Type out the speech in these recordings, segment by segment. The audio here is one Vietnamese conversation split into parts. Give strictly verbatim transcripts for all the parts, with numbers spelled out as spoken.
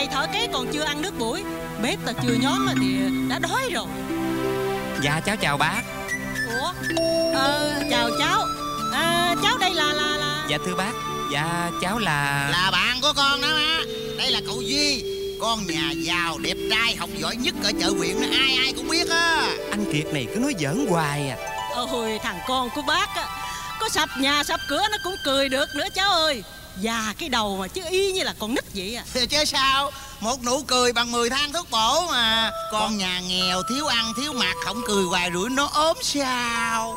này thợ cấy còn chưa ăn nước buổi, bếp ta chưa nhóm thì đã đói rồi. Dạ cháu chào bác. Ủa ờ, chào cháu. à, Cháu đây là là là Dạ thưa bác, dạ cháu là Là bạn của con đó má. Đây là cậu Duy, con nhà giàu đẹp trai học giỏi nhất ở chợ huyện đó, ai ai cũng biết á. Anh Kiệt này cứ nói giỡn hoài à. Ôi thằng con của bác á, có sập nhà sập cửa nó cũng cười được nữa cháu ơi. Già cái đầu mà chứ y như là con nít vậy à. Chứ sao, một nụ cười bằng mười thang thuốc bổ mà. Con nhà nghèo thiếu ăn thiếu mặc, không cười hoài rủi nó ốm sao.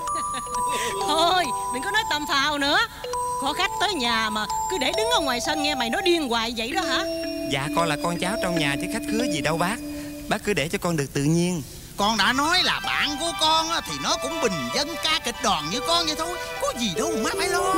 Thôi đừng có nói tầm phào nữa. Có khách tới nhà mà cứ để đứng ở ngoài sân nghe mày nói điên hoài vậy đó hả? Dạ con là con cháu trong nhà chứ khách khứa gì đâu bác. Bác cứ để cho con được tự nhiên. Con đã nói là bạn của con á, thì nó cũng bình dân ca kịch đoàn như con vậy thôi. Có gì đâu mà má phải lo.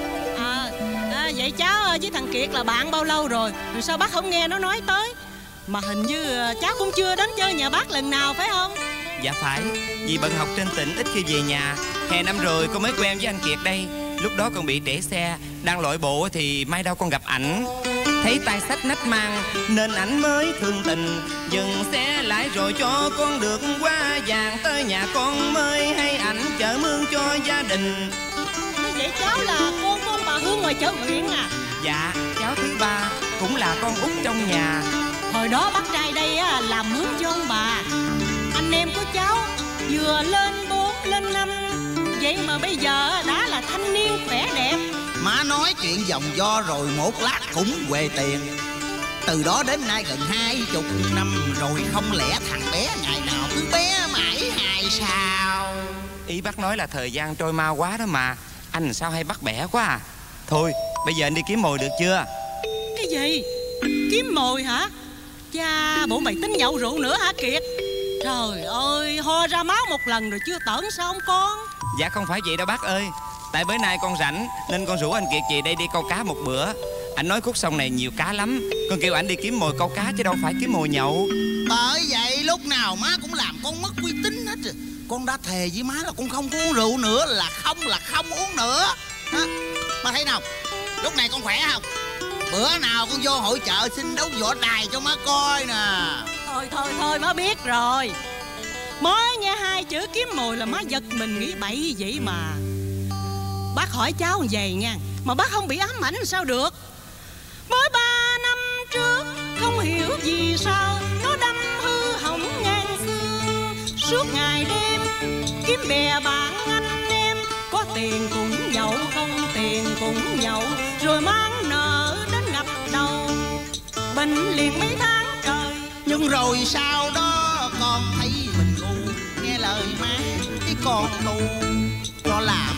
À, à vậy cháu với thằng Kiệt là bạn bao lâu rồi? Rồi sao bác không nghe nó nói tới? Mà hình như cháu cũng chưa đến chơi nhà bác lần nào phải không? Dạ phải, vì bận học trên tỉnh ít khi về nhà. Hè năm rồi con mới quen với anh Kiệt đây. Lúc đó con bị trễ xe, đang lội bộ thì may đâu con gặp ảnh. Thấy tay xách nách mang nên ảnh mới thương tình, dừng xe lại rồi cho con được qua vàng tới nhà con mới hay ảnh chợ mương cho gia đình. Thế vậy cháu là con của ông bà Hương ngoài chợ huyện à? Dạ, cháu thứ ba cũng là con út trong nhà. Hồi đó bác trai đây á, làm mướn cho ông bà. Anh em của cháu vừa lên bốn lên năm, vậy mà bây giờ đã là thanh niên khỏe đẹp. Má nói chuyện vòng vo rồi một lát cũng quề tiền. Từ đó đến nay gần hai chục năm rồi, không lẽ thằng bé ngày nào cứ bé mãi hay sao? Ý bác nói là thời gian trôi mau quá đó mà. Anh sao hay bắt bẻ quá à. Thôi bây giờ anh đi kiếm mồi được chưa? Cái gì? Kiếm mồi hả? Cha, bộ mày tính nhậu rượu nữa hả Kiệt? Trời ơi, ho ra máu một lần rồi chưa tởn sao không con? Dạ không phải vậy đâu bác ơi. Tại bữa nay con rảnh nên con rủ anh Kiệt về đây đi câu cá một bữa. Anh nói khúc sông này nhiều cá lắm, con kêu anh đi kiếm mồi câu cá chứ đâu phải kiếm mồi nhậu. Bởi vậy lúc nào má cũng làm con mất uy tín hết rồi. Con đã thề với má là con không có uống rượu nữa, là không là không uống nữa. Hả? Má thấy nào, lúc này con khỏe không? Bữa nào con vô hội chợ xin đấu võ đài cho má coi nè. Thôi thôi thôi, má biết rồi. Mới nghe hai chữ kiếm mồi là má giật mình nghĩ bậy vậy mà. Bác hỏi cháu vậy nha, mà bác không bị ám ảnh sao được. Mới ba năm trước không hiểu vì sao nó đâm hư hỏng ngang xương. Suốt ngày đêm kiếm bè bạn anh em, có tiền cũng nhậu, không tiền cũng nhậu, rồi mang nợ đến ngập đầu, bệnh liền mấy tháng trời. Nhưng rồi sau đó con thấy mình ngu, nghe lời má cái con ngu cho làm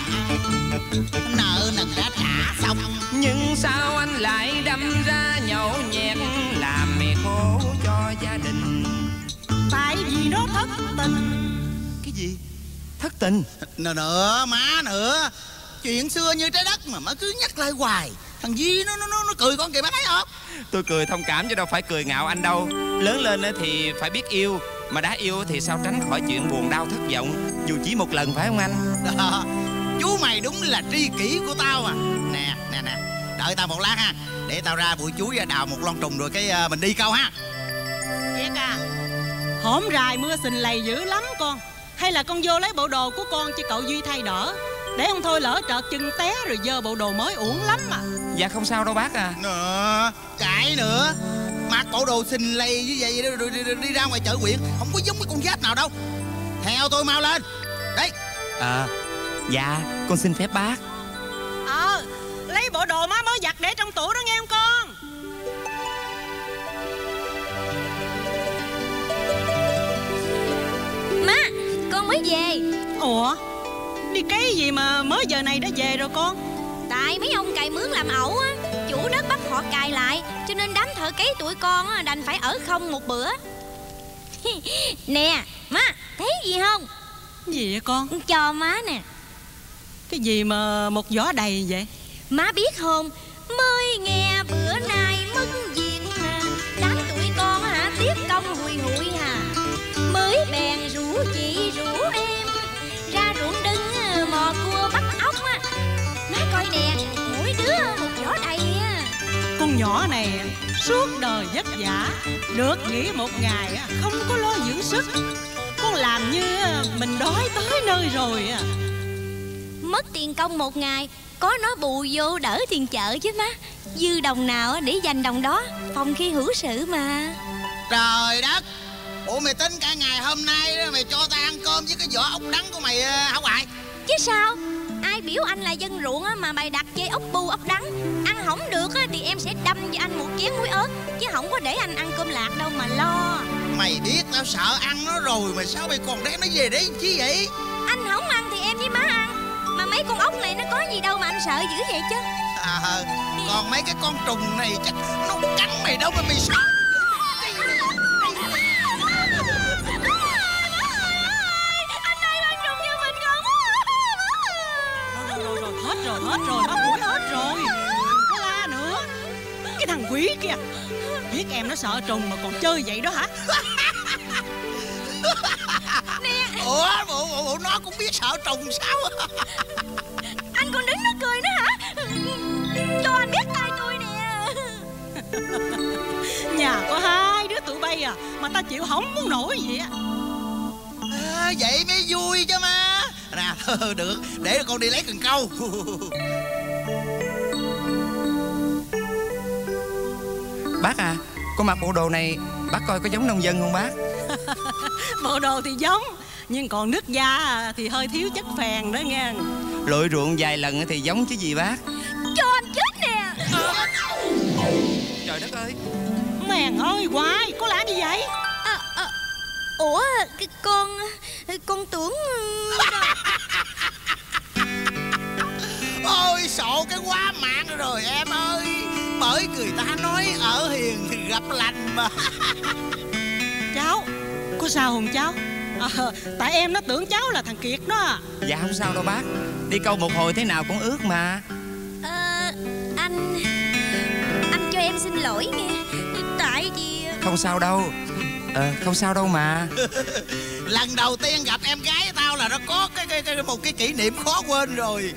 nợ nần đã trả xong. Nhưng sao anh lại đâm ra nhậu nhẹt, làm mẹ khổ cho gia đình? Tại vì nó thất tình. Cái gì? Thất tình? Nữa nữa má nữa, chuyện xưa như trái đất mà má cứ nhắc lại hoài. Thằng Duy nó nó nó, nó cười con kìa, má thấy không? Tôi cười thông cảm chứ đâu phải cười ngạo anh đâu. Lớn lên thì phải biết yêu, mà đã yêu thì sao tránh khỏi chuyện buồn đau thất vọng, dù chỉ một lần, phải không anh? Đó, chú mày đúng là tri kỷ của tao à. Nè nè nè, đợi tao một lát ha, để tao ra bụi chuối đào một lon trùng rồi cái uh, mình đi câu ha. Kiệt à, hổm rài mưa xình lầy dữ lắm con. Hay là con vô lấy bộ đồ của con cho cậu Duy thay đỡ, để không thôi lỡ trợt chân té rồi dơ bộ đồ mới uổng lắm mà. Dạ không sao đâu bác à. Nữa, cãi nữa. Mặc bộ đồ xình lầy như vậy rồi, rồi, rồi, rồi đi ra ngoài chợ huyện không có giống cái con giáp nào đâu. Theo tôi mau lên. Đấy. À, dạ, con xin phép bác. Ờ, lấy bộ đồ má mới giặt để trong tủ đó nghe không con? Má, con mới về. Ủa, đi cái gì mà mới giờ này đã về rồi con? Tại mấy ông cày mướn làm ẩu á, chủ đất bắt họ cày lại, cho nên đám thợ cấy tụi con á, đành phải ở không một bữa. Nè, má, thấy gì không? Gì vậy con? Cho má nè. Cái gì mà một giỏ đầy vậy? Má biết không, mới nghe bữa nay mất việc hà, đám tụi con hả tiếp công hùi hụi hà, mới bèn rủ chị rủ em ra ruộng đưng mò cua bắt ốc á. Má coi nè, mỗi đứa một giỏ đầy á. Con nhỏ này suốt đời vất vả, được nghỉ một ngày không có lo dưỡng sức. Con làm như mình đói tới nơi rồi à. Mất tiền công một ngày, có nó bù vô đỡ tiền chợ chứ má. Dư đồng nào để dành đồng đó, phòng khi hữu sự mà. Trời đất, ủa mày tính cả ngày hôm nay mày cho tao ăn cơm với cái vỏ ốc đắng của mày hả ngoại? Chứ sao, ai biểu anh là dân ruộng mà mày đặt chê ốc bu ốc đắng. Ăn không được thì em sẽ đâm cho anh một chén muối ớt, chứ không có để anh ăn cơm lạc đâu mà lo. Mày biết tao sợ ăn nó rồi mà sao mày còn đem nó về đấy chi vậy? Anh không ăn thì em với má ăn. Mà mấy con ốc này nó có gì đâu mà anh sợ dữ vậy chứ. À, còn mấy cái con trùng này chắc nó cắn mày đâu mà mày sợ. Anh ơi, con trùng như mình không. Rồi rồi rồi, hết rồi, hết rồi, bác Mũi hết rồi. Đừng có la nữa. Cái thằng quỷ kìa, biết em nó sợ trùng mà còn chơi vậy đó hả? Ủa, bộ, bộ, bộ nó cũng biết sợ trùng sao? Anh còn đứng nó cười nữa hả? Cho anh biết tay tôi nè. Nhà có hai đứa tụi bay à, mà ta chịu không muốn nổi vậy á. À, vậy mới vui chứ má. Nè, được, để con đi lấy cần câu. Bác à, con mặc bộ đồ này bác coi có giống nông dân không bác? Bộ đồ thì giống, nhưng còn nước da thì hơi thiếu chất phèn đó nghe. Lội ruộng vài lần thì giống chứ gì bác. Cho anh chết nè. Trời đất ơi. Mèn ơi, Hoài, có làm gì vậy? À, à, ủa, cái con con tưởng. Ôi sộ cái quá mạng rồi em ơi. Bởi người ta nói ở hiền thì gặp lành mà. Cháu, có sao không cháu? À, tại em nó tưởng cháu là thằng Kiệt đó. Dạ không sao đâu bác. Đi câu một hồi thế nào cũng ướt mà. À, anh Anh cho em xin lỗi nghe. Tại vì Không sao đâu. Ờ, không sao đâu mà. Lần đầu tiên gặp em gái tao là nó có cái, cái, cái một cái kỷ niệm khó quên rồi.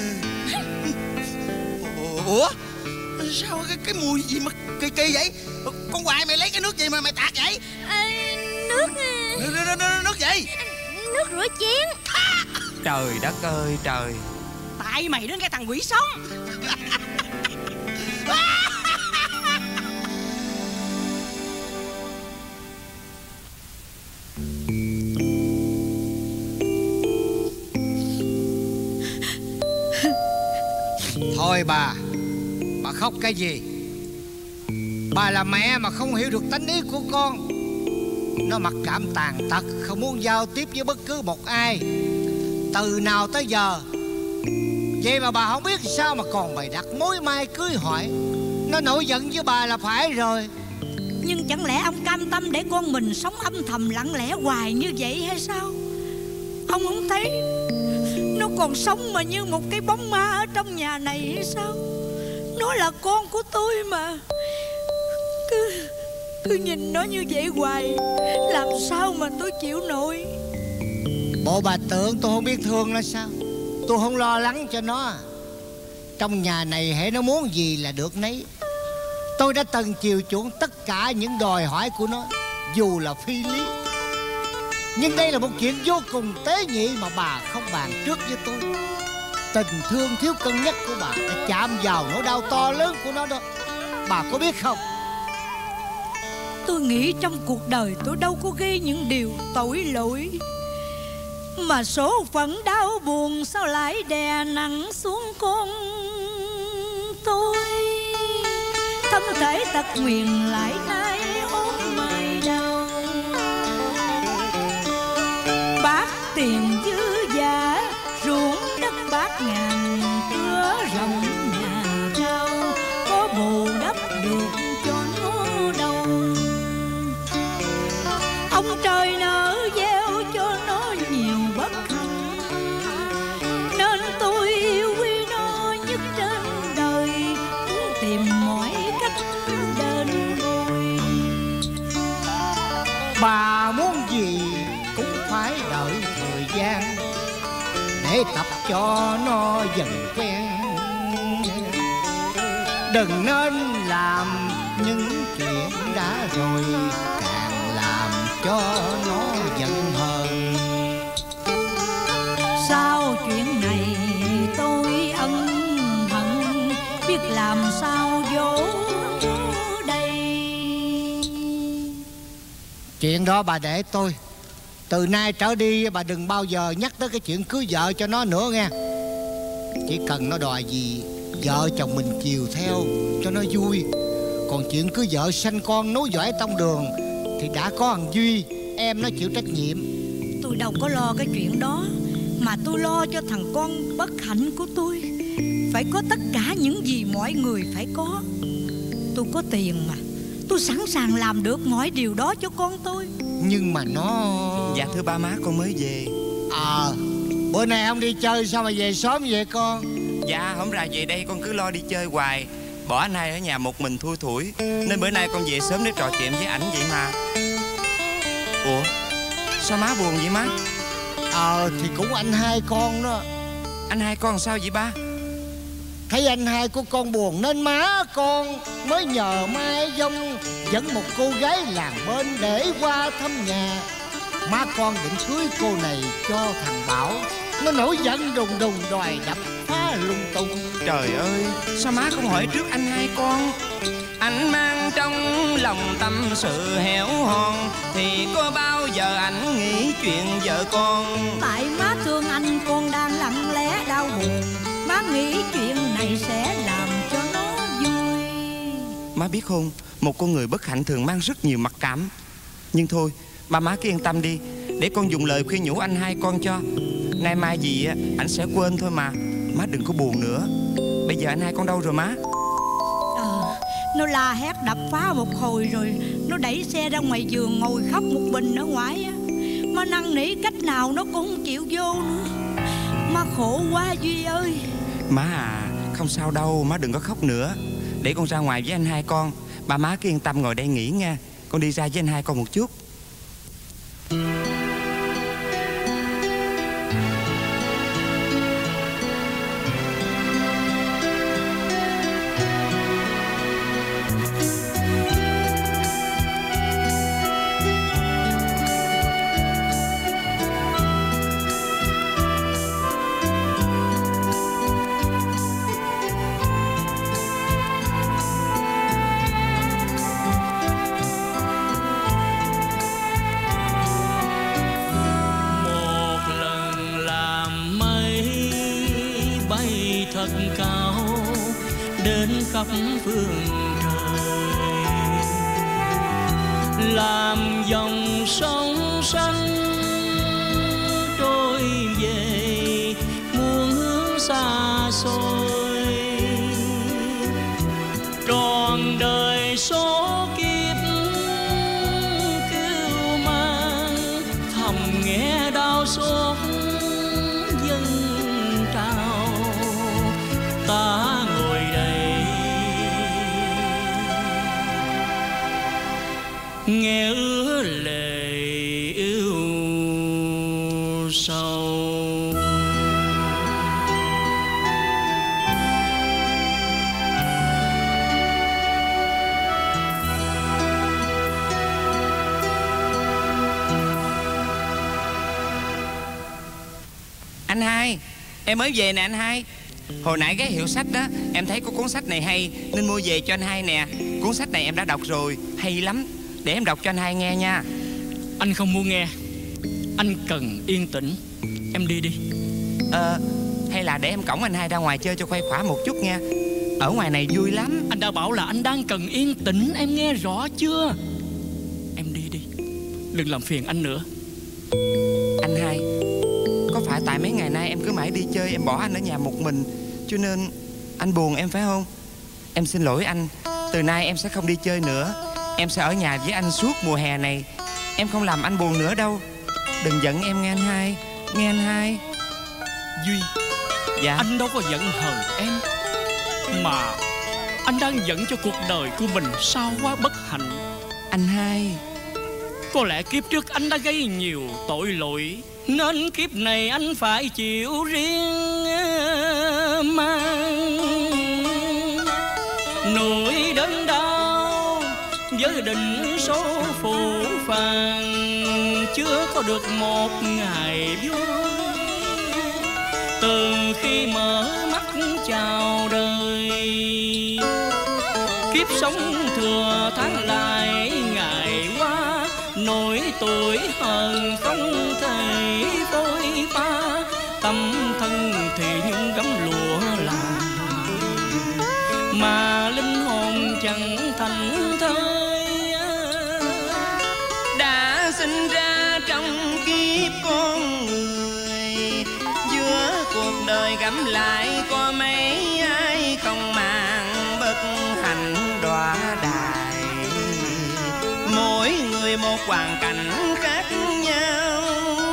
Ủa, sao cái cái mùi gì mà kỳ kỳ vậy? Con Hoài mày lấy cái nước gì mà mày tạt vậy? à, nước, Nước, nước, nước, nước gì? nước rửa chén. Trời đất ơi trời. Tại mày đó nghe thằng quỷ sống. Thôi bà, bà khóc cái gì? Bà là mẹ mà không hiểu được tánh ý của con. Nó mặc cảm tàn tật, không muốn giao tiếp với bất cứ một ai từ nào tới giờ. Vậy mà bà không biết sao mà còn bày đặt mối mai cưới hỏi. Nó nổi giận với bà là phải rồi. Nhưng chẳng lẽ ông cam tâm để con mình sống âm thầm lặng lẽ hoài như vậy hay sao? Ông không thấy nó còn sống mà như một cái bóng ma ở trong nhà này hay sao? Nó là con của tôi mà. Cứ Cứ nhìn nó như vậy hoài, làm sao mà tôi chịu nổi. Bộ bà tưởng tôi không biết thương nó sao? Tôi không lo lắng cho nó. Trong nhà này hễ nó muốn gì là được nấy. Tôi đã từng chiều chuộng tất cả những đòi hỏi của nó, dù là phi lý. Nhưng đây là một chuyện vô cùng tế nhị mà bà không bàn trước với tôi. Tình thương thiếu cân nhắc của bà đã chạm vào nỗi đau to lớn của nó đó. Bà có biết không? Tôi nghĩ trong cuộc đời tôi đâu có gây những điều tội lỗi, mà số phận đau buồn sao lại đè nặng xuống con tôi. Thân thể tật nguyền lại nay ốm mày đau. Bát tiền dư giả, ruộng đất bát ngàn, cửa rộng nhà rau, có bù đắp được cho nó đâu. Ông trời nỡ gieo cho nó nhiều bất hạnh, nên tôi yêu quý nó nhất trên đời, muốn tìm mọi cách đền bồi. Bà muốn gì cũng phải đợi thời gian để tập cho nó dần quen. Đừng nên làm những chuyện đã rồi càng làm cho nó giận hờn. Sau chuyện này tôi ân hận, biết làm sao dỗ đây. Chuyện đó bà để tôi. Từ nay trở đi bà đừng bao giờ nhắc tới cái chuyện cưới vợ cho nó nữa nghe. Chỉ cần nó đòi gì vợ chồng mình chiều theo cho nó vui. Còn chuyện cưới vợ sanh con nối dõi tông đường thì đã có thằng Duy, em nó chịu trách nhiệm. Tôi đâu có lo cái chuyện đó, mà tôi lo cho thằng con bất hạnh của tôi phải có tất cả những gì mọi người phải có. Tôi có tiền mà, tôi sẵn sàng làm được mọi điều đó cho con tôi. Nhưng mà nó... Dạ thưa ba má, con mới về. Ờ à, bữa nay ông đi chơi sao mà về sớm vậy con? Dạ hôm ra về đây con cứ lo đi chơi hoài, bỏ anh hai ở nhà một mình thui thủi, nên bữa nay con về sớm để trò chuyện với ảnh vậy mà. Ủa sao má buồn vậy má? Ờ à, thì cũng anh hai con đó. Anh hai con sao vậy ba? Thấy anh hai của con buồn nên má con mới nhờ Mai Dông dẫn một cô gái làng bên để qua thăm nhà. Má con định cưới cô này cho thằng Bảo, nó nổi giận đùng đùng đòi đập phá lung tung. Trời ơi, sao má không hỏi trước anh hai con? Anh mang trong lòng tâm sự héo hon, thì có bao giờ anh nghĩ chuyện vợ con? Tại má thương anh, con đang lặng lẽ đau buồn. Má nghĩ chuyện này sẽ làm cho nó vui. Má biết không, một con người bất hạnh thường mang rất nhiều mặc cảm. Nhưng thôi, ba má cứ yên tâm đi, để con dùng lời khuyên nhủ anh hai con cho. Nay mai gì á, anh sẽ quên thôi mà. Má đừng có buồn nữa. Bây giờ anh hai con đâu rồi má? Ờ, nó la hét đập phá một hồi rồi nó đẩy xe ra ngoài giường ngồi khóc một mình ở ngoài á. Má năn nỉ cách nào nó cũng không chịu vô nữa. Má khổ quá Duy ơi. Má à, không sao đâu, má đừng có khóc nữa. Để con ra ngoài với anh hai con. Ba má cứ yên tâm ngồi đây nghỉ nha. Con đi ra với anh hai con một chút. khắp phương trời, làm dòng sông xanh trôi về muôn hướng xa xôi. Trọn đời số kiếp cứu mang, thầm nghe đau xót dân trao. Ta ngồi đây nghe ứa lệ ưu sầu. Anh hai, em mới về nè anh hai. Hồi nãy cái hiệu sách đó, em thấy có cuốn sách này hay nên mua về cho anh hai nè. Cuốn sách này em đã đọc rồi, hay lắm. Để em đọc cho anh hai nghe nha. Anh không muốn nghe, anh cần yên tĩnh. Em đi đi. Ờ, hay là để em cõng anh hai ra ngoài chơi cho khuây khỏa một chút nha. Ở ngoài này vui lắm. Anh đã bảo là anh đang cần yên tĩnh, em nghe rõ chưa? Em đi đi, đừng làm phiền anh nữa. Anh hai, có phải tại mấy ngày nay em cứ mãi đi chơi, em bỏ anh ở nhà một mình, cho nên anh buồn em phải không? Em xin lỗi anh. Từ nay em sẽ không đi chơi nữa. Em sẽ ở nhà với anh suốt mùa hè này. Em không làm anh buồn nữa đâu. Đừng giận em nghe anh hai. Nghe anh hai. Duy, dạ. Anh đâu có giận hờn em, mà anh đang giận cho cuộc đời của mình sao quá bất hạnh. Anh hai, có lẽ kiếp trước anh đã gây nhiều tội lỗi, nên kiếp này anh phải chịu riêng mang nỗi đớn đau định số phù phàng, chưa có được một ngày vui. Từ khi mở mắt chào đời, kiếp sống thừa tháng lại ngày qua, nỗi tuổi hờn không thể phôi pha. Tâm thân thì nhung gấm lụa là, mà linh hồn chẳng thành thơi. Đã sinh ra trong kiếp con người, giữa cuộc đời gẫm lại có mấy ai không mang bất hạnh đọa đài. Mỗi người một hoàn cảnh khác nhau.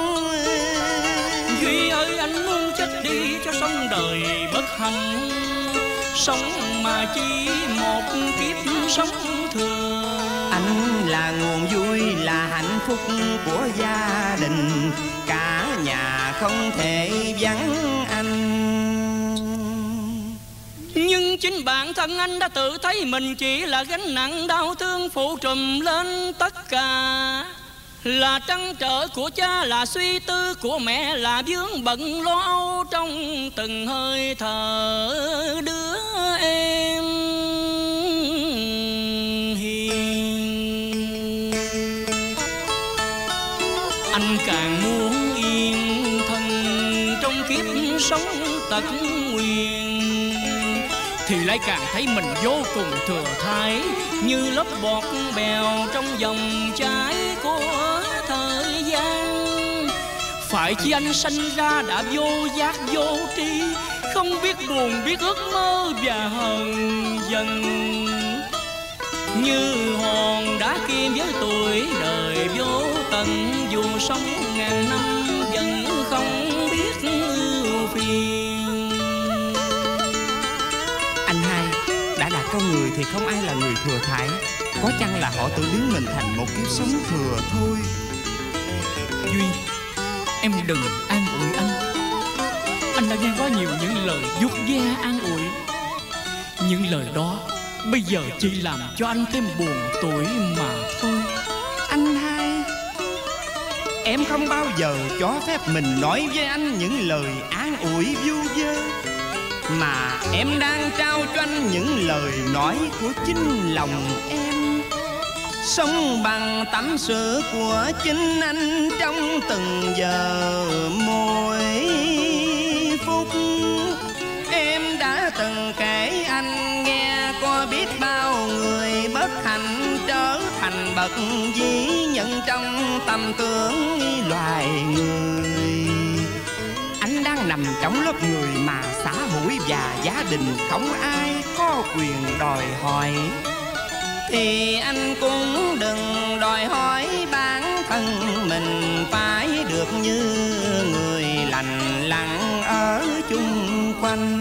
Duy ơi, anh muốn chết đi cho sống đời bất hạnh, sống mà chỉ một kiếp sống thường. Anh là nguồn vui, là hạnh phúc của gia đình, cả nhà không thể vắng anh. Nhưng chính bản thân anh đã tự thấy mình chỉ là gánh nặng đau thương phụ trùm lên tất cả. Là trăn trở của cha, là suy tư của mẹ, là vướng bận lo âu trong từng hơi thở đứa em hiền. Anh càng muốn yên thân trong kiếp sống tật nguyền, thì lại càng thấy mình vô cùng thừa thãi, như lớp bọt bèo trong dòng chảy của thời gian. Phải chi anh sanh ra đã vô giác vô tri, không biết buồn biết ước mơ và hờn dần. Như hòn đá kim với tuổi đời vô tận, dù sống ngàn năm vẫn không biết ưu phiền. Anh hai, đã là con người thì không ai là người thừa thãi. Có chăng là họ tự biến mình thành một kiếp sống thừa thôi. Duy, em đừng an ủi anh. Anh đã nghe quá nhiều những lời vuốt ve an ủi. Những lời đó bây giờ chỉ làm cho anh thêm buồn tuổi mà thôi. Anh hai, em không bao giờ cho phép mình nói với anh những lời an ủi vu vơ, mà em đang trao cho anh những lời nói của chính lòng em. Sống bằng tâm sự của chính anh trong từng giờ mỗi phút. Em đã từng kể anh nghe có biết bao người bất hạnh trở thành bậc vĩ nhân trong tâm tưởng loài người. Anh đang nằm trong lớp người mà xã hội và gia đình không ai có quyền đòi hỏi. Thì anh cũng đừng đòi hỏi bản thân mình phải được như người lành lặn ở chung quanh.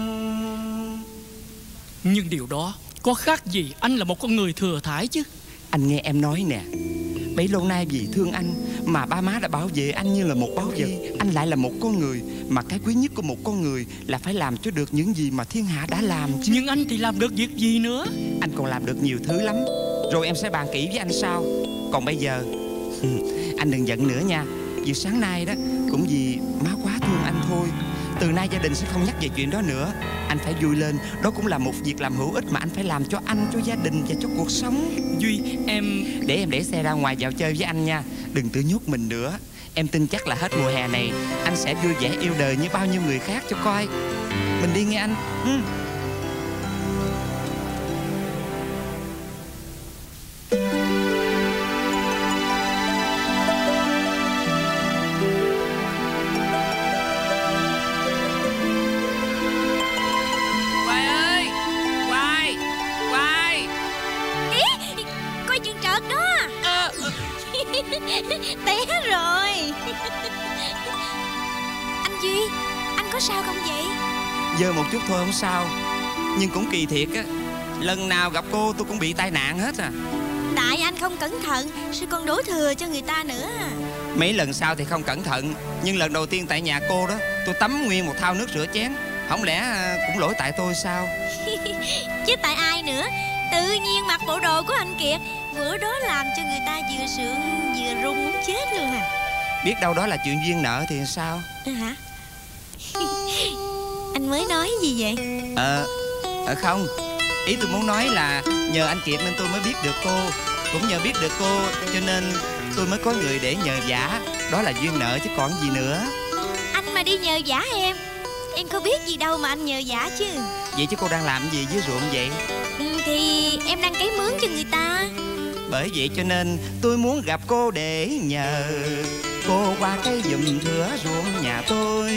Nhưng điều đó có khác gì anh là một con người thừa thãi chứ. Anh nghe em nói nè, bấy lâu nay vì thương anh mà ba má đã bảo vệ anh như là một báu vật. Anh lại là một con người, mà cái quý nhất của một con người là phải làm cho được những gì mà thiên hạ đã làm chứ. Nhưng anh thì làm được việc gì nữa? Anh còn làm được nhiều thứ lắm, rồi em sẽ bàn kỹ với anh sau. Còn bây giờ anh đừng giận nữa nha. Vì sáng nay đó cũng vì má quá thương anh thôi. Từ nay gia đình sẽ không nhắc về chuyện đó nữa. Anh phải vui lên, đó cũng là một việc làm hữu ích mà anh phải làm cho anh, cho gia đình và cho cuộc sống. Duy, em... Để em để xe ra ngoài dạo chơi với anh nha. Đừng tự nhốt mình nữa. Em tin chắc là hết mùa hè này anh sẽ vui vẻ yêu đời như bao nhiêu người khác cho coi. Mình đi nghe anh. ừ. Té rồi. Anh Duy, anh có sao không vậy? Dơ một chút thôi không sao. Nhưng cũng kỳ thiệt á, lần nào gặp cô tôi cũng bị tai nạn hết à. Tại anh không cẩn thận, sư còn đổ thừa cho người ta nữa. Mấy lần sau thì không cẩn thận, nhưng lần đầu tiên tại nhà cô đó, tôi tắm nguyên một thau nước rửa chén. Không lẽ cũng lỗi tại tôi sao? Chứ tại ai nữa. Tự nhiên mặc bộ đồ của anh Kiệt Bữa đó làm cho người ta vừa sượng vừa run muốn chết luôn à. Biết đâu đó là chuyện duyên nợ thì sao? Ừ, hả? Anh mới nói gì vậy? Ờ à, không, ý tôi muốn nói là nhờ anh Kiệt nên tôi mới biết được cô. Cũng nhờ biết được cô cho nên tôi mới có người để nhờ vả. Đó là duyên nợ chứ còn gì nữa. Anh mà đi nhờ vả em, em có biết gì đâu mà anh nhờ vả chứ. Vậy chứ cô đang làm gì dưới ruộng vậy? Ừ, thì em đang cấy mướn cho người ta. Bởi vậy cho nên tôi muốn gặp cô để nhờ cô qua cái giùm thửa ruộng nhà tôi.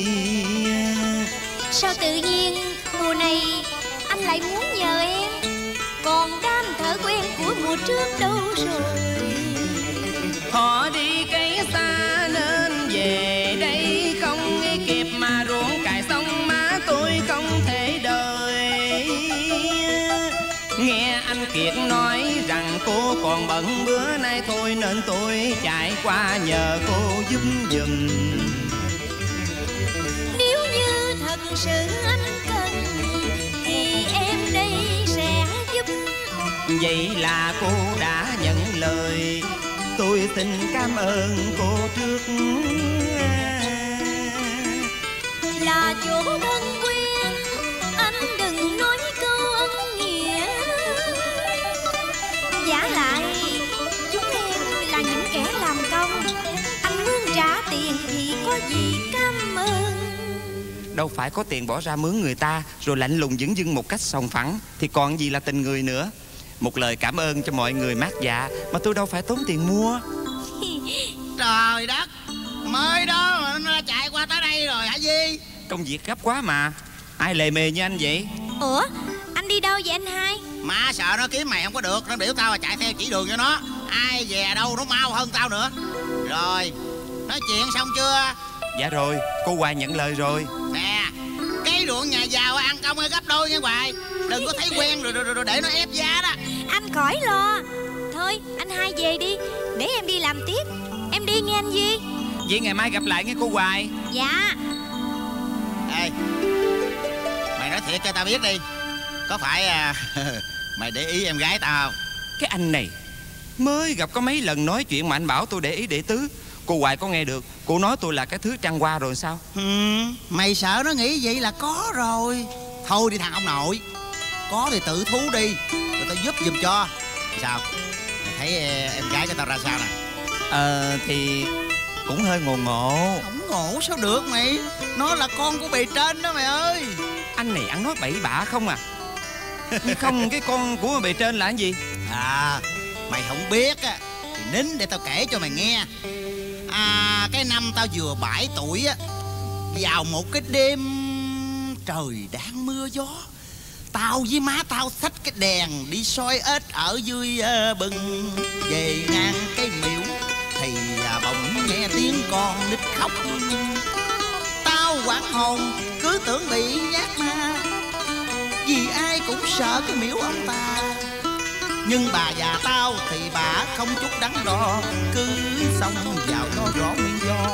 Sao tự nhiên mùa này anh lại muốn nhờ em? Còn đám thợ quen của mùa trước đâu rồi? Họ đi cấy xa nên về đây không kịp, mà ruộng cài xong má tôi không thể đợi. Nghe anh Kiệt nói rằng cô còn bận bữa nay thôi, nên tôi chạy qua nhờ cô giúp giùm. Nếu như thật sự anh cần thì em đây sẽ giúp. Vậy là cô đã nhận lời, tôi xin cảm ơn cô trước. Là chỗ thân quen, anh đừng nói câu ân nghĩa. Giả lại chúng em là những kẻ làm công, anh muốn trả tiền thì có gì cảm ơn. Đâu phải có tiền bỏ ra mướn người ta rồi lạnh lùng dửng dưng một cách sòng phẳng thì còn gì là tình người nữa. Một lời cảm ơn cho mọi người mát dạ mà tôi đâu phải tốn tiền mua. Trời đất, mới đó mà nó chạy qua tới đây rồi hả Di? Công việc gấp quá mà. Ai lề mề như anh vậy? Ủa, anh đi đâu vậy anh hai? Má sợ nó kiếm mày không có được, nó biểu tao là chạy theo chỉ đường cho nó. Ai về đâu nó mau hơn tao nữa. Rồi, nói chuyện xong chưa? Dạ rồi, cô Hoài nhận lời rồi. Nè, cái ruộng nhà giàu ăn công gấp đôi nha Hoài. Đừng có thấy quen rồi, rồi, rồi, rồi để nó ép giá đó. Anh khỏi lo. Thôi, anh hai về đi, để em đi làm tiếp. Em đi nghe anh Duy. Vậy ngày mai gặp lại nghe cô Hoài. Dạ. Ê, mày nói thiệt cho tao biết đi, có phải à, mày để ý em gái tao không? Cái anh này mới gặp có mấy lần nói chuyện mà anh bảo tôi để ý để tứ. Cô Hoài có nghe được cô nói tôi là cái thứ trăng hoa rồi sao? Ừ, mày sợ nó nghĩ vậy là có rồi. Thôi đi thằng ông nội, có thì tự thú đi, rồi tao giúp giùm cho. Sao? Mày thấy em gái của tao ra sao nè? Ờ thì cũng hơi ngộ ngộ. Không ngộ sao được mày, nó là con của bề trên đó mày ơi. Anh này ăn nói bậy bạ không à. Nhưng không, cái con của bề trên là cái gì? À, mày không biết á thì nín để tao kể cho mày nghe. À, cái năm tao vừa bảy tuổi á, vào một cái đêm trời đang mưa gió, tao với má tao xách cái đèn đi soi ếch ở dưới uh, bừng. Về ngang cái miễu thì uh, bỗng nghe tiếng con nít khóc. Tao hoảng hồn cứ tưởng bị nhát ma, vì ai cũng sợ cái miễu ông ta. Nhưng bà già tao thì bà không chút đắn đo, cứ xông vào nó rõ nguyên do.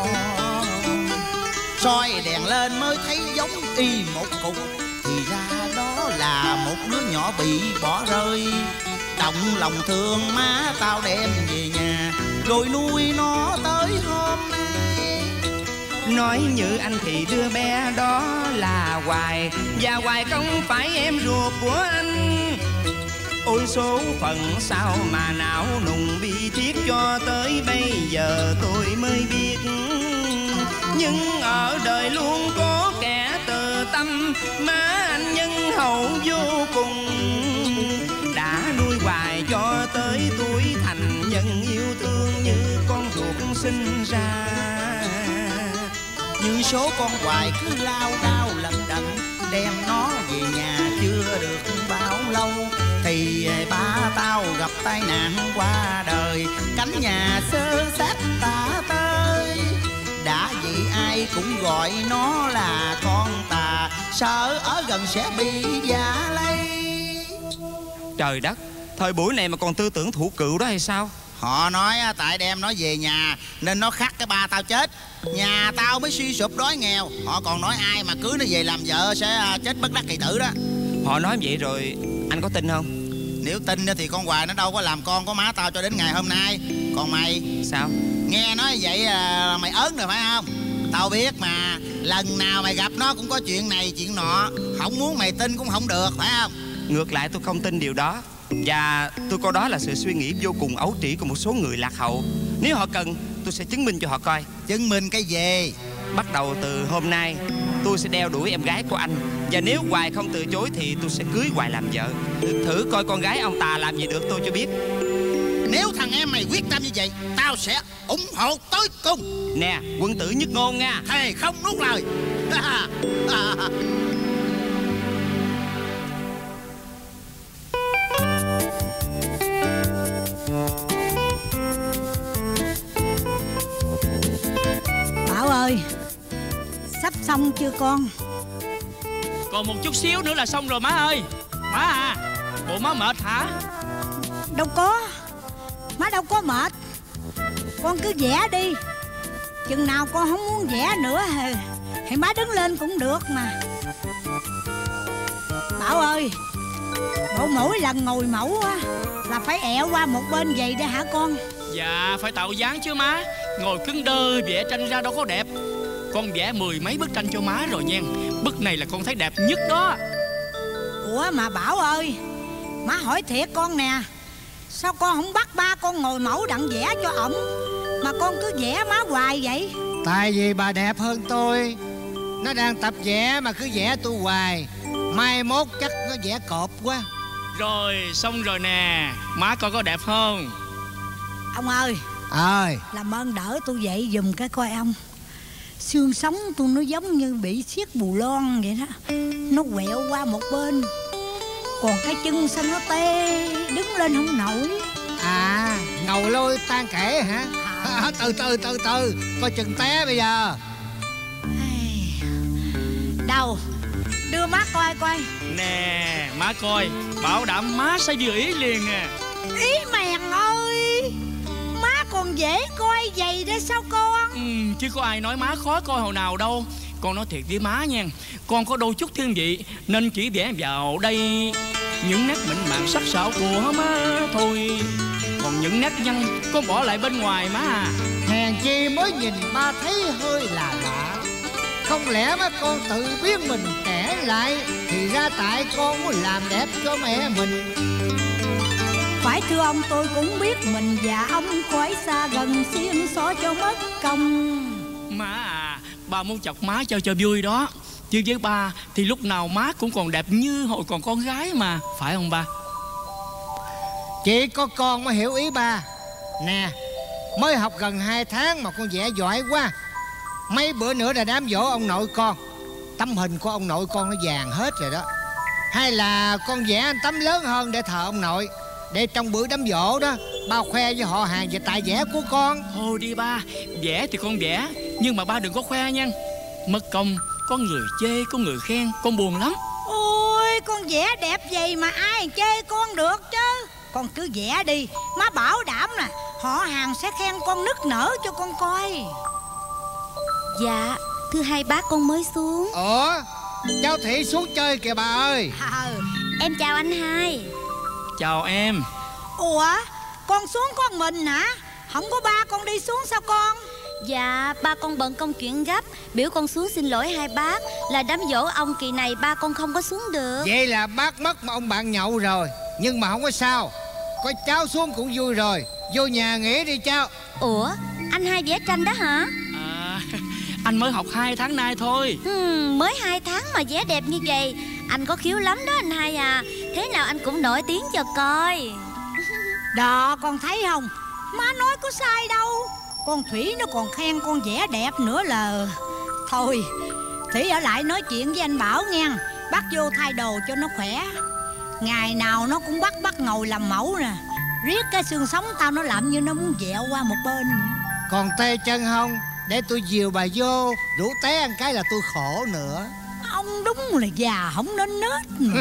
Soi đèn lên mới thấy giống y một cục, thì ra đó là một đứa nhỏ bị bỏ rơi. Động lòng thương má tao đem về nhà, rồi nuôi nó tới hôm nay. Nói như anh thì đứa bé đó là Hoài, và Hoài không phải em ruột của anh. Ôi số phận sao mà não nùng bi thiết, cho tới bây giờ tôi mới biết. Nhưng ở đời luôn có kẻ từ tâm, má anh nhân hậu vô cùng. Đã nuôi Hoài cho tới tuổi thành nhân yêu thương như con ruột sinh ra. Như số con Hoài cứ lao đao lận đận, đem nó về nhà chưa được bao lâu thì ba tao gặp tai nạn qua đời. Cánh nhà xơ xác tả tơi, đã vậy ai cũng gọi nó là con tà, sợ ở gần sẽ bị vạ lây. Trời đất, thời buổi này mà còn tư tưởng thủ cựu đó hay sao? Họ nói tại đem nó về nhà nên nó khắc cái ba tao chết, nhà tao mới suy sụp đói nghèo. Họ còn nói ai mà cưới nó về làm vợ sẽ chết bất đắc kỳ tử đó. Họ nói vậy rồi anh có tin không? Nếu tin thì con Hoài nó đâu có làm con có má tao cho đến ngày hôm nay. Còn mày sao? Nghe nói vậy là mày ớn rồi phải không? Tao biết mà, lần nào mày gặp nó cũng có chuyện này chuyện nọ. Không muốn mày tin cũng không được phải không? Ngược lại tôi không tin điều đó. Và tôi coi đó là sự suy nghĩ vô cùng ấu trĩ của một số người lạc hậu. Nếu họ cần, tôi sẽ chứng minh cho họ coi. Chứng minh cái gì? Bắt đầu từ hôm nay, tôi sẽ đeo đuổi em gái của anh. Và nếu Hoài không từ chối thì tôi sẽ cưới Hoài làm vợ. Thử coi con gái ông ta làm gì được tôi cho biết. Nếu thằng em mày quyết tâm như vậy, tao sẽ ủng hộ tới cùng. Nè, quân tử nhất ngôn nha. Thề không nuốt lời. Bảo ơi, sắp xong chưa con? Còn một chút xíu nữa là xong rồi má ơi. Má à, bộ má mệt hả? Đâu có, má đâu có mệt. Con cứ vẽ đi. Chừng nào con không muốn vẽ nữa thì, thì má đứng lên cũng được mà. Bảo ơi, bộ mỗi lần ngồi mẫu á là phải ẹo qua một bên vậy đó hả con? Dạ, phải tạo dáng chứ má. Ngồi cứng đơ vẽ tranh ra đâu có đẹp. Con vẽ mười mấy bức tranh cho má rồi nha. Bức này là con thấy đẹp nhất đó. Ủa mà Bảo ơi, má hỏi thiệt con nè, sao con không bắt ba con ngồi mẫu đặng vẽ cho ổng, mà con cứ vẽ má hoài vậy? Tại vì bà đẹp hơn tôi. Nó đang tập vẽ mà cứ vẽ tôi hoài, mai mốt chắc nó vẽ cộp quá. Rồi, xong rồi nè. Má coi có đẹp không? Ông ơi, ơi làm ơn đỡ tôi dậy giùm cái coi ông. Xương sống tôi nó giống như bị siết bù lon vậy đó. Nó quẹo qua một bên. Còn cái chân sao nó tê, đứng lên không nổi. À, ngầu lôi tan kể hả? À, từ từ từ từ, coi chừng té bây giờ. Đâu, đưa má coi coi. Nè, má coi. Bảo đảm má sẽ vừa ý liền à. Ý mèn ơi, má còn dễ coi vậy đó sao con? Ừ, chứ có ai nói má khó coi hồi nào đâu. Con nói thiệt với má nha, con có đôi chút thiên vị nên chỉ vẽ vào đây những nét mịn màng sắc sảo của má thôi. Còn những nét nhăn con bỏ lại bên ngoài má à. Hèn chi mới nhìn ba thấy hơi là lạ. Không lẽ má con tự biết mình kẻ lại, thì ra tại con muốn làm đẹp cho mẹ mình. Phải thưa ông, tôi cũng biết mình và ông khỏi xa gần xiên xó cho mất công. Má à, ba muốn chọc má cho cho vui đó. Chứ với ba thì lúc nào má cũng còn đẹp như hồi còn con gái mà. Phải không ba? Chỉ có con mới hiểu ý ba. Nè, mới học gần hai tháng mà con vẽ giỏi quá. Mấy bữa nữa là đám giỗ ông nội con. Tấm hình của ông nội con nó vàng hết rồi đó. Hay là con vẽ anh tấm lớn hơn để thờ ông nội, để trong bữa đám giỗ đó ba khoe với họ hàng về tài vẽ của con. Thôi đi ba, vẽ thì con vẽ, nhưng mà ba đừng có khoe nha. Mất công, có người chê, có người khen, con buồn lắm. Ôi, con vẽ đẹp vậy mà ai chê con được chứ. Con cứ vẽ đi, má bảo đảm nè, họ hàng sẽ khen con nức nở cho con coi. Dạ, thưa hai bác con mới xuống. Ủa, cháu Thị xuống chơi kìa bà ơi. À, Em chào anh hai. Chào em. ủa, con xuống con mình hả? Không có ba con đi xuống sao con? Dạ, ba con bận công chuyện gấp, biểu con xuống xin lỗi hai bác. Là đám giỗ ông kỳ này ba con không có xuống được. Vậy là bác mất mà ông bạn nhậu rồi. Nhưng mà không có sao, có cháu xuống cũng vui rồi. Vô nhà nghỉ đi cháu. Ủa, anh hai vẽ tranh đó hả? À, anh mới học hai tháng nay thôi. Hmm, mới hai tháng mà vẽ đẹp như vậy. Anh có khiếu lắm đó anh hai à. Thế nào anh cũng nổi tiếng cho coi. Đó, con thấy không? Má nói có sai đâu. Con Thủy nó còn khen con vẽ đẹp nữa là... Thôi, Thủy ở lại nói chuyện với anh Bảo nha. Bắt vô thay đồ cho nó khỏe. Ngày nào nó cũng bắt bắt ngồi làm mẫu nè. Riết cái xương sống tao nó làm như nó muốn dẹo qua một bên. Còn tê chân không? Để tôi dìu bà vô. Rủ té ăn cái là tôi khổ nữa. Ông đúng là già không nên nết mà.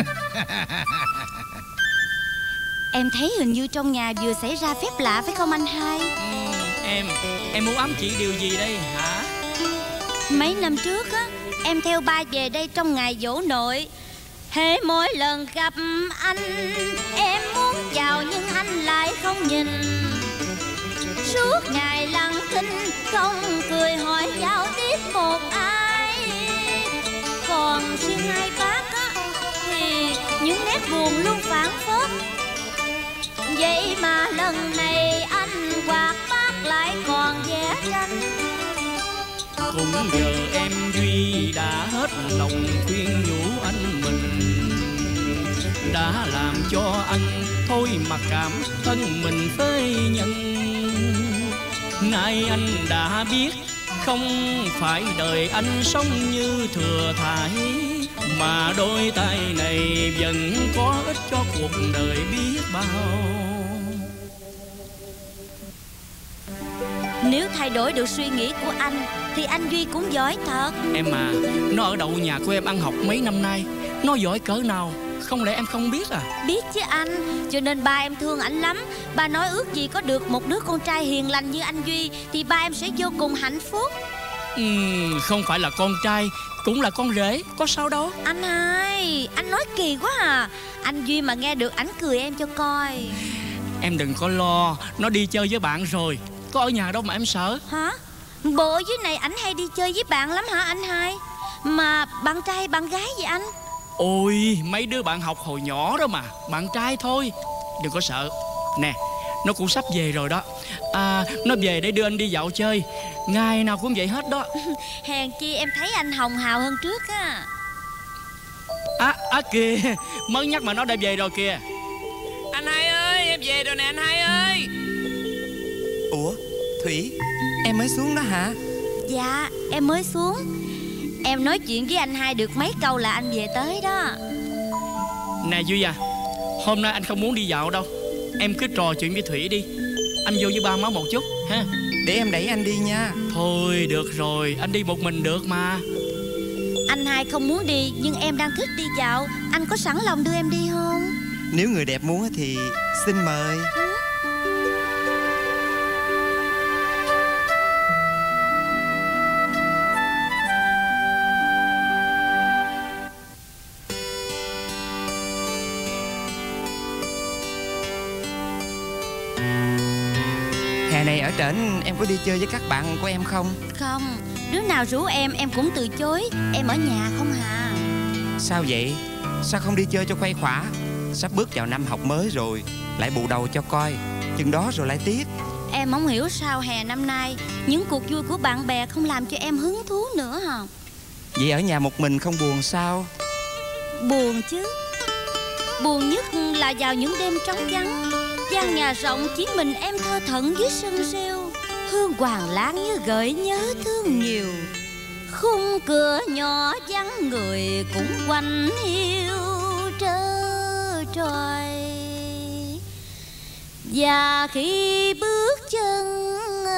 Em thấy hình như trong nhà vừa xảy ra phép lạ phải không anh hai? Ừ, em, em muốn ám chỉ điều gì đây hả? Mấy năm trước á, em theo ba về đây trong ngày giỗ nội. Hễ mỗi lần gặp anh, em muốn chào nhưng anh lại không nhìn. Suốt ngày lặng thinh không cười hỏi giao tiếp một ai. Còn riêng hai bác á, thì những nét buồn luôn phản phất. Vậy mà lần này anh quạt bác lại còn vẽ tranh. Cũng giờ em Duy đã hết lòng khuyên nhủ anh mình, đã làm cho anh thôi mà cảm thân mình phơi nhân. Nay anh đã biết không phải đời anh sống như thừa thải, mà đôi tay này vẫn có ích cho cuộc đời biết bao. Nếu thay đổi được suy nghĩ của anh thì anh Duy cũng giỏi thật. Em à, nó ở đậu nhà của em ăn học mấy năm nay, nó giỏi cỡ nào không lẽ em không biết à? Biết chứ anh, cho nên ba em thương ảnh lắm. Ba nói ước gì có được một đứa con trai hiền lành như anh Duy thì ba em sẽ vô cùng hạnh phúc. Uhm, không phải là con trai cũng là con rể, có sao đâu. Anh hai, anh nói kỳ quá à. Anh Duy mà nghe được ảnh cười em cho coi. Em đừng có lo, nó đi chơi với bạn rồi, có ở nhà đâu mà em sợ. Hả? Bộ ở dưới này ảnh hay đi chơi với bạn lắm hả anh hai? Mà bạn trai hay bạn gái vậy anh? Ôi, mấy đứa bạn học hồi nhỏ đó mà, bạn trai thôi, đừng có sợ. Nè, nó cũng sắp về rồi đó. À, nó về để đưa anh đi dạo chơi, ngày nào cũng vậy hết đó. Hèn chi em thấy anh hồng hào hơn trước á. À, à kìa, mới nhắc mà nó đã về rồi kìa. Anh hai ơi, em về rồi nè anh hai ơi. Ủa, Thủy, em mới xuống đó hả? Dạ, em mới xuống. Em nói chuyện với anh hai được mấy câu là anh về tới đó. Nè Duy à, hôm nay anh không muốn đi dạo đâu, em cứ trò chuyện với Thủy đi. Anh vô với ba má một chút ha. Để em đẩy anh đi nha. Thôi được rồi, anh đi một mình được mà. Anh hai không muốn đi nhưng em đang thích đi dạo. Anh có sẵn lòng đưa em đi không? Nếu người đẹp muốn thì xin mời. Hè này ở trển em có đi chơi với các bạn của em không? Không, đứa nào rủ em em cũng từ chối. Em ở nhà không hà. Sao vậy? Sao không đi chơi cho khuây khỏa? Sắp bước vào năm học mới rồi, lại bù đầu cho coi, chừng đó rồi lại tiếc. Em không hiểu sao hè năm nay những cuộc vui của bạn bè không làm cho em hứng thú nữa hả? Vậy ở nhà một mình không buồn sao? Buồn chứ. Buồn nhất là vào những đêm trống vắng, gian nhà rộng chỉ mình em thơ thẩn dưới sân rêu. Hương hoàng lan như gợi nhớ thương nhiều. Khung cửa nhỏ vắng người cũng quanh hiu trơ trọi. Và khi bước chân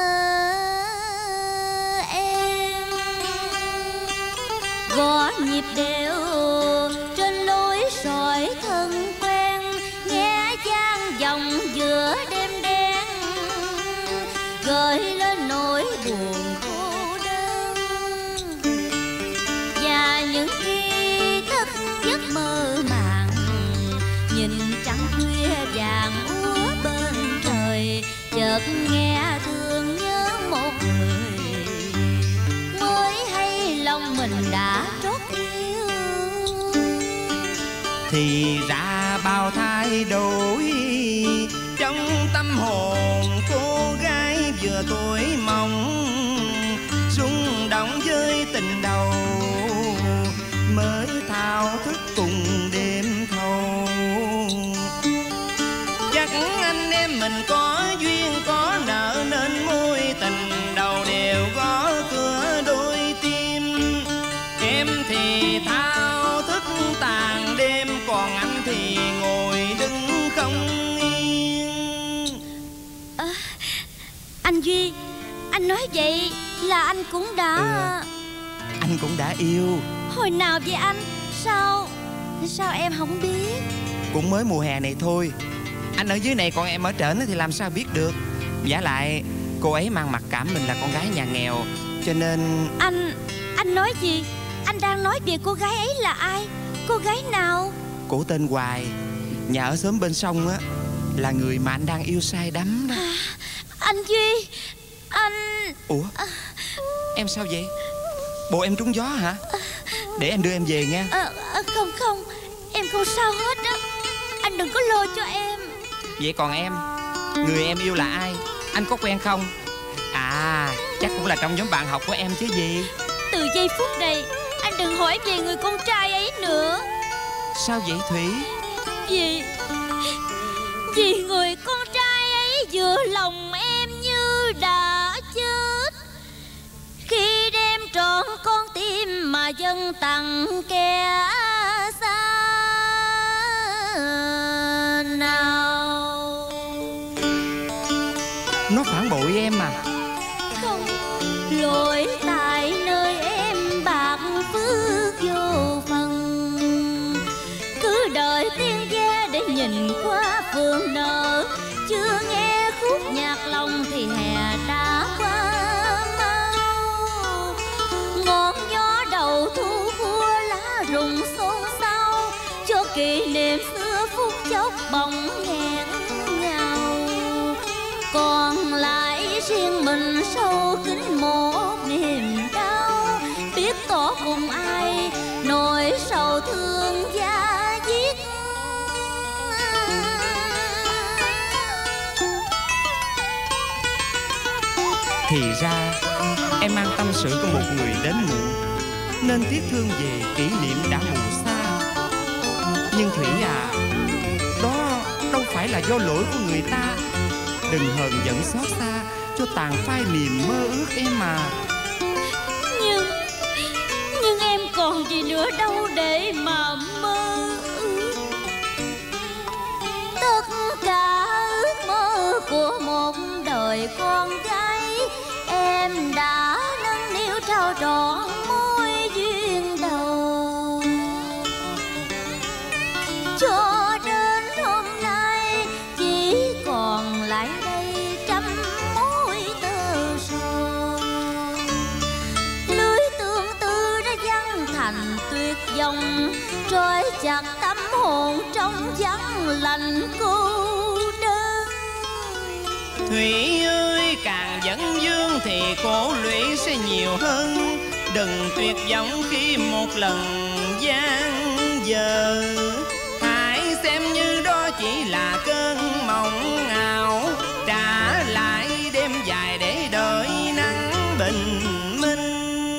em gõ nhịp đều trên lối sỏi thân quen, nghe vang vọng giữa đêm đen gợi lên nỗi buồn cô đơn. Và những khi thức giấc mơ màng, nhìn trăng khuya vàng úa bên trời, chợt nghe thương nhớ một người, mới hay lòng mình đã trót yêu. Thì ra bao thay đổi trong tâm hồn cô gái vừa tuổi mộng, rung động với tình đầu mới thao thức cùng đêm thâu. Chắc anh em mình có duyên có nợ nên mối tình đầu đều gõ cửa đôi tim. Em thì thao thức tàn đêm, còn anh thì ngồi đứng không yên. À, anh Duy, anh nói vậy là anh cũng đã... Ừ, anh cũng đã yêu. Hồi nào vậy anh? Sao Sao em không biết? Cũng mới mùa hè này thôi. Anh ở dưới này còn em ở trển thì làm sao biết được. Vả lại cô ấy mang mặc cảm mình là con gái nhà nghèo, cho nên... Anh Anh nói gì? Anh đang nói về cô gái ấy là ai? Cô gái nào? Cổ tên Hoài, nhà ở xóm bên sông á, là người mà anh đang yêu say đắm đó. À, anh Duy, anh... Ủa, em sao vậy? Bộ em trúng gió hả? Để em đưa em về nha. à, à, Không không, em không sao hết á. Anh đừng có lo cho em. Vậy còn em, người em yêu là ai? Anh có quen không? À, chắc cũng là trong nhóm bạn học của em chứ gì. Từ giây phút này, anh đừng hỏi về người con trai ấy nữa. Sao vậy Thủy? Vì Vì người con trai ấy giữa lòng em như đã chết, khi đem trọn con tim mà dâng tặng kẻ xa nào. Nó phản bội em mà. Không, lỗi tại nơi em bạc phước vô phần, cứ đợi tiên gia để nhìn qua phường nở, chưa nghe khúc nhạc lòng thì hè đã qua mau. Ngọn gió đầu thu khua lá rụng xôn xao, cho kỷ niệm xưa phút chốc bỗng nghẹn ngào. Còn lại riêng mình sâu kín một niềm đau, biết tỏ cùng ai nỗi sầu thương da diết. Thì ra em mang tâm sự của một người đến muộn, nên tiếc thương về kỷ niệm đã mù xa. Nhưng Thủy à, đó đâu phải là do lỗi của người ta. Đừng hờn giận xót xa cho tàn phai niềm mơ ước em mà. Nhưng Nhưng em còn gì nữa đâu để mà mơ ước. Tất cả ước mơ của một đời con gái, em đã nâng niu trao trọn mối duyên đầu. Cho đến hôm nay chỉ còn lại đây trăm mối tơ sầu. Lưới tương tư đã giăng thành tuyệt vọng, trói chặt tâm hồn trong vắng lạnh cô đơn. Thủy ơi, càng dẫn dương thì khổ lụy sẽ nhiều hơn. Đừng tuyệt vọng khi một lần gian dở. Hãy xem như đó chỉ là cơn mộng ảo, trả lại đêm dài để đợi nắng bình minh.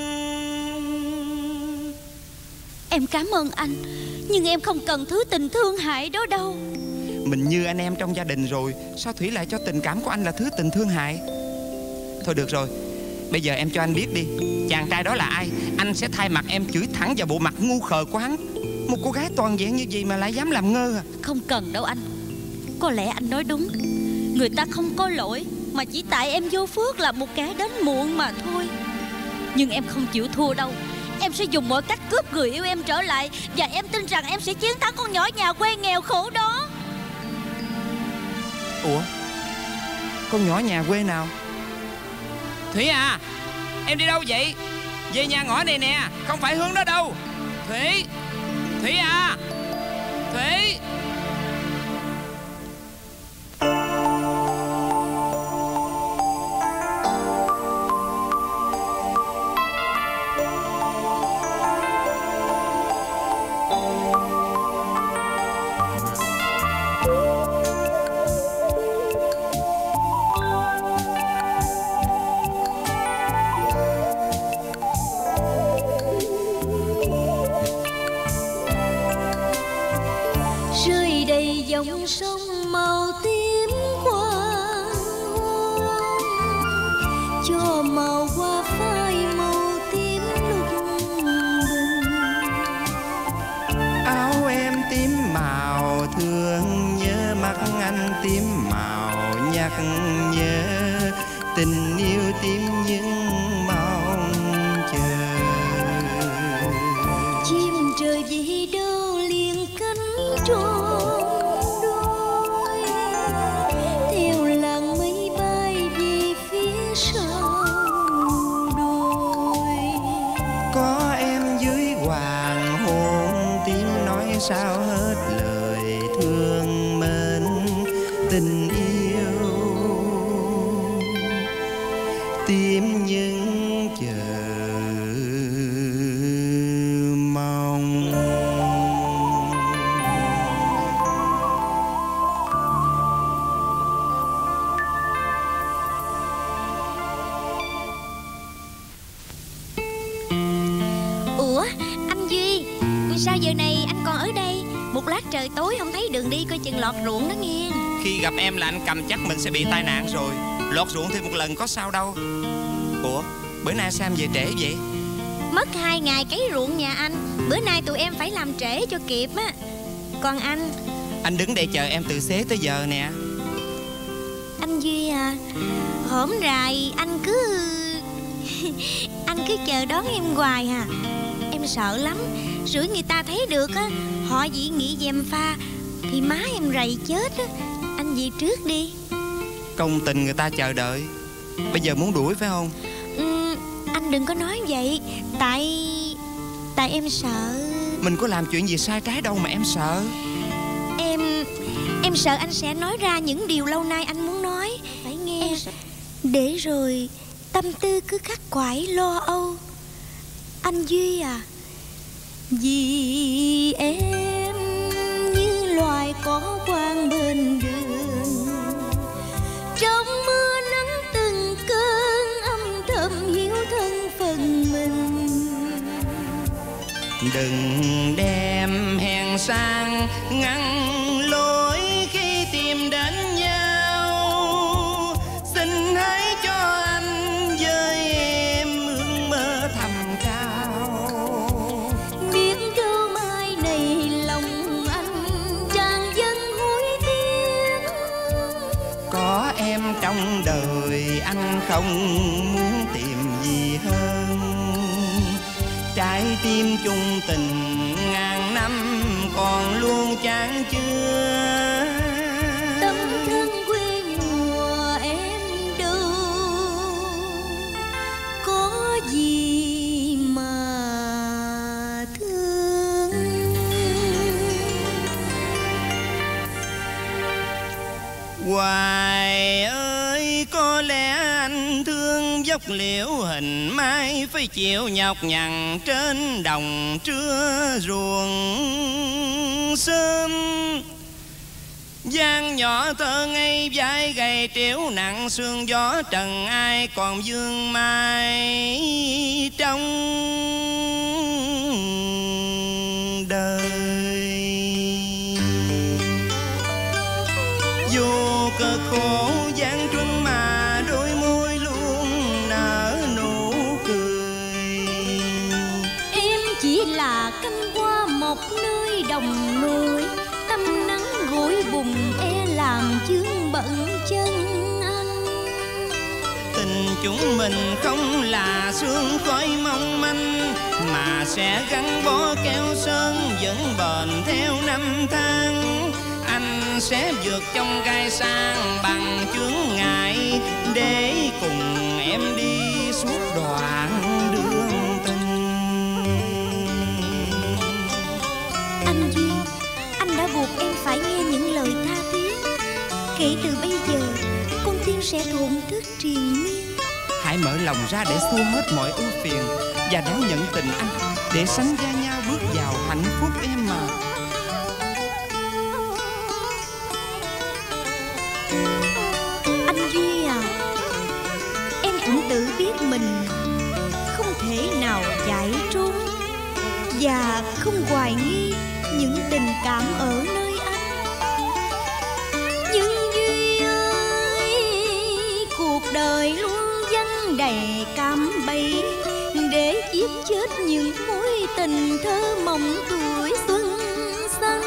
Em cảm ơn anh, nhưng em không cần thứ tình thương hại đó đâu. Mình như anh em trong gia đình rồi, sao Thủy lại cho tình cảm của anh là thứ tình thương hại? Thôi được rồi, bây giờ em cho anh biết đi, chàng trai đó là ai. Anh sẽ thay mặt em chửi thẳng vào bộ mặt ngu khờ của hắn. Một cô gái toàn vẹn như vậy mà lại dám làm ngơ à? Không cần đâu anh. Có lẽ anh nói đúng, người ta không có lỗi, mà chỉ tại em vô phước là một kẻ đến muộn mà thôi. Nhưng em không chịu thua đâu. Em sẽ dùng mọi cách cướp người yêu em trở lại, và em tin rằng em sẽ chiến thắng con nhỏ nhà quê nghèo khổ đó. Ủa, con nhỏ nhà quê nào? Thủy à, em đi đâu vậy? Về nhà ngõ này nè, không phải hướng đó đâu. Thủy, Thủy à, Thủy. dòng sông màu tím quang hôn, cho màu hoa phai màu tím lung linh. Áo em tím màu thương nhớ, mắt anh tím màu nhắc nhớ, tình yêu tím những mong chờ. Chim trời vì đâu liền cánh tròn đôi, theo làng mây bay về phía sau đồi. Có em dưới hoàng hôn tím tim những chờ mong. Ủa anh Duy, sao giờ này anh còn ở đây? Một lát trời tối không thấy đường đi, coi chừng lọt ruộng đó nghe. Khi gặp em là anh cầm chắc mình sẽ bị tai nạn rồi. Lọt ruộng thêm một lần có sao đâu. Ủa, bữa nay sao em về trễ vậy? Mất hai ngày cấy ruộng nhà anh. Bữa nay tụi em phải làm trễ cho kịp á. Còn anh? Anh đứng đây chờ em từ xế tới giờ nè. Anh Duy à, hổm rày anh cứ anh cứ chờ đón em hoài à. Em sợ lắm, rủi người ta thấy được á, họ dị nghị gièm pha thì má em rầy chết á. Anh về trước đi. Công tình người ta chờ đợi, bây giờ muốn đuổi phải không? Ừ, anh đừng có nói vậy. Tại Tại em sợ. Mình có làm chuyện gì sai trái đâu mà em sợ. Em Em sợ anh sẽ nói ra những điều lâu nay anh muốn nói. Phải nghe sợ... Để rồi tâm tư cứ khắc khoải lo âu. Anh Duy à, vì em như loài có quang bên đường, trong mưa nắng từng cơn âm thầm hiu thân phần mình. Đừng đem hèn sang ngăn lối khi tìm đến nhau. Xin hãy cho anh với em ước mơ thầm cao. Biết đâu mai này lòng anh tràn dâng hối tiếc. Có em trong đời anh không muốn tìm gì hơn. Trái tim chung tình ngàn năm còn luôn chán chưa. Tâm thân quê mùa em đâu có gì mà thương. Hoài ơi, có lẽ anh thương dốc liễu hình mai, phải chịu nhọc nhằn trên đồng trưa ruộng sớm. Giang nhỏ thơ ngây vai gầy trĩu nặng sương gió trần ai còn vương mai trong đời. Vô cơ khổ gian truân mà đôi môi luôn nở nụ cười. Em chỉ là canh hoa một nơi đồng nuôi, tâm nắng gối bùn e làm chướng bận chân anh. Tình chúng mình không là sương khói mong manh, mà sẽ gắn bó keo sơn vẫn bền theo năm tháng. Anh sẽ vượt trong gai sang bằng chướng ngại, để cùng em đi suốt đoạn đường tình. Anh Duy, anh đã buộc em phải nghe những lời tha thiết. Kể từ bây giờ, con tim sẽ thổn thức triền miên. Hãy mở lòng ra để xua hết mọi ưu phiền và đón nhận tình anh, để sánh vai nhau bước vào hạnh phúc em mà. Anh Duy à, em cũng tự biết mình không thể nào chạy trốn và không hoài nghi những tình cảm ở nơi anh. Nhưng Duy ơi, cuộc đời luôn văng đầy cạm bẫy, để giết chết những mối tình thơ mộng tuổi xuân xanh.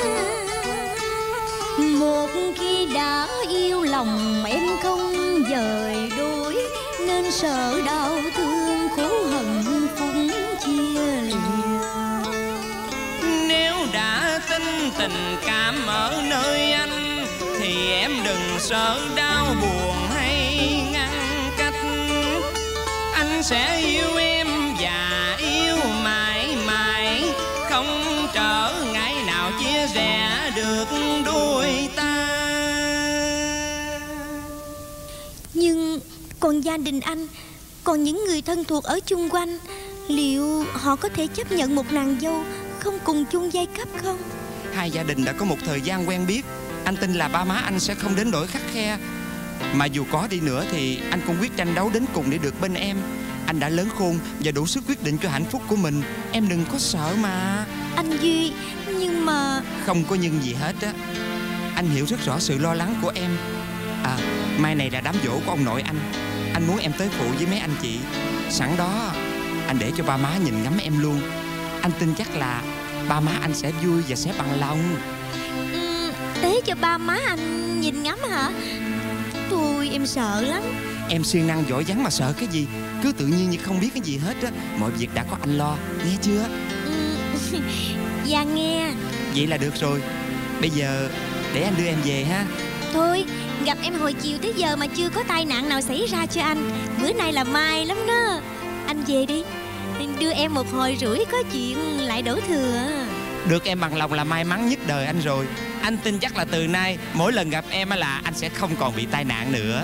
Một khi đã yêu lòng em không dời đôi, nên sợ đau thương khổ hận phúc chia lìa. Nếu đã tin tình cảm ở nơi anh, thì em đừng sợ đau buồn hay ngăn cách. Anh sẽ yêu em và yêu mãi mãi, không trở ngại nào chia rẽ được đôi ta. Nhưng Còn gia đình anh, còn những người thân thuộc ở chung quanh, liệu họ có thể chấp nhận một nàng dâu không cùng chung giai cấp không? Hai gia đình đã có một thời gian quen biết, anh tin là ba má anh sẽ không đến nỗi khắt khe. Mà dù có đi nữa thì anh cũng quyết tranh đấu đến cùng để được bên em. Anh đã lớn khôn và đủ sức quyết định cho hạnh phúc của mình. Em đừng có sợ mà. Anh Duy, nhưng mà... Không có nhưng gì hết á. Anh hiểu rất rõ sự lo lắng của em. À, mai này là đám giỗ của ông nội anh. Anh muốn em tới phụ với mấy anh chị. Sẵn đó anh để cho ba má nhìn ngắm em luôn. Anh tin chắc là ba má anh sẽ vui và sẽ bằng lòng. Ừ, để cho ba má anh nhìn ngắm hả? Tôi em sợ lắm. Em siêng năng giỏi vắng mà sợ cái gì. Cứ tự nhiên như không biết cái gì hết á. Mọi việc đã có anh lo, nghe chưa? Ừ, dạ nghe. Vậy là được rồi. Bây giờ để anh đưa em về ha. Thôi, gặp em hồi chiều tới giờ mà chưa có tai nạn nào xảy ra cho anh. Bữa nay là may lắm đó. Anh về đi, đưa em một hồi rưỡi có chuyện lại đổ thừa. Được em bằng lòng là may mắn nhất đời anh rồi. Anh tin chắc là từ nay mỗi lần gặp em là anh sẽ không còn bị tai nạn nữa.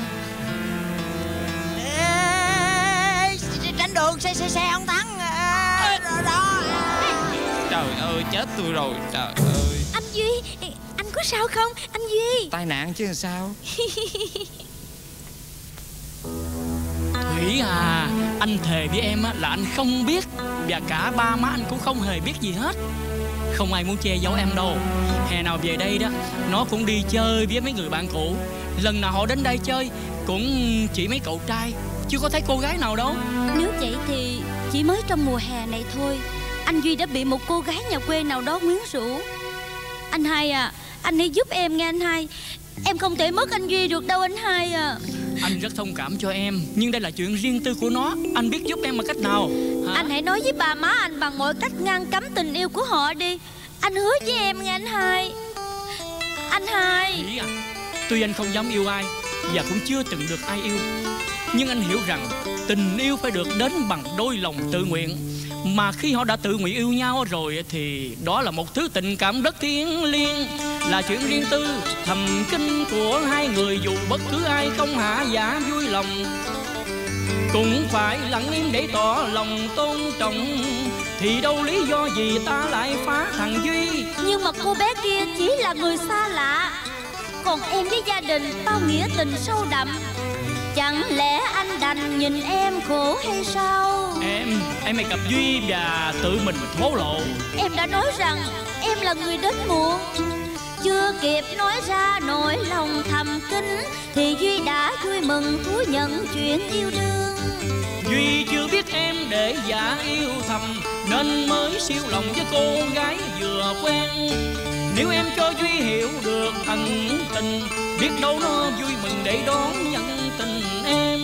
Ê, tránh đường, xe xe xe ông Thắng. À, đó, đó. Trời ơi, chết tôi rồi. Trời ơi. Anh Duy, anh có sao không? Anh Duy. Tai nạn chứ sao. Thủy à, anh thề với em là anh không biết, và cả ba má anh cũng không hề biết gì hết. Không ai muốn che giấu em đâu. Hè nào về đây đó, nó cũng đi chơi với mấy người bạn cũ. Lần nào họ đến đây chơi cũng chỉ mấy cậu trai, chưa có thấy cô gái nào đâu. Nếu vậy thì chỉ mới trong mùa hè này thôi, anh Duy đã bị một cô gái nhà quê nào đó quyến rũ. Anh Hai à, anh hãy giúp em nghe anh Hai. Em không thể mất anh Duy được đâu anh Hai à. Anh rất thông cảm cho em, nhưng đây là chuyện riêng tư của nó. Anh biết giúp em bằng cách nào hả? Anh hãy nói với bà má anh bằng mọi cách ngăn cấm tình yêu của họ đi. Anh hứa với em nghe anh Hai. Anh Hai. Thủy à, tuy anh không dám yêu ai và cũng chưa từng được ai yêu, nhưng anh hiểu rằng tình yêu phải được đến bằng đôi lòng tự nguyện. Mà khi họ đã tự nguyện yêu nhau rồi thì đó là một thứ tình cảm rất thiêng liêng, là chuyện riêng tư thầm kín của hai người. Dù bất cứ ai không hạ giả vui lòng cũng phải lặng im để tỏ lòng tôn trọng. Thì đâu lý do gì ta lại phá thằng Duy. Nhưng mà cô bé kia chỉ là người xa lạ, còn em với gia đình bao nghĩa tình sâu đậm. Chẳng lẽ anh đành nhìn em khổ hay sao? Em, em hãy gặp Duy và tự mình thổ lộ. Em đã nói rằng em là người đến muộn. Chưa kịp nói ra nỗi lòng thầm kín thì Duy đã vui mừng thú nhận chuyện yêu đương. Duy chưa biết em để giả yêu thầm nên mới siêu lòng với cô gái vừa quen. Nếu em cho Duy hiểu được ẩn tình, biết đâu nó vui mừng để đón nhận tình em.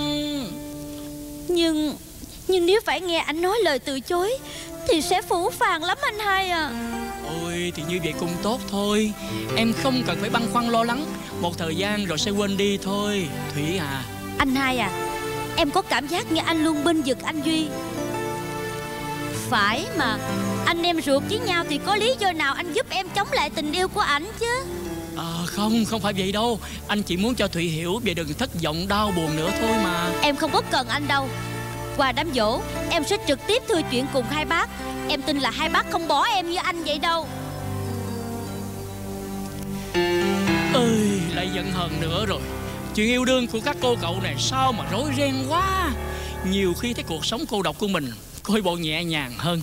Nhưng Nhưng nếu phải nghe anh nói lời từ chối thì sẽ phũ phàng lắm anh Hai à. Ôi thì như vậy cũng tốt thôi. Em không cần phải băn khoăn lo lắng. Một thời gian rồi sẽ quên đi thôi Thủy à. Anh Hai à, em có cảm giác như anh luôn bênh vực anh Duy. Phải mà, anh em ruột với nhau thì có lý do nào anh giúp em chống lại tình yêu của ảnh chứ? À, không, không phải vậy đâu. Anh chỉ muốn cho Thủy hiểu và đừng thất vọng đau buồn nữa thôi mà. Em không có cần anh đâu. Qua đám giỗ em sẽ trực tiếp thưa chuyện cùng hai bác. Em tin là hai bác không bỏ em như anh vậy đâu. Ơi, lại giận hờn nữa rồi. Chuyện yêu đương của các cô cậu này sao mà rối ren quá. Nhiều khi thấy cuộc sống cô độc của mình coi bộ nhẹ nhàng hơn.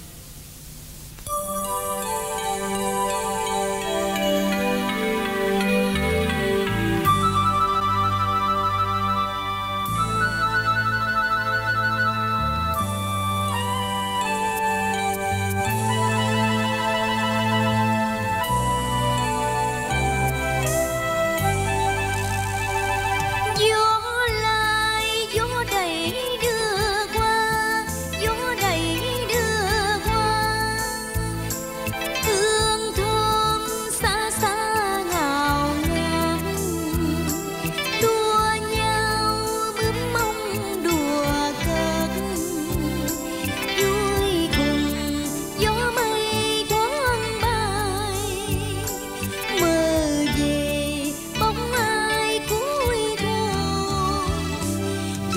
Gió lại, gió đầy đưa qua, gió đầy đưa qua.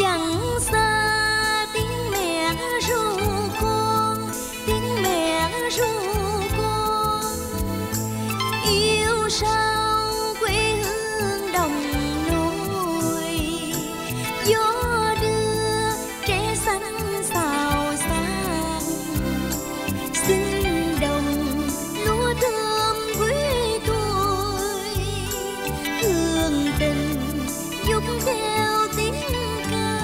Dặn xa tiếng mẹ ru con, tiếng mẹ ru con. Yêu sao quê hương đồng nôi, gió đưa tre xanh xào xạc. Xin đồng lúa thơm quê tôi, hương tình giúp theo tiếng ca.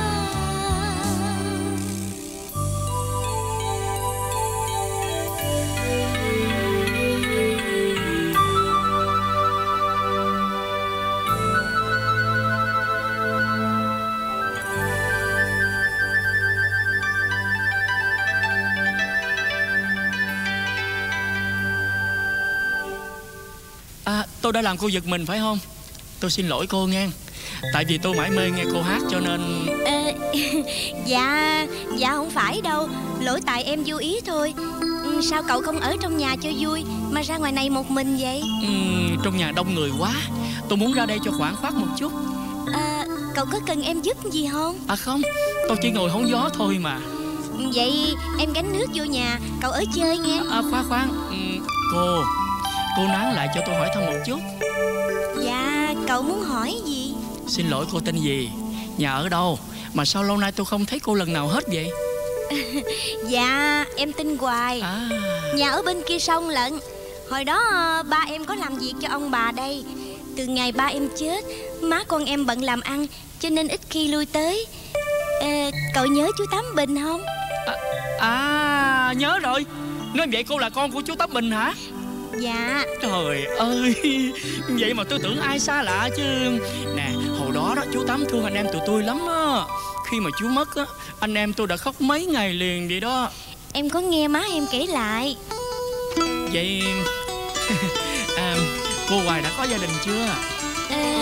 À, tôi đã làm cô giật mình phải không? Tôi xin lỗi cô nghe. Tại vì tôi mải mê nghe cô hát cho nên... Ờ, dạ, dạ không phải đâu. Lỗi tại em vô ý thôi. Ừ, sao cậu không ở trong nhà cho vui mà ra ngoài này một mình vậy? Ừm, trong nhà đông người quá, tôi muốn ra đây cho khoảng khoát một chút. À, cậu có cần em giúp gì không? À không, tôi chỉ ngồi hóng gió thôi mà. Vậy em gánh nước vô nhà, cậu ở chơi nghe. À khoan khoan, Ừm, cô Cô nán lại cho tôi hỏi thăm một chút. Dạ, cậu muốn hỏi gì? Xin lỗi, cô tên gì? Nhà ở đâu? Mà sao lâu nay tôi không thấy cô lần nào hết vậy? Dạ, em tên Hoài. À, Nhà ở bên kia sông lận. Hồi đó ờ, ba em có làm việc cho ông bà đây. Từ ngày ba em chết, má con em bận làm ăn cho nên ít khi lui tới. Ờ, cậu nhớ chú Tám Bình không? à, à nhớ rồi. Nói vậy cô là con của chú Tám Bình hả? Dạ. Trời ơi, vậy mà tôi tưởng ai xa lạ chứ. Nè, hồi đó đó chú Tám thương anh em tụi tôi lắm á. Khi mà chú mất á, anh em tôi đã khóc mấy ngày liền vậy đó. Em có nghe má em kể lại. Vậy à, cô Hoài đã có gia đình chưa? Ờ,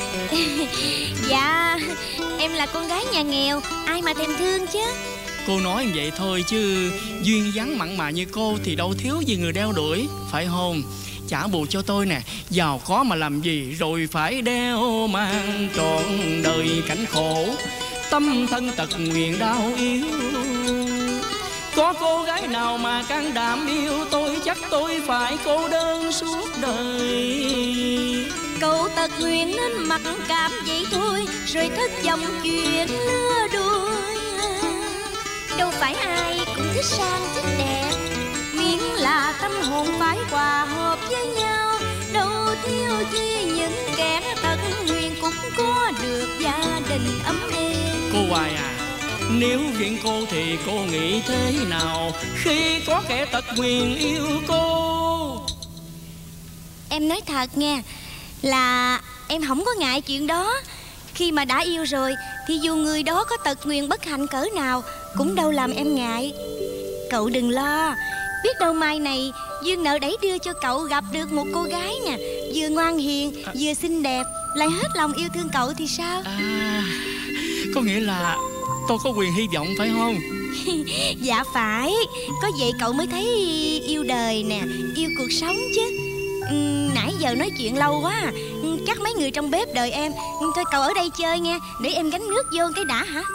dạ, em là con gái nhà nghèo, ai mà thèm thương chứ. Cô nói vậy thôi chứ duyên dáng mặn mà như cô thì đâu thiếu gì người đeo đuổi, phải không? Trả bù cho tôi nè, giàu có mà làm gì rồi phải đeo mang trọn đời cảnh khổ. Tâm thân tật nguyền đau yếu, có cô gái nào mà can đảm yêu tôi, chắc tôi phải cô đơn suốt đời. Cậu tật nguyền nên mặc cảm vậy thôi, rồi thất vọng chuyện lứa đôi. Đâu phải ai cũng thích sang thích đẹp, miễn là tâm hồn phải hòa hợp với nhau. Đâu thiếu chi những kẻ tật nguyền cũng có được gia đình ấm êm. Cô Hoài à, nếu chuyện cô thì cô nghĩ thế nào khi có kẻ tật nguyền yêu cô? Em nói thật nha, là em không có ngại chuyện đó. Khi mà đã yêu rồi thì dù người đó có tật nguyền bất hạnh cỡ nào cũng đâu làm em ngại. Cậu đừng lo, biết đâu mai này duyên nợ đẩy đưa cho cậu gặp được một cô gái nè, vừa ngoan hiền, vừa xinh đẹp, lại hết lòng yêu thương cậu thì sao? À, có nghĩa là tôi có quyền hy vọng phải không? Dạ phải, có vậy cậu mới thấy yêu đời nè, yêu cuộc sống chứ. Ừ, nãy giờ nói chuyện lâu quá à. Ừ, chắc mấy người trong bếp đợi em. Ừ, thôi cậu ở đây chơi nghe, để em gánh nước vô cái đã hả?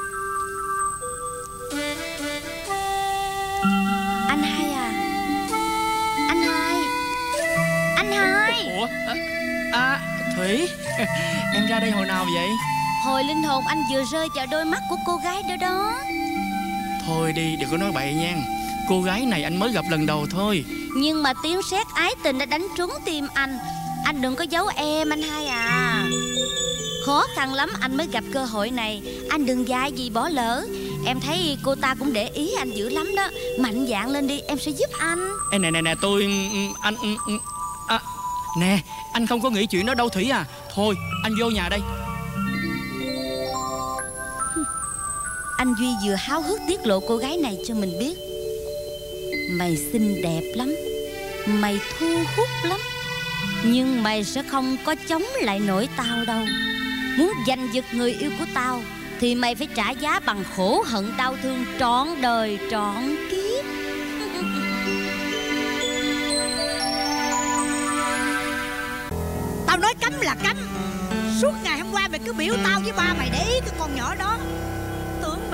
Anh Hai à, anh Hai, anh Hai. Ủa? À, à Thủy, em ra đây hồi nào vậy? Hồi linh hồn anh vừa rơi vào đôi mắt của cô gái đó đó. Thôi đi, đừng có nói bậy nha. Cô gái này anh mới gặp lần đầu thôi. Nhưng mà tiếng sét ái tình đã đánh trúng tim anh. Anh đừng có giấu em anh Hai à. Khó khăn lắm anh mới gặp cơ hội này, anh đừng dại gì bỏ lỡ. Em thấy cô ta cũng để ý anh dữ lắm đó. Mạnh dạn lên đi, em sẽ giúp anh. Ê, nè nè nè tôi anh à, nè anh không có nghĩ chuyện đó đâu Thủy à. Thôi anh vô nhà đây. Anh Duy vừa háo hức tiết lộ cô gái này cho mình biết. Mày xinh đẹp lắm, mày thu hút lắm, nhưng mày sẽ không có chống lại nổi tao đâu. Muốn giành giật người yêu của tao thì mày phải trả giá bằng khổ hận đau thương trọn đời trọn kiếp. Tao nói cấm là cấm. Suốt ngày hôm qua mày cứ biểu tao với ba mày để ý cái con nhỏ đó.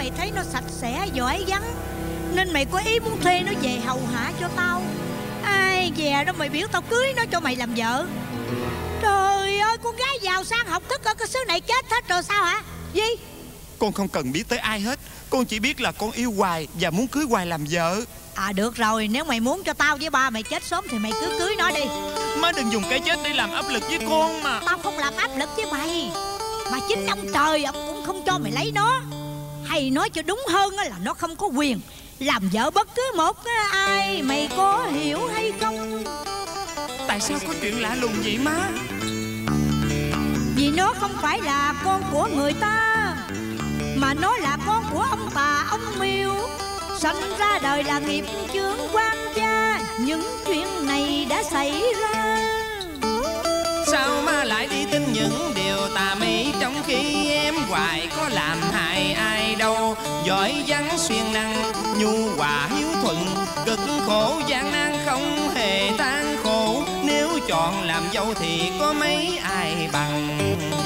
mày thấy nó sạch sẽ, giỏi vắng, nên mày có ý muốn thuê nó về hầu hạ cho tao. Ai dè đó mày biểu tao cưới nó cho mày làm vợ. Trời ơi, con gái giàu sang học thức ở cái xứ này chết hết rồi sao hả? Gì? Con không cần biết tới ai hết. Con chỉ biết là con yêu Hoài và muốn cưới Hoài làm vợ. À được rồi, nếu mày muốn cho tao với ba mày chết sớm thì mày cứ cưới nó đi. Má đừng dùng cái chết để làm áp lực với con mà. Tao không làm áp lực với mày, mà chính ông trời ông cũng không cho mày lấy nó. Hay nói cho đúng hơn là nó không có quyền làm vợ bất cứ một ai. Mày có hiểu hay không? Tại sao có chuyện lạ lùng vậy má? Vì nó không phải là con của người ta, mà nó là con của ông bà ông Miêu. Sanh ra đời là nghiệp chướng quan gia. Những chuyện này đã xảy ra. Sao má lại đi tin những điều tà mị, trong khi em Hoài có làm hại ai đâu. Giỏi vắng xuyên năng, nhu hòa hiếu thuận, cực khổ gian nan không hề than khổ. Nếu chọn làm dâu thì có mấy ai bằng.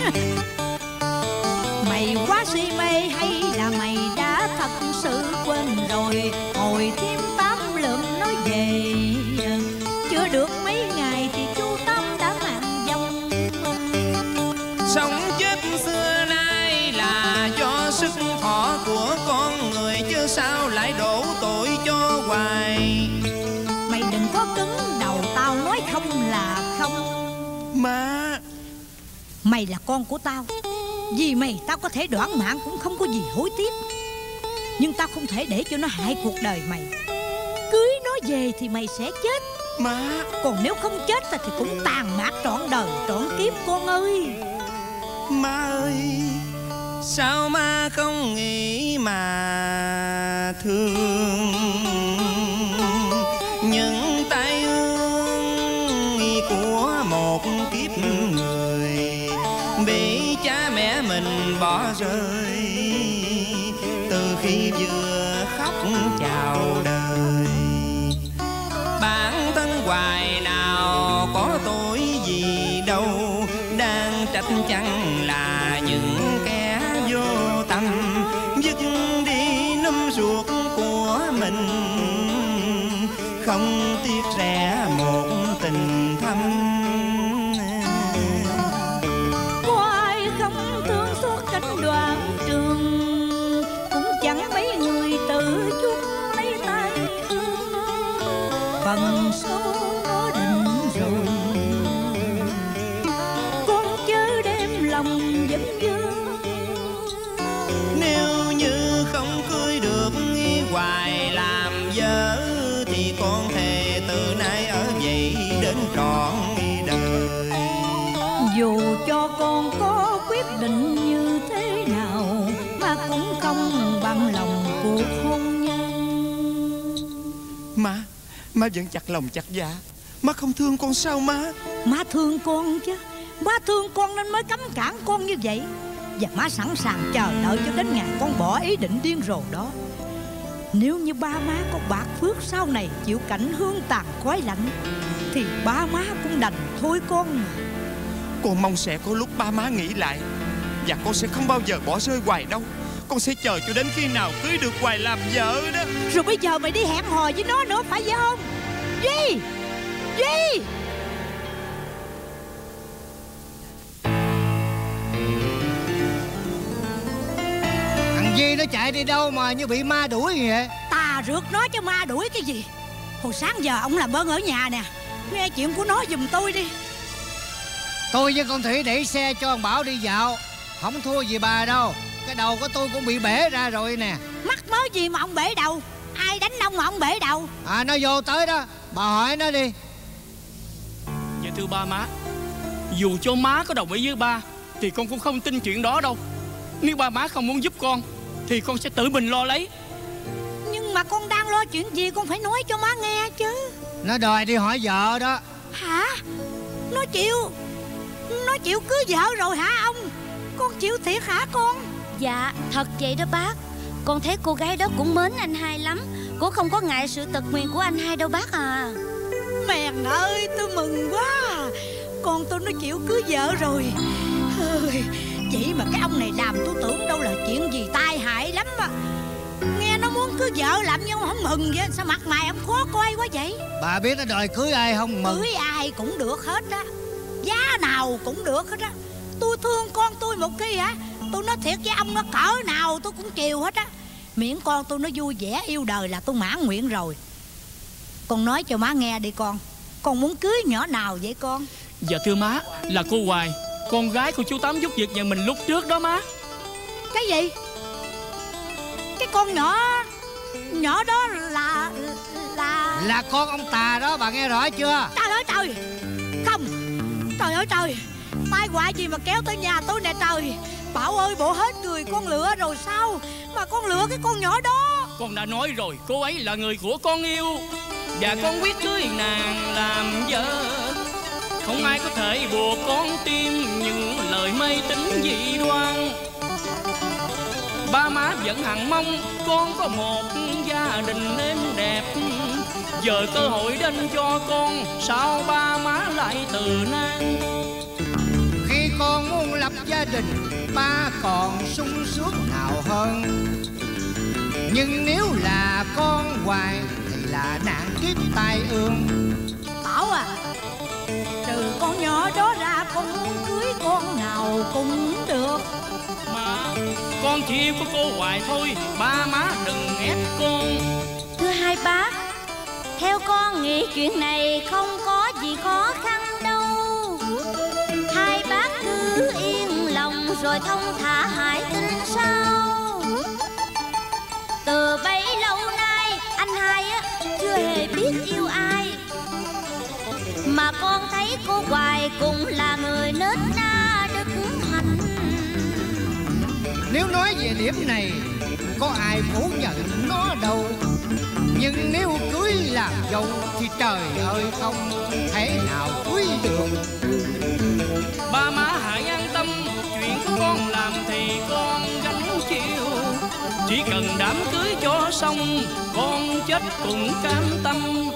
Mày quá si mê hay là mày đã thật sự quên rồi? Hồi thêm tám lượng nói về, chưa được mấy ngày thì chú Tâm đã mang vong. Sống chết xưa nay là do sức thọ của con người, chứ sao lại đổ tội cho Hoài. Mày đừng có cứng đầu, tao nói không là không. Má, mày là con của tao, vì mày tao có thể đoản mạng cũng không có gì hối tiếc. Nhưng tao không thể để cho nó hại cuộc đời mày. Cưới nó về thì mày sẽ chết. Má, còn nếu không chết thì cũng tàn mát trọn đời trọn kiếp con ơi. Má ơi, sao má không nghĩ mà thương những tai ương của một kiếp người bị cha mẹ mình bỏ rơi từ khi vừa khóc chào đời. Bản thân Hoài nào có tội gì đâu, đang trách chăng là những kẻ vô tâm dứt đi nấm ruột của mình, không tiếc rẻ một tình thâm. Có ai không thương suốt cánh đoạn trường, cũng chẳng mấy người tự chuốc lấy tay ương. Phần số nó định rồi, con chớ đem lòng vẫn vương. Nếu như không cưới được Hoài làm vợ thì con thề từ nay ở vậy đến trọn đời. Dù cho con có quyết định như thế nào mà cũng không bằng lòng cuộc hôn nhân. Má, má vẫn chặt lòng chặt dạ. Má không thương con sao má? Má thương con chứ. Má thương con nên mới cấm cản con như vậy. Và má sẵn sàng chờ đợi cho đến ngày con bỏ ý định điên rồ đó. Nếu như ba má có bạc phước sau này chịu cảnh hương tàn khói lạnh thì ba má cũng đành thôi con mà. Con mong sẽ có lúc ba má nghĩ lại, và con sẽ không bao giờ bỏ rơi Hoài đâu. Con sẽ chờ cho đến khi nào cưới được Hoài làm vợ đó. Rồi bây giờ mày đi hẹn hò với nó nữa phải vậy không? Duy! Duy! Thằng Duy nó chạy đi đâu mà như bị ma đuổi vậy? Ta rượt nó chứ ma đuổi cái gì. Hồi sáng giờ ông làm ơn ở nhà nè, nghe chuyện của nó giùm tôi đi. Tôi với con Thủy để xe cho thằng Bảo đi dạo, không thua gì bà đâu. Cái đầu của tôi cũng bị bể ra rồi nè. Mắc mớ gì mà ông bể đầu? Ai đánh ông mà ông bể đầu? À, nó vô tới đó, bà hỏi nó đi. Dạ thưa ba má, dù cho má có đồng ý với ba thì con cũng không tin chuyện đó đâu. Nếu ba má không muốn giúp con thì con sẽ tự mình lo lấy. Nhưng mà con đang lo chuyện gì con phải nói cho má nghe chứ. Nó đòi đi hỏi vợ đó. Hả? Nó chịu Nó chịu cưới vợ rồi hả ông? Con chịu thiệt hả con? Dạ thật vậy đó bác. Con thấy cô gái đó cũng mến anh hai lắm. Cô không có ngại sự tật nguyền của anh hai đâu bác à. Mèn ơi, tôi mừng quá. Con tôi nó chịu cưới vợ rồi. Vậy mà cái ông này làm tôi tưởng đâu là chuyện gì tai hại lắm à. cứ vợ làm như ông không mừng vậy. Sao mặt mày ông khó coi quá vậy? Bà biết nó đòi cưới ai không mừng? Cưới ai cũng được hết á, giá nào cũng được hết á. Tôi thương con tôi một khi hả, tôi nói thiệt với ông, nó cỡ nào tôi cũng chiều hết á. Miễn con tôi nó vui vẻ yêu đời là tôi mãn nguyện rồi. Con nói cho má nghe đi con, con muốn cưới nhỏ nào vậy con? Dạ thưa má, là cô Hoài, con gái của chú Tám giúp việc nhà mình lúc trước đó má. Cái gì? Cái con nhỏ nhỏ đó là là Là con ông Tà đó, bà nghe rõ chưa? Trời ơi trời, không, trời ơi trời, tai họa gì mà kéo tới nhà tôi nè trời. Bảo ơi, bộ hết người con lựa rồi sao mà con lựa cái con nhỏ đó? Con đã nói rồi, cô ấy là người của con yêu, và con quyết cưới nàng làm vợ. Không ai có thể buộc con tin những lời mê tín dị đoan. Ba má vẫn hằng mong con có một gia đình êm đẹp. Giờ cơ hội đến cho con, sao ba má lại từ nan? Khi con muốn lập gia đình, ba còn sung sướng nào hơn. Nhưng nếu là con Hoài thì là nạn kiếp tai ương. Bảo à, trừ con nhỏ đó ra con muốn cưới con nào cũng được. Mà con chỉ yêu của cô Hoài thôi, ba má đừng ép con. Thưa hai bác, theo con nghĩ chuyện này không có gì khó khăn đâu. Hai bác cứ yên lòng rồi thông thả hãy tin sau. Từ bấy lâu nay anh hai á chưa hề biết yêu ai, mà con thấy cô Hoài cũng là người nết na đức hạnh. Nếu nói về điểm này, có ai phủ nhận nó đâu. Nhưng nếu cưới làm dâu thì trời ơi không thể nào cưới được. Ba má hãy an tâm, chuyện của con làm thì con gánh chịu. Chỉ cần đám cưới cho xong, con chết cũng cam tâm.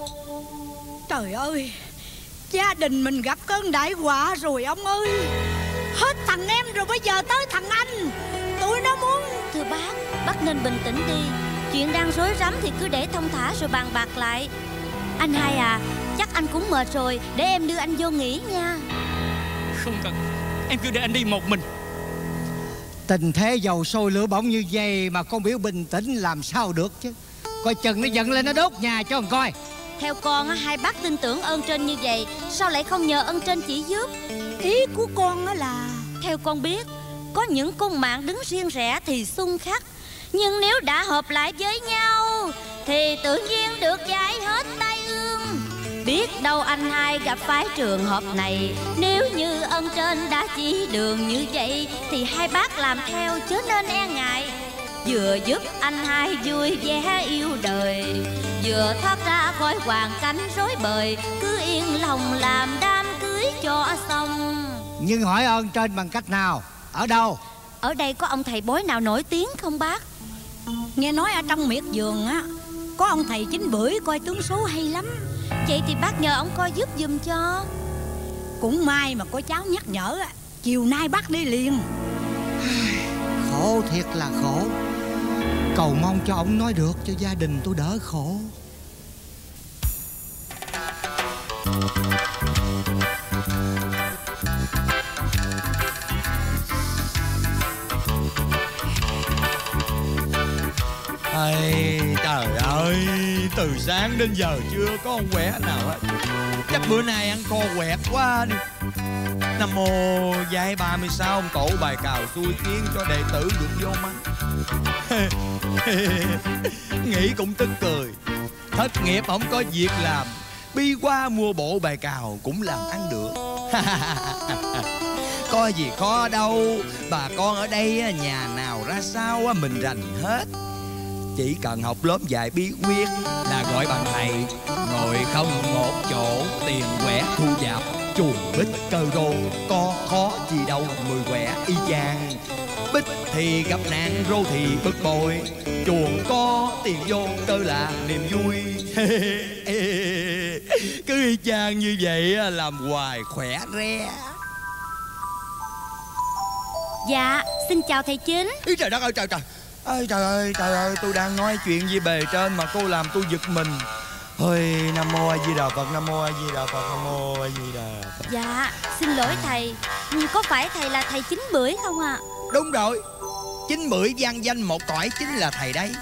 Trời ơi, gia đình mình gặp cơn đại họa rồi ông ơi. Hết thằng em rồi bây giờ tới thằng anh. Tụi nó muốn... Thưa bác, bác nên bình tĩnh đi. Chuyện đang rối rắm thì cứ để thông thả rồi bàn bạc lại. Anh hai à, chắc anh cũng mệt rồi, để em đưa anh vô nghỉ nha. Không cần, em cứ để anh đi một mình. Tình thế dầu sôi lửa bỏng như vậy mà con biểu bình tĩnh làm sao được chứ. Coi chừng nó giận lên nó đốt nhà cho con coi. Theo con, hai bác tin tưởng ơn trên như vậy, sao lại không nhờ ơn trên chỉ giúp? Ý của con là... Theo con biết, có những cung mạng đứng riêng rẽ thì xung khắc, nhưng nếu đã hợp lại với nhau thì tự nhiên được giải hết tai ương. Biết đâu anh hai gặp phải trường hợp này. Nếu như ơn trên đã chỉ đường như vậy thì hai bác làm theo chớ nên e ngại. Vừa giúp anh hai vui vẻ yêu đời, vừa thoát ra khỏi hoàn cảnh rối bời. Cứ yên lòng làm đám cưới cho xong. Nhưng hỏi ơn trên bằng cách nào? Ở đâu? Ở đây có ông thầy bói nào nổi tiếng không bác? Nghe nói ở trong miệt vườn á có ông thầy Chín Bưởi coi tướng số hay lắm. Vậy thì bác nhờ ông coi giúp giùm cho. Cũng may mà có cháu nhắc nhở á, chiều nay bác đi liền. Khổ thiệt là khổ. Cầu mong cho ông nói được cho gia đình tôi đỡ khổ. Ây, trời ơi, từ sáng đến giờ chưa có con quẹt nào hết. Chắc bữa nay ăn co quẹt quá đi. Nam mô giai ba mươi sáu ông tổ bài cào xui kiến cho đệ tử được vô mắt. Nghĩ cũng tức cười. Thất nghiệp không có việc làm, bi qua mua bộ bài cào cũng làm ăn được. Có gì khó đâu. Bà con ở đây nhà nào ra sao mình rành hết. Chỉ cần học lớp dạy bí quyết là gọi bằng thầy. Ngồi không một chỗ, tiền quẻ thu vào. Chuồng bích cơ rô, có khó gì đâu, mười quẻ y chang. Bích thì gặp nạn, rô thì bực bội. Chuồng có tiền vô, cơ là niềm vui. Cứ y chang như vậy làm hoài khỏe re. Dạ, xin chào thầy Chín. Ý trời đất ơi trời trời. Ơi trời ơi, trời ơi, tôi đang nói chuyện với bề trên mà cô làm tôi giật mình. Ôi, Nam Mô A Di Đà Phật, Nam Mô A Di Đà Phật, Nam Mô A Di Đà Phật. Dạ, xin lỗi thầy. Có phải thầy là thầy Chín Bưởi không ạ? À? Đúng rồi, Chín Bưởi vang danh một cõi chính là thầy đấy.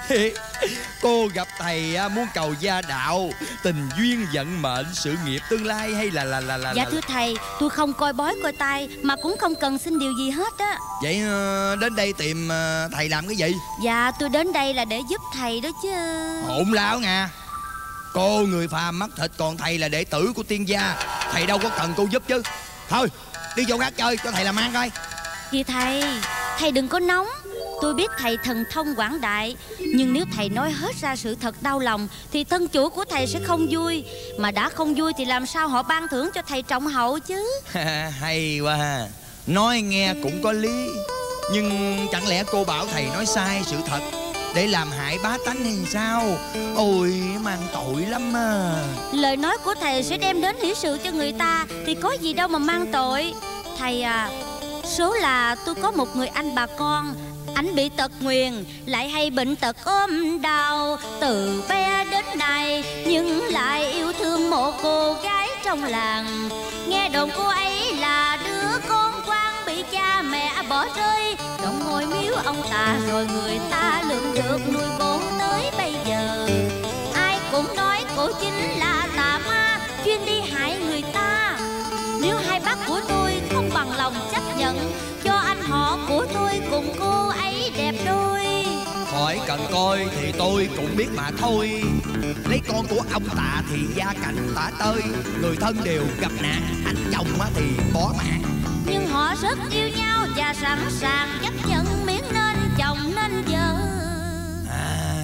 Cô gặp thầy muốn cầu gia đạo, tình duyên vận mệnh, sự nghiệp tương lai hay là là là là Dạ là... thưa thầy, tôi không coi bói coi tai mà cũng không cần xin điều gì hết á. Vậy đến đây tìm thầy làm cái gì? Dạ tôi đến đây là để giúp thầy đó chứ. Hỗn láo nha. Cô người phàm mắt thịt, còn thầy là đệ tử của tiên gia, thầy đâu có cần cô giúp chứ. Thôi đi vô gác chơi cho thầy làm ăn coi. Kìa thầy, thầy đừng có nóng. Tôi biết thầy thần thông quảng đại, nhưng nếu thầy nói hết ra sự thật đau lòng thì thân chủ của thầy sẽ không vui. Mà đã không vui thì làm sao họ ban thưởng cho thầy trọng hậu chứ. Hay quá, nói nghe cũng có lý. Nhưng chẳng lẽ cô bảo thầy nói sai sự thật để làm hại bá tánh hay sao? Ôi mang tội lắm à. Lời nói của thầy sẽ đem đến hỷ sự cho người ta thì có gì đâu mà mang tội. Thầy à, số là tôi có một người anh bà con, anh bị tật nguyền, lại hay bệnh tật ốm đau. Từ bé đến nay nhưng lại yêu thương một cô gái trong làng. Nghe đồn cô ấy là đứa con quan bị cha mẹ bỏ rơi trong ngôi miếu ông ta, rồi người ta lượm được nuôi cô tới bây giờ. Ai cũng nói cô chính là tà ma chuyên đi hại người ta. Nếu hai bác của tôi không bằng lòng chấp nhận cho anh họ của tôi cùng cô ấy đẹp đôi. Khỏi cần coi thì tôi cũng biết mà thôi. Lấy con của ông Tạ thì gia cảnh tả tơi, người thân đều gặp nạn, anh chồng thì bỏ mạng. Nhưng họ rất yêu nhau và sẵn sàng chấp nhận miễn nên chồng nên vợ. À,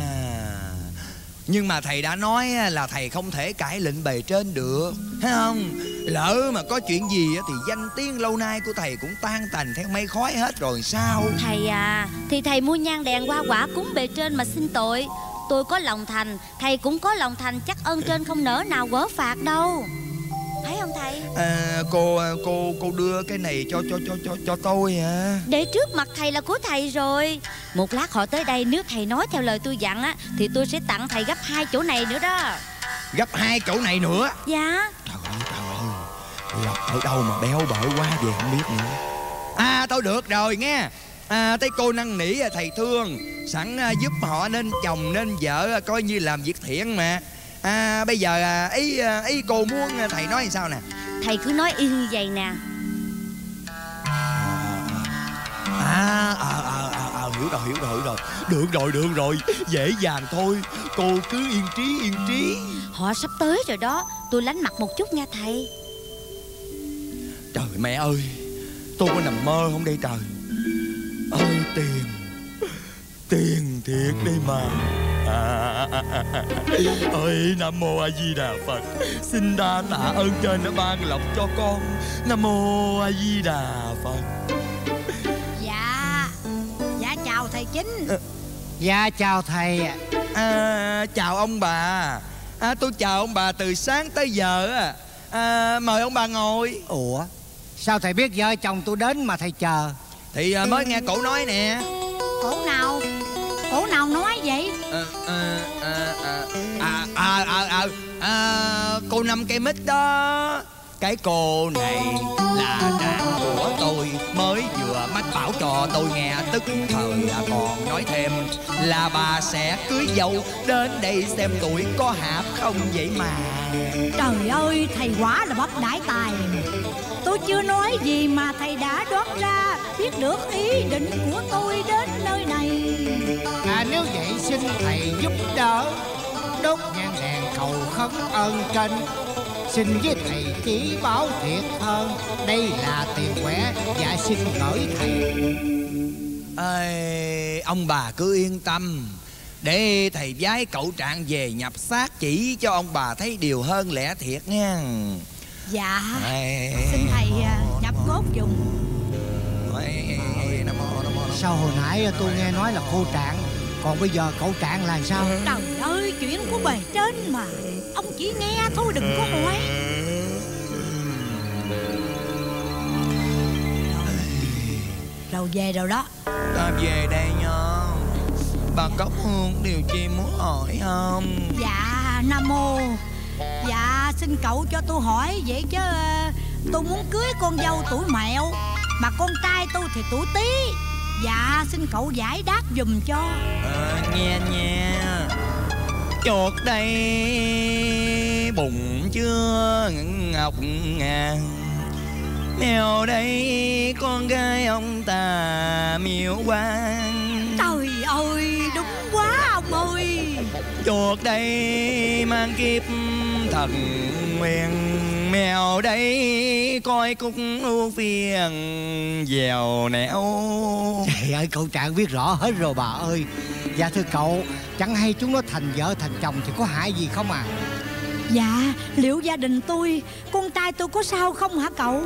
nhưng mà thầy đã nói là thầy không thể cãi lệnh bề trên được, thấy không? Lỡ mà có chuyện gì thì danh tiếng lâu nay của thầy cũng tan tành theo mây khói hết rồi sao? Thầy à, thì thầy mua nhang đèn hoa quả cúng bề trên mà xin tội. Tôi có lòng thành, thầy cũng có lòng thành, chắc ơn trên không nỡ nào quở phạt đâu. Thấy không thầy? À, cô cô cô đưa cái này cho cho cho cho cho tôi hả? Để trước mặt thầy là của thầy rồi. Một lát họ tới đây, nếu thầy nói theo lời tôi dặn á thì tôi sẽ tặng thầy gấp hai chỗ này nữa đó. Gấp hai chỗ này nữa? Dạ. Trời ơi trời ơi, lọc ở đâu mà béo bở quá về không biết nữa. À thôi được rồi nghe. À, thấy cô năn nỉ thầy thương, sẵn à, giúp họ nên chồng nên vợ, coi như làm việc thiện mà. À bây giờ à, ý ý cô muốn thầy nói sao nè? Thầy cứ nói y như vậy nè. À, à, à, à, à hiểu rồi hiểu rồi hiểu rồi. Được rồi được rồi, dễ dàng thôi. Cô cứ yên trí yên trí. Họ sắp tới rồi đó, tôi lánh mặt một chút nha thầy. Trời mẹ ơi, tôi có nằm mơ không đây trời? Ơi tiền, tiền thiệt đây mà. À, à, à, à. Ơi Nam Mô A Di Đà Phật, xin đa tạ ơn trên đã ban lộc cho con. Nam Mô A Di Đà Phật. Dạ, dạ chào thầy Chính. à, Dạ chào thầy. À, chào ông bà. À, tôi chào ông bà từ sáng tới giờ. À, mời ông bà ngồi. Ủa, sao thầy biết vợ chồng tôi đến mà thầy chờ? Thì à, mới nghe cổ nói nè. Cổ nào? Cổ nào nói vậy? À, à, à, à, à, à, à, à, à, cô Năm cây mít đó. Cái cô này là nàng của tôi, mới vừa mách bảo cho tôi nghe, tức thời còn nói thêm là bà sẽ cưới dâu, đến đây xem tuổi có hạp không vậy mà. Trời ơi, thầy quả là bất đãi tài. Tôi chưa nói gì mà thầy đã đoán ra, biết được ý định của tôi đến nơi này. À nếu vậy xin thầy giúp đỡ, đốt nhang đèn cầu khấn ơn trên. Xin với thầy chỉ bảo thiệt hơn, đây là tiền khỏe và xin gửi thầy. Ê, ông bà cứ yên tâm, để thầy giái cậu Trạng về nhập xác chỉ cho ông bà thấy điều hơn lẽ thiệt nha. Dạ. Ê, xin thầy nhập cốt dùng. Ê, Nam Mô, Nam Mô, Nam Mô. Sao hồi nãy tôi nghe nói là cô Trạng, còn bây giờ cậu Trạng là sao? Trời ơi, chuyện của bề trên mà, ông chỉ nghe thôi đừng có hỏi. Rồi về rồi đó. Ta về đây nha. bà Cốc Hương điều chi muốn hỏi không? Dạ Nam Mô. Dạ xin cậu cho tôi hỏi vậy chứ uh, tôi muốn cưới con dâu tuổi Mẹo, mà con trai tôi thì tuổi Tý. Dạ xin cậu giải đáp giùm cho. À, nghe nha. Chuột đây bụng chưa ngọc ngàn, mèo đây con gái ông ta miêu quang. Trời ơi đúng quá ông ơi. Chuột đây mang kiếp thần nguyên, mèo đây coi cúc ưu phiền dèo nẻo. Trời ơi cậu Trạng biết rõ hết rồi bà ơi. Dạ thưa cậu, chẳng hay chúng nó thành vợ thành chồng thì có hại gì không à? Dạ liệu gia đình tôi, con trai tôi có sao không hả cậu?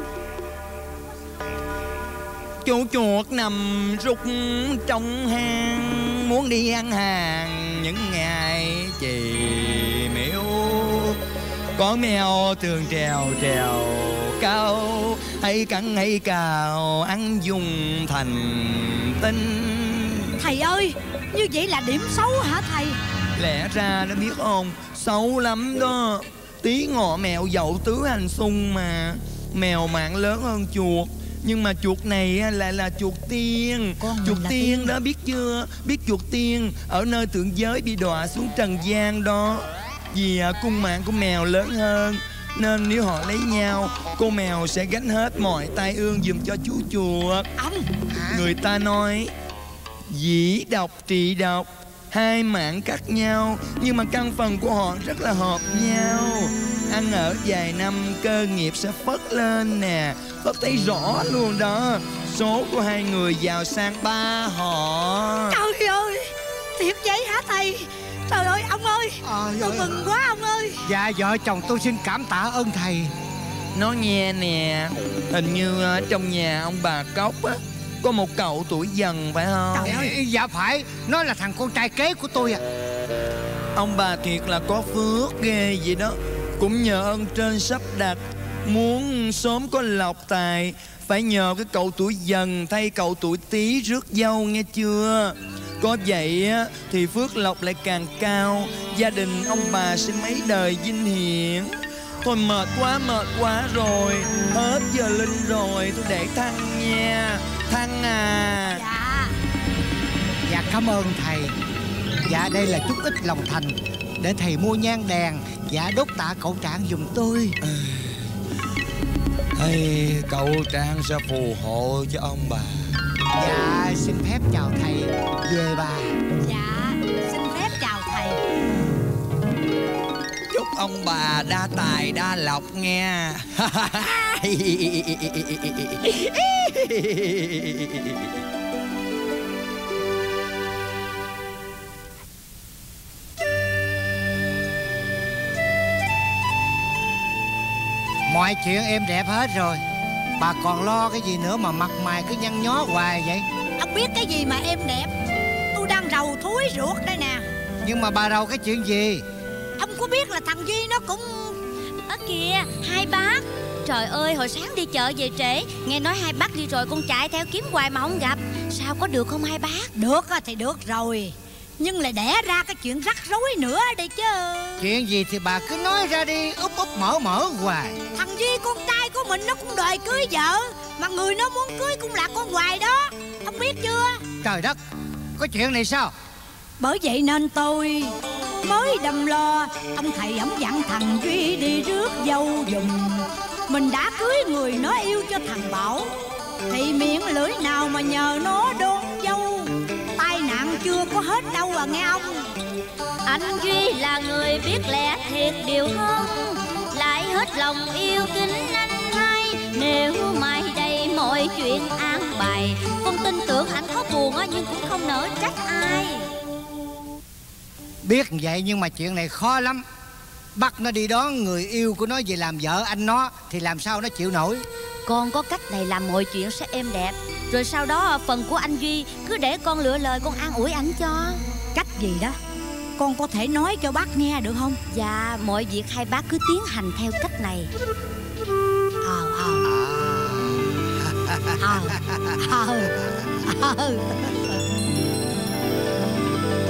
Chú chuột nằm rút trong hang, muốn đi ăn hàng những ngày chì miêu. Con mèo thường trèo trèo cao, hay cắn hay cào ăn dùng thành tinh. Thầy ơi, như vậy là điểm xấu hả thầy? Lẽ ra nó biết không, xấu lắm đó. Tí ngọ mèo dậu tứ hành xung mà. Mèo mạng lớn hơn chuột, nhưng mà chuột này lại là chuột tiên. Chuột tiên, tiên đó biết chưa? Biết chuột tiên ở nơi thượng giới bị đọa xuống trần gian đó. Vì cung mạng của mèo lớn hơn, nên nếu họ lấy nhau, cô mèo sẽ gánh hết mọi tai ương giùm cho chú chuột. Ông Người ta nói dĩ độc trị độc, hai mạng cắt nhau, nhưng mà căn phần của họ rất là hợp nhau. Ăn ở vài năm cơ nghiệp sẽ phất lên nè. Phất thấy rõ luôn đó. Số của hai người giàu sang ba họ. Trời ơi, thiệt vậy hả thầy? Trời ơi ông ơi, à, tôi dạ. mừng quá ông ơi. Dạ vợ chồng tôi xin cảm tạ ơn thầy. Nó nghe nè, hình như trong nhà ông bà Cốc á có một cậu tuổi dần phải không? Trời ơi, dạ phải, nó là thằng con trai kế của tôi à. Ông bà thiệt là có phước ghê vậy đó. Cũng nhờ ơn trên sắp đặt, muốn sớm có lộc tài phải nhờ cái cậu tuổi dần thay cậu tuổi Tý rước dâu nghe chưa? Có vậy á thì phước lộc lại càng cao, gia đình ông bà sẽ mấy đời vinh hiển. Thôi mệt quá mệt quá rồi, hết giờ linh rồi, tôi để Thăng nha. Thăng à. Dạ. Dạ cảm ơn thầy. Dạ đây là chút ít lòng thành, để thầy mua nhang đèn, dạ đốt tạ cậu Trạng giùm tôi. Hay cậu Trạng sẽ phù hộ cho ông bà. Dạ xin phép chào thầy, về bà. Dạ xin phép chào thầy. Chúc ông bà đa tài đa lộc nghe. Mọi chuyện êm đẹp hết rồi, bà còn lo cái gì nữa mà mặt mày cứ nhăn nhó hoài vậy? Ông biết cái gì mà êm đẹp? Tôi đang rầu thúi ruột đây nè. Nhưng mà bà rầu cái chuyện gì? Ông có biết là thằng Duy nó cũng... Ở kìa, hai bác. Trời ơi, hồi sáng đi chợ về trễ, nghe nói hai bác đi rồi con chạy theo kiếm hoài mà không gặp. Sao có được không hai bác? Được thì được rồi, nhưng lại đẻ ra cái chuyện rắc rối nữa đây chứ. Chuyện gì thì bà cứ nói ra đi, úp úp mở mở hoài. Thằng Duy con trai của mình nó cũng đòi cưới vợ, mà người nó muốn cưới cũng là con Hoài đó. Ông biết chưa? Trời đất, có chuyện này sao? Bởi vậy nên tôi mới đâm lo. Ông thầy ổng dặn thằng Duy đi rước dâu giùm. Mình đã cưới người nó yêu cho thằng Bảo, thì miệng lưỡi nào mà nhờ nó đón dâu. Tai nạn chưa có hết đâu à nghe ông. Anh Duy là người biết lẽ thiệt điều hơn, lại hết lòng yêu kính anh hai. Nếu mai đây mọi chuyện an bài, con tin tưởng anh có buồn nhưng cũng không nỡ trách ai. Biết vậy nhưng mà chuyện này khó lắm. Bắt nó đi đón người yêu của nó về làm vợ anh nó thì làm sao nó chịu nổi. Con có cách này làm mọi chuyện sẽ êm đẹp. Rồi sau đó phần của anh Duy cứ để con lựa lời con an ủi ảnh cho. Cách gì đó con có thể nói cho bác nghe được không? Dạ, mọi việc hai bác cứ tiến hành theo cách này. Ờ ờ Ờ Ờ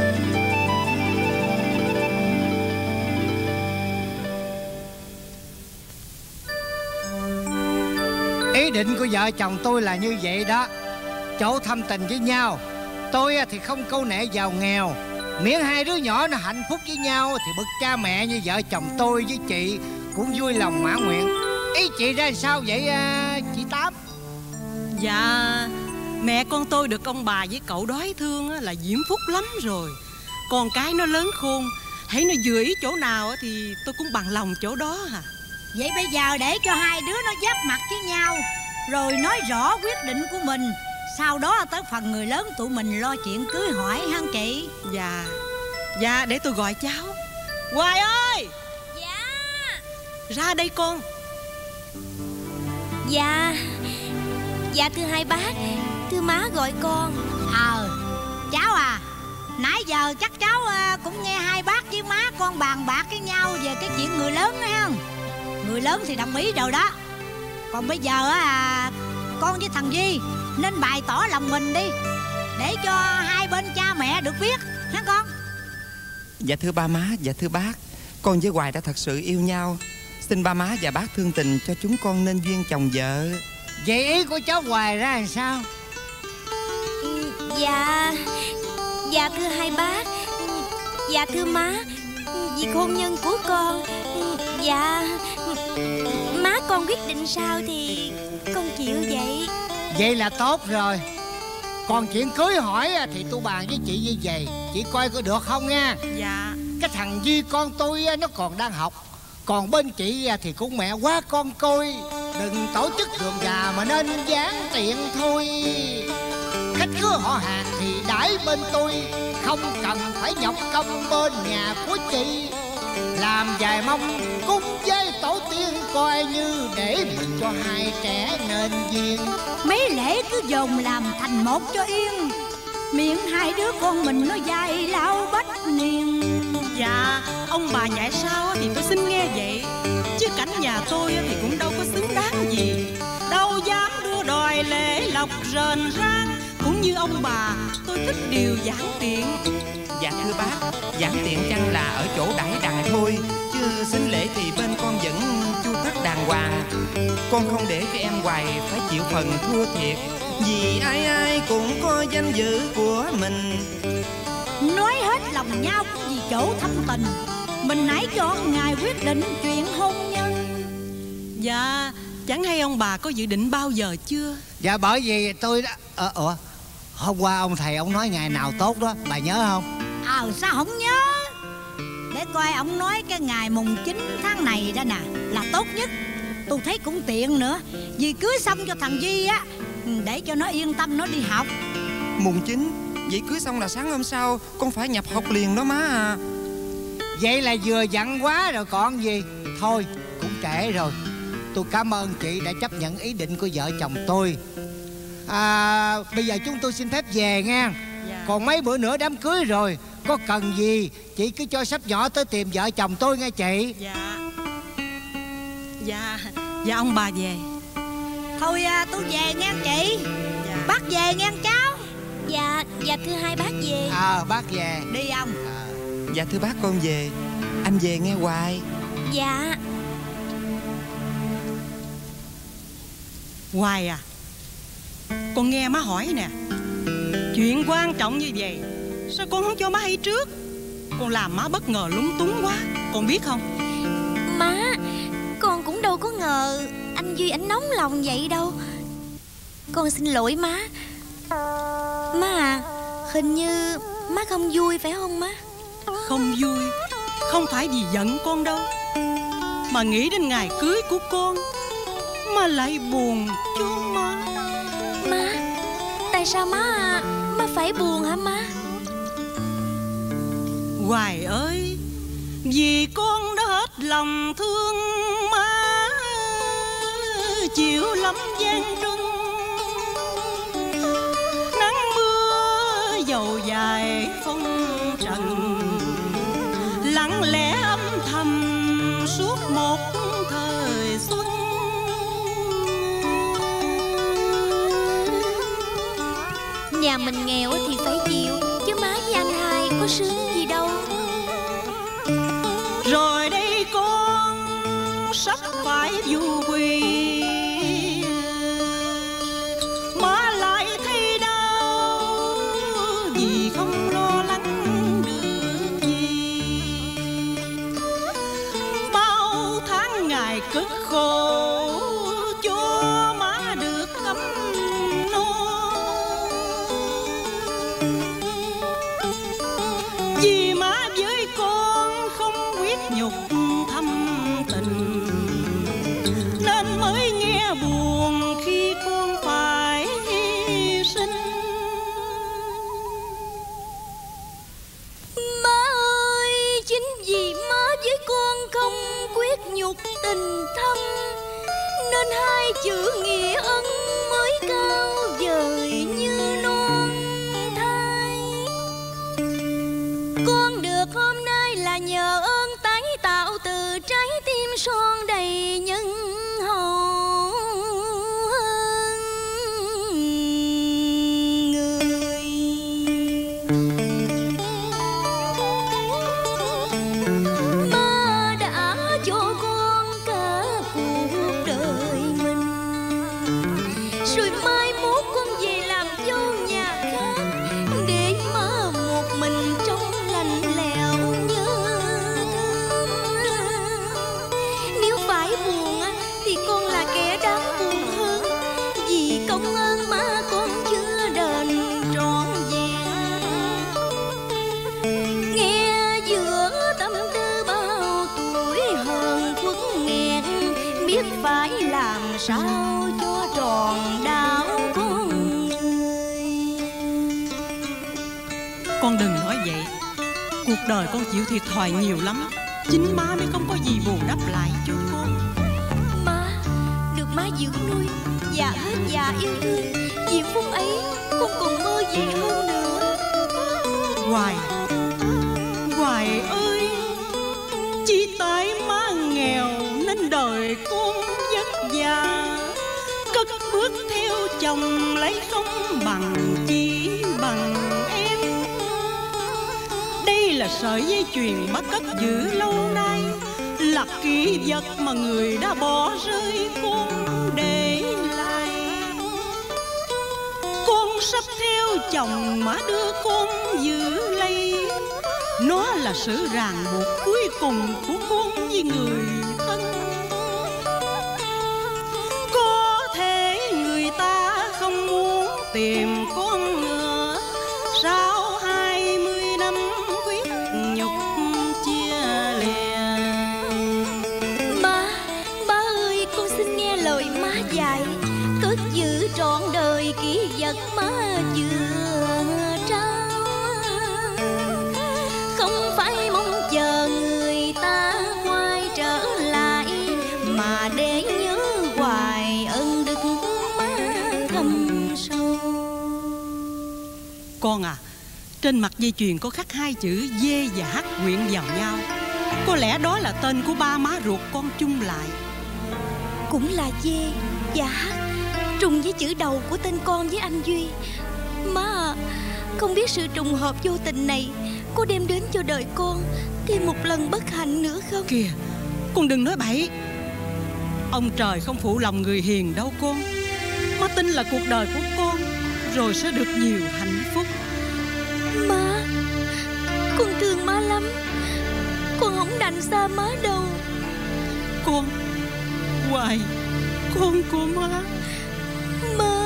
Ý định của vợ chồng tôi là như vậy đó. Chỗ thâm tình với nhau, tôi thì không câu nệ giàu nghèo, miễn hai đứa nhỏ nó hạnh phúc với nhau thì bậc cha mẹ như vợ chồng tôi với chị cũng vui lòng mãn nguyện. Ý chị ra sao vậy à, chị Tám? Dạ, mẹ con tôi được ông bà với cậu đói thương là diễm phúc lắm rồi. Con cái nó lớn khôn, hãy nó vừa ý chỗ nào thì tôi cũng bằng lòng chỗ đó hả. Vậy bây giờ để cho hai đứa nó giáp mặt với nhau, rồi nói rõ quyết định của mình. Sau đó tới phần người lớn tụi mình lo chuyện cưới hỏi hăng chị. Dạ, dạ để tôi gọi cháu. Hoài ơi! Dạ. Ra đây con. Dạ. Dạ thưa hai bác, thưa má gọi con. Ờ, cháu à, nãy giờ chắc cháu cũng nghe hai bác với má con bàn bạc với nhau về cái chuyện người lớn đó không? Người lớn thì đồng ý rồi đó. Còn bây giờ à, con với thằng Duy nên bày tỏ lòng mình đi, để cho hai bên cha mẹ được biết hả con? Dạ thưa ba má, dạ thưa bác, con với Hoài đã thật sự yêu nhau. Xin ba má và bác thương tình cho chúng con nên duyên chồng vợ. Vậy ý của cháu Hoài ra làm sao? Dạ. Dạ thưa hai bác, dạ thưa má, việc hôn nhân của con, dạ má con quyết định sao thì con chịu vậy. Vậy là tốt rồi. Còn chuyện cưới hỏi thì tôi bàn với chị như vậy, chị coi có được không nha? Dạ. Cái thằng Duy con tôi nó còn đang học, còn bên chị thì cũng mẹ quá con coi. Đừng tổ chức rườm rà mà nên dán tiện thôi. Khách khứa họ hàng thì đãi bên tôi, không cần phải nhọc công bên nhà của chị. Làm vài mong cúng với tổ tiên, coi như để mình cho hai trẻ nên duyên. Mấy lễ cứ dồn làm thành một cho yên, miệng hai đứa con mình nó dài lao bách niên. Dạ, ông bà dạy sao thì tôi xin nghe vậy. Chứ cảnh nhà tôi thì cũng đâu có xứng đáng gì, đâu dám đua đòi lễ lộc rền rang. Cũng như ông bà, tôi thích điều giản tiện. Dạ thưa bác, giản tiện chăng là ở chỗ đãi đằng thôi, chứ sính lễ thì bên con vẫn chu tất đàng hoàng. Con không để cho em Hoài phải chịu phần thua thiệt, vì ai ai cũng có danh dự của mình. Nói hết lòng nhau cũng vì chỗ thâm tình, mình nãy chọn ngày quyết định chuyện hôn nhân. Dạ, chẳng hay ông bà có dự định bao giờ chưa? Dạ bởi vì tôi đã ờ ủa hôm qua ông thầy ông nói ngày nào tốt đó, bà nhớ không? Ờ sao không nhớ. Để coi ông nói cái ngày mùng chín tháng này đó nè là tốt nhất. Tôi thấy cũng tiện nữa, vì cưới xong cho thằng Duy á, để cho nó yên tâm nó đi học. Mùng chín, vậy cưới xong là sáng hôm sau con phải nhập học liền đó má à. Vậy là vừa dặn quá rồi còn gì. Thôi cũng trễ rồi, tôi cảm ơn chị đã chấp nhận ý định của vợ chồng tôi. À, bây giờ chúng tôi xin phép về nha. Dạ. Còn mấy bữa nữa đám cưới rồi, có cần gì chị cứ cho sắp nhỏ tới tìm vợ chồng tôi nghe chị. Dạ. Dạ, dạ ông bà về. Thôi à, tôi về nghe chị. Dạ. Bác về nghe cháu. Dạ, dạ thưa hai bác về. Ờ à, bác về. Đi ông. À. Dạ thưa bác con về. Anh về nghe Hoài. Dạ. Hoài à, con nghe má hỏi nè, chuyện quan trọng như vậy sao con không cho má hay trước? Con làm má bất ngờ lúng túng quá, con biết không? Má, con cũng đâu có ngờ anh Duy ảnh nóng lòng vậy đâu. Con xin lỗi má. Má à, hình như má không vui phải không má? Không vui, không phải vì giận con đâu, mà nghĩ đến ngày cưới của con mà lại buồn cho má. Má, tại sao má má phải buồn hả má? Hoài ơi, vì con đã hết lòng thương má, chịu lắm gian truân, nắng mưa dầu dài phong trần, lặng lẽ âm thầm suốt một thời xuân. Nhà mình nghèo thì phải chịu, chứ má với anh hai có sướng gì đâu. Rồi đây con sắp phải du quy, Vì má với con không quyết nhục thâm tình, nên mới nghe buồn khi con phải hy sinh. Má ơi, chính vì má với con không quyết nhục tình thâm, nên hai chữ nghĩa ân mới cao vời như non thai. Con được hôm nay là nhờ ơn tái tạo từ trái tim son đầy nhân hậu hơn người. Má đã cho con cả cuộc đời mình, rồi mai mốt con về làm dâu nhà khác, để má một mình trong lạnh lẽo nhớ thương. Nếu phải buồn á, thì con là kẻ đáng buồn hơn, vì công ơn má con chưa đền trọn vẹn. Nghe giữa tâm tư bao tuổi hờn khuất nghẹn, biết phải làm sao cho tròn đạo con người. Con đừng nói vậy. Cuộc đời con chịu thiệt thòi nhiều lắm, chính má mới không có gì bù đắp lại cho con. Má được má dưỡng nuôi, già hết già yêu thương, vì phút ấy con còn mơ gì hơn nữa. Hoài, Hoài ơi, chỉ tại má nghèo nên đời con vất vả, cất bước theo chồng lấy không bằng chỉ bằng em. Đây là sợi dây chuyền má cất giữ lâu nay, là kỷ vật mà người đã bỏ rơi con để lại. Con sắp theo chồng má đưa con giữ lấy, nó là sự ràng buộc cuối cùng của con với người thân. Có thể người ta không muốn tìm con nữa, sau hai mươi năm quyết nhục chia lìa. Má, má ơi, con xin nghe lời má dạy, cất giữ trọn đời kỷ vật má vừa trao. Không phải mong chờ người ta quay trở lại, mà để nhớ hoài ân đức má thâm sâu. Con à, trên mặt dây chuyền có khắc hai chữ V và H quyện vào nhau. Có lẽ đó là tên của ba má ruột con chung lại. Cũng là V và H, trùng với chữ đầu của tên con với anh Duy. Má à, không biết sự trùng hợp vô tình này có đem đến cho đời con thêm một lần bất hạnh nữa không? Kìa, con đừng nói bậy. Ông trời không phụ lòng người hiền đâu con. Má tin là cuộc đời của con rồi sẽ được nhiều hạnh phúc. Má, con thương má lắm, con không đành xa má đâu. Con, Hoài, con của má. Má.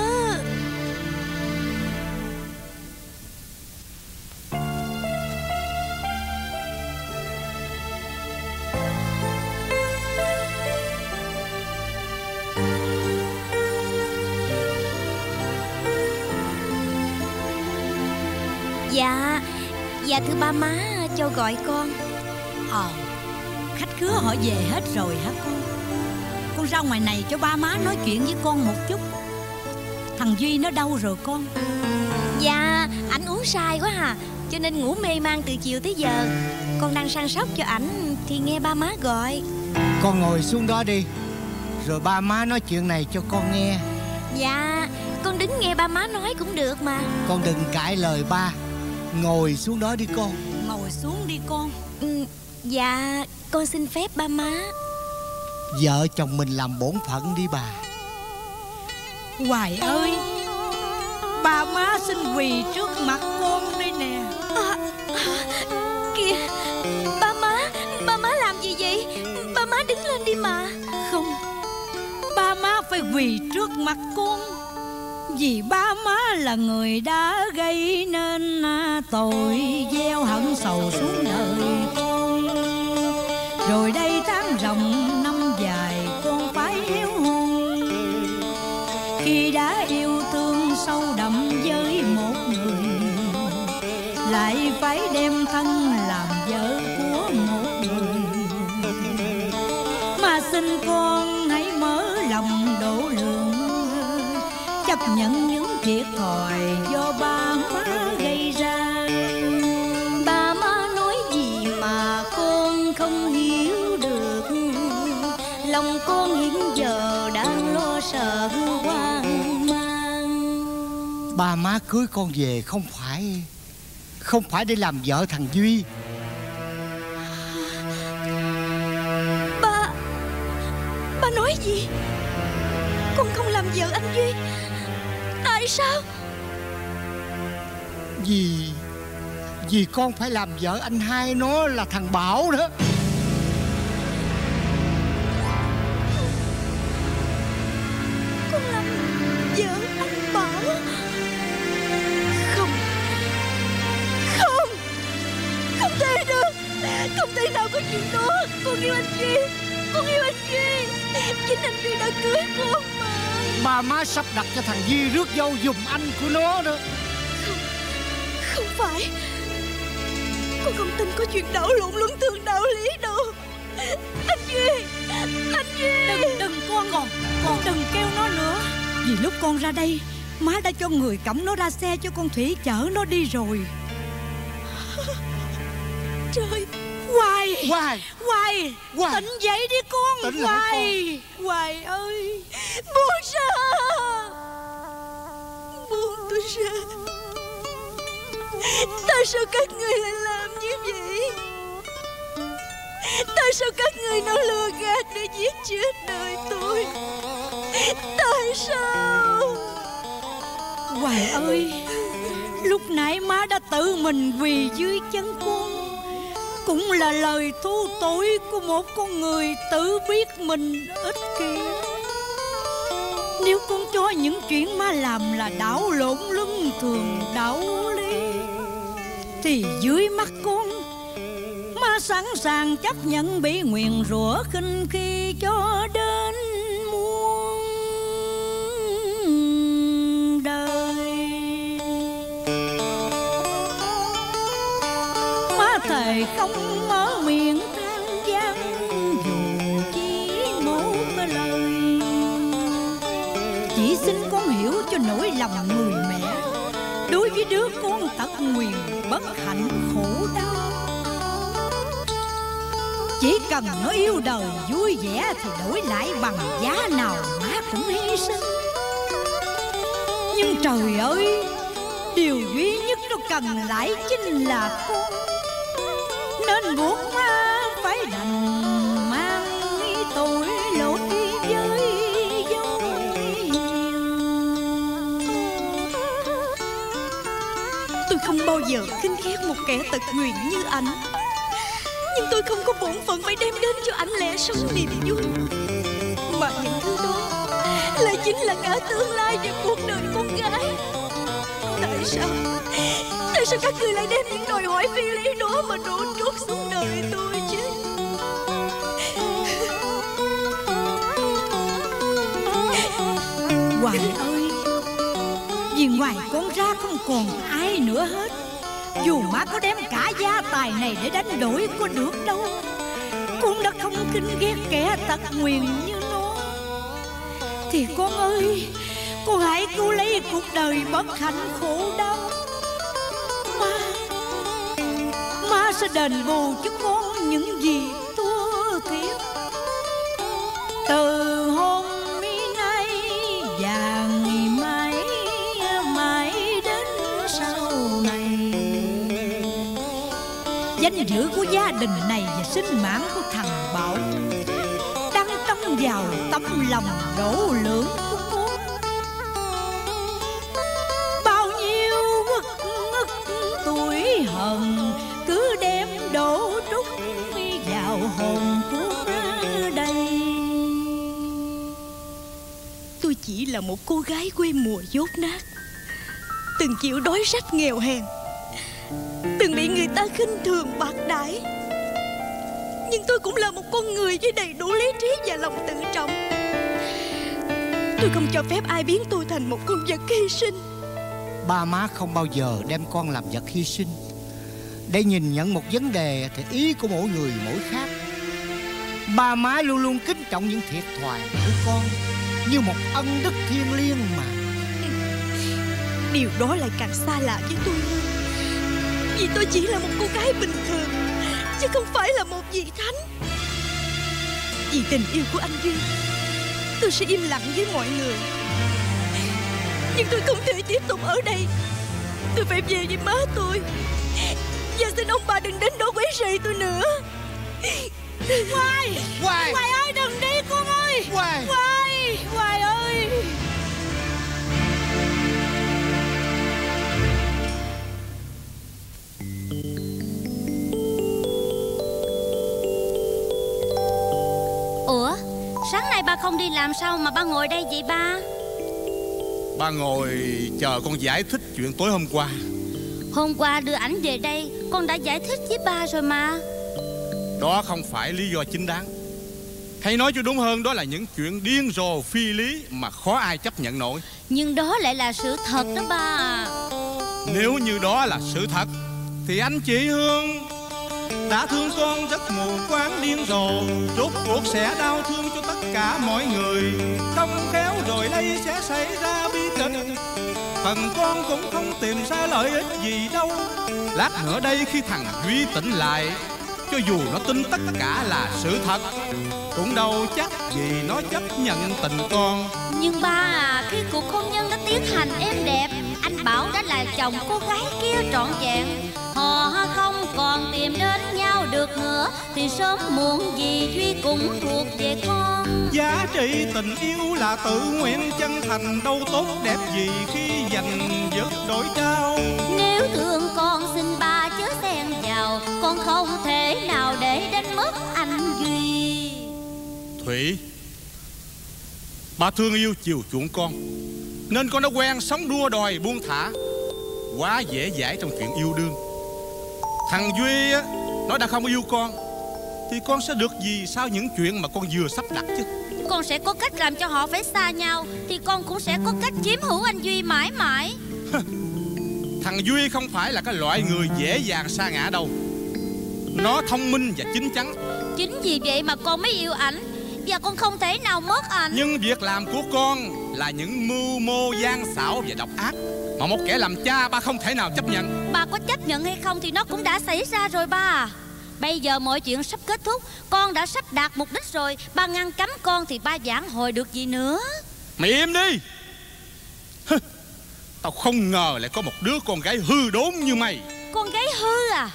Dạ, dạ thưa ba má cho gọi con. Ờ, khách khứa họ về hết rồi hả con? Con ra ngoài này cho ba má nói chuyện với con một chút. Thằng Duy nó đâu rồi con? Dạ, ảnh uống sai quá à, cho nên ngủ mê man từ chiều tới giờ. Con đang săn sóc cho ảnh thì nghe ba má gọi. Con ngồi xuống đó đi, rồi ba má nói chuyện này cho con nghe. Dạ, con đứng nghe ba má nói cũng được mà. Con đừng cãi lời ba. Ngồi xuống đó đi con. Ngồi xuống đi con. Ừ, dạ, con xin phép ba má. Vợ chồng mình làm bổn phận đi bà. Hoài ơi, ba má xin quỳ trước mặt con đây nè. À, à, kìa, ba má, ba má làm gì vậy? Ba má đứng lên đi mà. Không, ba má phải quỳ trước mặt con, Vì ba má là người đã gây nên tội, gieo hận sầu xuống đời con. Rồi đây tháng ròng năm dài con phải héo hon, khi đã yêu thương sâu đậm với một người, lại phải đem thân làm vợ của một người. Mà xin con hãy mở lòng độ lượng, chấp nhận những thiệt thòi do ba má gây ra. Ba má nói gì mà con không hiểu được, lòng con hiện giờ đang lo sợ hoang mang. Ba má cưới con về không phải Không phải để làm vợ thằng Duy. Ba Ba nói gì? Con không làm vợ anh Duy. Tại sao? Vì Vì con phải làm vợ anh hai nó là thằng Bảo đó. Con làm vợ anh Bảo? Không Không Không thể được. Không thể nào có chuyện đó. Con yêu anh Duy. Con yêu anh Duy. Chính anh Duy đã cưới con mà. Ba má sắp đặt cho thằng Duy rước dâu giùm anh của nó đó. Không Không phải. Con không tin có chuyện đảo lộn luân thường đạo lý đâu. Anh Duy. Anh Duy. Đừng đừng con còn Con đừng kêu nó nữa. Vì lúc con ra đây, má đã cho người cõng nó ra xe cho con Thủy chở nó đi rồi. Trời. Hoài Hoài Hoài Hoài Tỉnh dậy đi con. Tỉnh lại Hoài con. Hoài ơi, buông ra. Buông tôi ra. Tại sao các người lại làm như vậy? Tại sao các người nó lừa gạt để giết chết đời tôi? Tại sao? Hoài ơi, lúc nãy má đã tự mình quỳ dưới chân con, cũng là lời thú tội của một con người tự biết mình ích kỷ. Nếu con cho những chuyện má làm là đảo lộn luân thường đạo lý, thì dưới mắt con, má sẵn sàng chấp nhận bị nguyền rủa khinh khi cho đến muôn đời. Má thề không mở miệng than gian dù chỉ một lời. Chỉ xin con hiểu cho nỗi lòng người mẹ đối với đứa con tật nguyền bất hạnh khổ đau. Chỉ cần nó yêu đời vui vẻ thì đổi lại bằng giá nào má cũng hy sinh. Nhưng trời ơi, điều duy nhất nó cần lại chính là con, nên buộc má phải đành mang tội lỗi với dấu hiền. Tôi không bao giờ khinh ghét một kẻ tật nguyền như anh, nhưng tôi không có bổn phận phải đem đến cho anh lẽ sống niềm vui. Mà những thứ đó lại chính là cả tương lai và cuộc đời con gái. Tại sao Tại sao các người lại đem những đòi hỏi phi lý đó mà đổ trút xuống đời tôi chứ? Hoài ơi, vì ngoài con ra không còn ai nữa hết. Dù má có đem cả gia tài này để đánh đổi có được đâu. Con đã không khinh ghét kẻ tật nguyền như nó. Thì con ơi, con hãy cứu lấy cuộc đời bất hạnh khổ đau. Má Má sẽ đền bù cho con những gì thua thiệt. Từ hôm nay và ngày mai, mãi đến sau này, danh dự của gia đình này và sinh mạng của thằng Bảo đang trông vào tấm lòng đổ lượng của con. Bao nhiêu uất ức tuổi hận cứ đem đổ trút vào hồn của đây. Tôi chỉ chỉ là một cô gái quê mùa dốt nát, từng chịu đói rách nghèo hèn, từng bị người ta khinh thường bạc đãi. Nhưng tôi cũng là một con người với đầy đủ lý trí và lòng tự trọng. Tôi không cho phép ai biến tôi thành một con vật hy sinh. Ba má không bao giờ đem con làm vật hy sinh. Để nhìn nhận một vấn đề thì ý của mỗi người mỗi khác. Ba má luôn luôn kính trọng những thiệt thòi của con như một ân đức thiêng liêng mà. Điều đó lại càng xa lạ với tôi hơn, vì tôi chỉ là một cô gái bình thường, chứ không phải là một vị thánh. Vì tình yêu của anh Duy, tôi sẽ im lặng với mọi người. Nhưng tôi không thể tiếp tục ở đây. Tôi phải về với má tôi. Và xin ông bà đừng đến đó quấy rầy tôi nữa. Hoài, Hoài, Hoài ơi đừng đi con ơi. Hoài, Hoài, Hoài ơi. Ủa, sáng nay ba không đi làm sao mà ba ngồi đây vậy ba? Ba ngồi chờ con giải thích chuyện tối hôm qua. Hôm qua đưa ảnh về đây, con đã giải thích với ba rồi mà. Đó không phải lý do chính đáng. Hay nói cho đúng hơn, đó là những chuyện điên rồ phi lý mà khó ai chấp nhận nổi. Nhưng đó lại là sự thật đó ba à. Nếu như đó là sự thật thì anh chị Hương đã thương con rất mù quáng điên rồ, rốt cuộc sẽ đau thương cho tất cả mọi người. Không khéo rồi đây sẽ xảy ra bi kịch. Phần con cũng không tìm ra lợi ích gì đâu. Lát nữa đây khi thằng Duy tỉnh lại, cho dù nó tin tất cả là sự thật, cũng đâu chắc gì nó chấp nhận tình con. Nhưng ba à, khi cuộc hôn nhân đã tiến hành êm đẹp, anh Bảo đã là chồng cô gái kia trọn vẹn, họ không còn tìm đến nhau được nữa, thì sớm muộn gì Duy cũng thuộc về con. Giá trị tình yêu là tự nguyện chân thành, đâu tốt đẹp gì khi dành giật đổi trao. Nếu thương con xin ba chớ xen vào, con không thể nào để đánh mất anh Duy. Thủy, ba thương yêu chiều chuộng con, nên con đã quen sống đua đòi buông thả, quá dễ dãi trong chuyện yêu đương. Thằng Duy á, nó đã không yêu con, thì con sẽ được gì sau những chuyện mà con vừa sắp đặt chứ? Con sẽ có cách làm cho họ phải xa nhau, thì con cũng sẽ có cách chiếm hữu anh Duy mãi mãi. Thằng Duy không phải là cái loại người dễ dàng sa ngã đâu. Nó thông minh và chín chắn. Chính vì vậy mà con mới yêu ảnh, và con không thể nào mất ảnh. Nhưng việc làm của con là những mưu mô gian xảo và độc ác mà một kẻ làm cha ba không thể nào chấp nhận. Ba có chấp nhận hay không thì nó cũng đã xảy ra rồi ba. Bây giờ mọi chuyện sắp kết thúc, con đã sắp đạt mục đích rồi. Ba ngăn cấm con thì ba vãn hồi được gì nữa. Mày im đi. Tao không ngờ lại có một đứa con gái hư đốn như mày. Con gái hư à?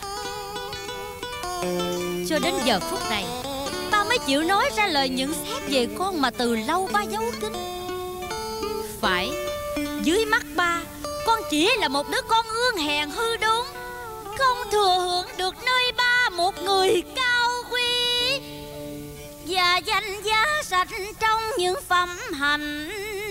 Cho đến giờ phút này ba mới chịu nói ra lời nhận xét về con mà từ lâu ba giấu kín. Phải, dưới mắt ba, con chỉ là một đứa con ương hèn hư đốn, không thừa hưởng được nơi ba một người cao quý và danh giá sạch trong những phẩm hạnh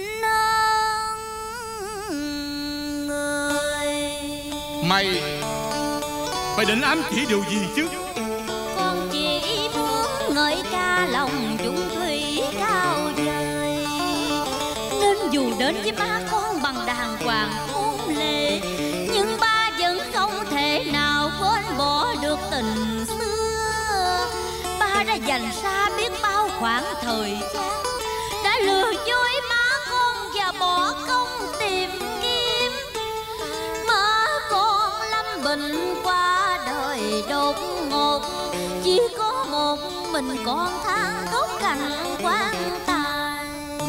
người. Mày Mày định ám chỉ điều gì chứ? Con chỉ muốn ngợi ca lòng chung thủy cao vời, nên dù đến với ba con bằng đàng hoàng hôn lễ, nhưng ba vẫn không thể nào quên bỏ được tình xưa. Ba đã dành ra biết bao khoảng thời gian, đã lừa dối má con và bỏ công tìm kiếm. Má con lâm bệnh qua đời đột ngột, chỉ có một mình con than khóc cành quan tài.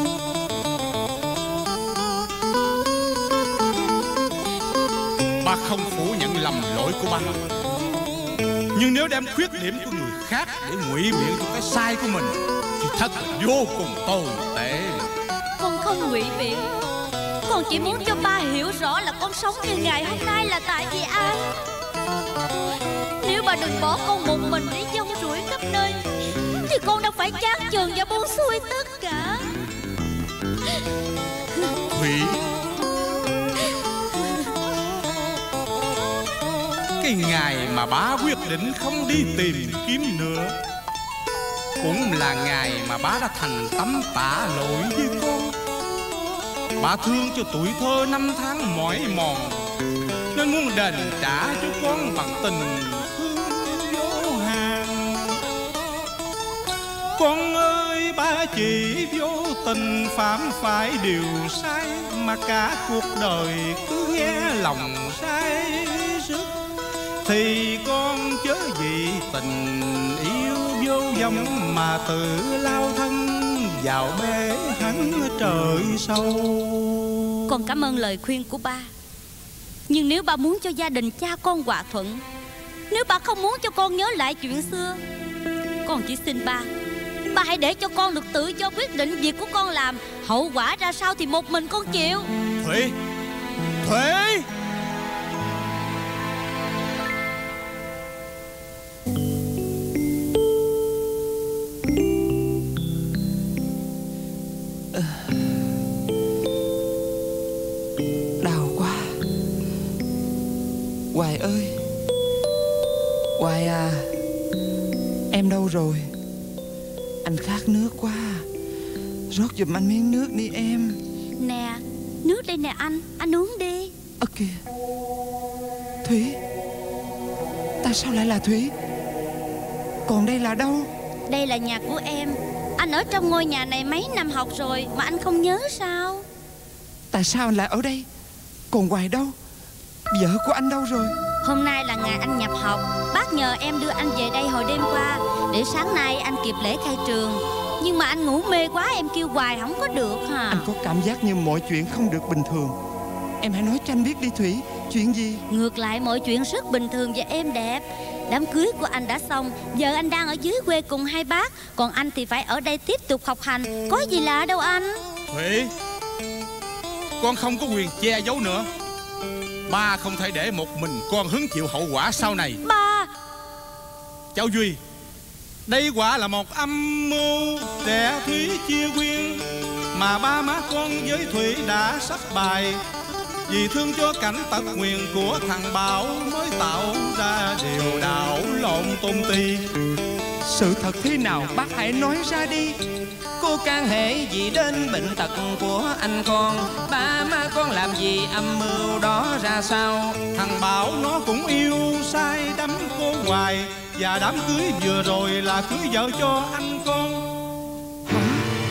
Ba không phủ nhận lầm lỗi của ba, nhưng nếu đem khuyết điểm của người khác để ngụy biện cho cái sai của mình thì thật là vô cùng tồi tệ. Con không ngụy biện, con chỉ muốn cho ba hiểu rõ là con sống như ngày hôm nay là tại vì ai. Nếu ba đừng bỏ con một mình đi dông rủi khắp nơi, thì con đã phải chán chường và buông xuôi tất cả. Thủy, cái ngày mà bá quyết định không đi tìm kiếm nữa cũng là ngày mà bá đã thành tâm tạ lỗi với con. Bá thương cho tuổi thơ năm tháng mỏi mòn, nên muốn đền trả cho con bằng tình thương vô hạn. Con ơi, ba chỉ vô tình phạm phải điều sai, mà cả cuộc đời cứ nghe lòng say sức. Thì con chớ vì tình yêu vô vọng mà tự lao thân vào bể hắn trời sâu. Con cảm ơn lời khuyên của ba. Nhưng nếu ba muốn cho gia đình cha con hòa thuận, nếu ba không muốn cho con nhớ lại chuyện xưa, con chỉ xin ba, ba hãy để cho con được tự do quyết định việc của con làm. Hậu quả ra sao thì một mình con chịu. Thủy, Thủy, đau quá. Hoài ơi, Hoài à, em đâu rồi? Anh khát nước quá, rót giùm anh miếng nước đi em. Nè, nước đây nè anh, anh uống đi. Ơ kìa, Thủy, tại sao lại là Thủy? Còn đây là đâu? Đây là nhà của em. Anh ở trong ngôi nhà này mấy năm học rồi mà anh không nhớ sao? Tại sao anh lại ở đây? Còn Hoài đâu? Vợ của anh đâu rồi? Hôm nay là ngày anh nhập học. Bác nhờ em đưa anh về đây hồi đêm qua, để sáng nay anh kịp lễ khai trường. Nhưng mà anh ngủ mê quá, em kêu hoài không có được hả? Anh có cảm giác như mọi chuyện không được bình thường. Em hãy nói cho anh biết đi Thủy, chuyện gì? Ngược lại, mọi chuyện rất bình thường và êm đẹp. Đám cưới của anh đã xong, giờ anh đang ở dưới quê cùng hai bác, còn anh thì phải ở đây tiếp tục học hành. Có gì lạ đâu anh. Thủy, con không có quyền che giấu nữa. Ba không thể để một mình con hứng chịu hậu quả sau này. Ba! Cháu Duy, đây quả là một âm mưu trẻ Thúy chia quyên mà ba má con với Thủy đã sắp bài. Vì thương cho cảnh tật nguyền của thằng Bảo mới tạo ra điều đảo lộn tung ti. Sự thật thế nào bác hãy nói ra đi. Cô can hệ gì đến bệnh tật của anh con? Ba má con làm gì âm mưu đó ra sao? Thằng Bảo nó cũng yêu sai đắm cô Hoài, và đám cưới vừa rồi là cưới vợ cho anh con. Hả?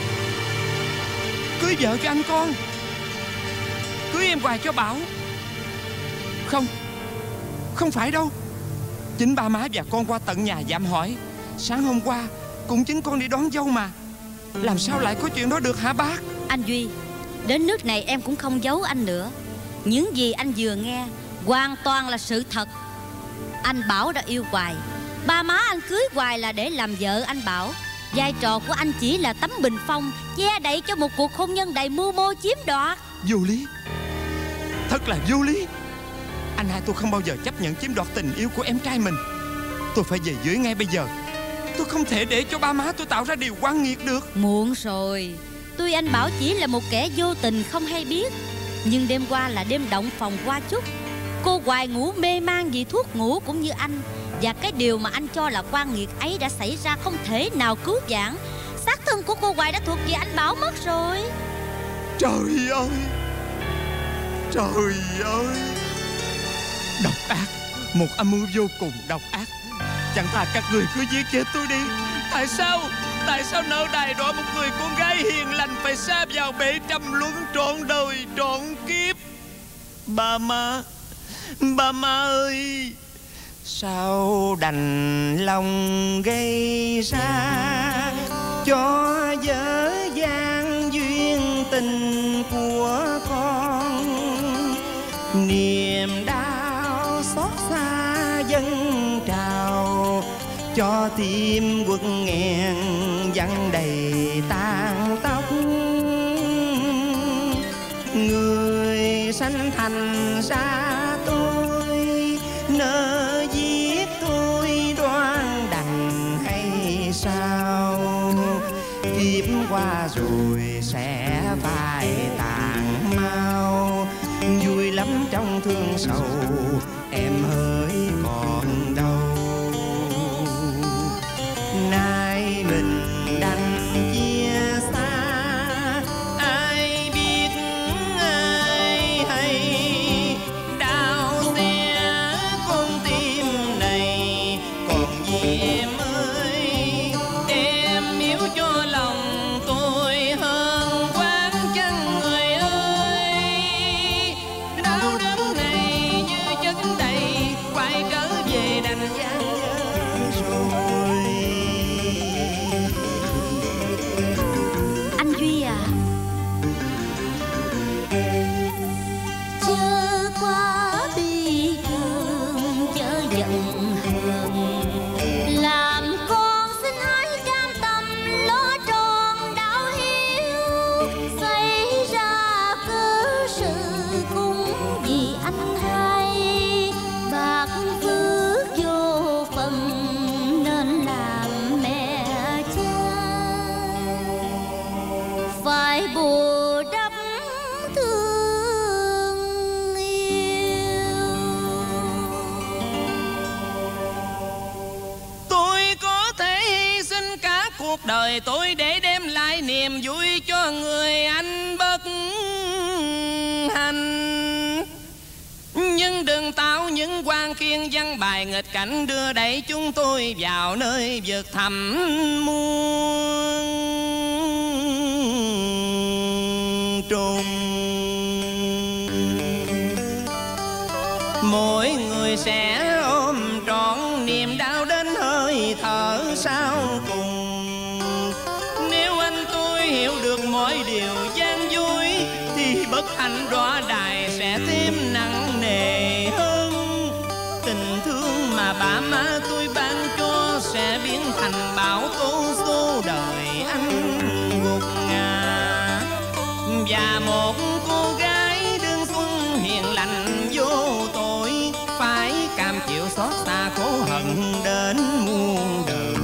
Cưới vợ cho anh con? Cưới em Hoài cho Bảo? Không, không phải đâu. Chính ba má và con qua tận nhà dạm hỏi. Sáng hôm qua cũng chính con đi đón dâu mà. Làm sao lại có chuyện đó được hả bác? Anh Duy, đến nước này em cũng không giấu anh nữa. Những gì anh vừa nghe hoàn toàn là sự thật. Anh Bảo đã yêu Hoài. Ba má anh cưới Hoài là để làm vợ anh Bảo. Vai trò của anh chỉ là tấm bình phong che đậy cho một cuộc hôn nhân đầy mưu mô chiếm đoạt. Vô lý, thật là vô lý. Anh hai tôi không bao giờ chấp nhận chiếm đoạt tình yêu của em trai mình. Tôi phải về dưới ngay bây giờ. Tôi không thể để cho ba má tôi tạo ra điều oan nghiệt được. Muộn rồi. Tuy anh Bảo chỉ là một kẻ vô tình không hay biết, nhưng đêm qua là đêm động phòng qua chúc. Cô Hoài ngủ mê man vì thuốc ngủ cũng như anh. Và cái điều mà anh cho là oan nghiệt ấy đã xảy ra, không thể nào cứu vãn. Xác thân của cô Hoài đã thuộc về anh Bảo mất rồi. Trời ơi, trời ơi, độc ác. Một âm mưu vô cùng độc ác. Chẳng thà các người cứ giết chết tôi đi. Tại sao, tại sao nợ đài đọa một người con gái hiền lành phải sa vào bể trầm luân trọn đời trọn kiếp? Ba má, ba má ơi, sao đành lòng gây ra cho dở dang duyên tình của con? Niềm đau xót xa dâng trào cho tim quất nghẹn văng đầy tàn tóc. Người sanh thành ra tôi, nỡ giết tôi đoan đành hay sao? Kiếp qua rồi sẽ phai tàn mau. Vui lắm trong thương sầu em hỡi còn đâu. Nay mình đành chia xa, ai biết ai hay đau xe con tim này. Còn gì em ơi, em yếu cho lòng tôi hơn quán chân người ơi. Đau đớn này như chất đầy, quay trở về đành gian rồi. Anh Duy à, chớ quá bi thương, chớ giận hờn, làm con xin hãy cam tâm lo tròn đạo hiếu. Xảy ra cớ sự cũng vì anh hay, bạc phước vô phần nên làm mẹ cha phải bù đắp thương yêu. Tôi có thể hy sinh cả cuộc đời tôi để đem lại niềm vui cho người anh bất hạnh. Nhưng đừng tạo những quan khiên văn bài nghịch cảnh đưa đẩy chúng tôi vào nơi vực thẳm muôn trùng. Mỗi người sẽ ôm trọn niềm đau đến hơi thở sau cùng. Nếu anh tôi hiểu được mọi điều gian vui thì bất hạnh đọa đài sẽ thêm nặng nề hơn. Tình thương mà bà má tôi ban cho sẽ biến thành bão tố số đời anh gục ngã. Và một cô gái đơn xuân hiền lành vô tội phải cam chịu xót xa khổ hận đến muôn đời.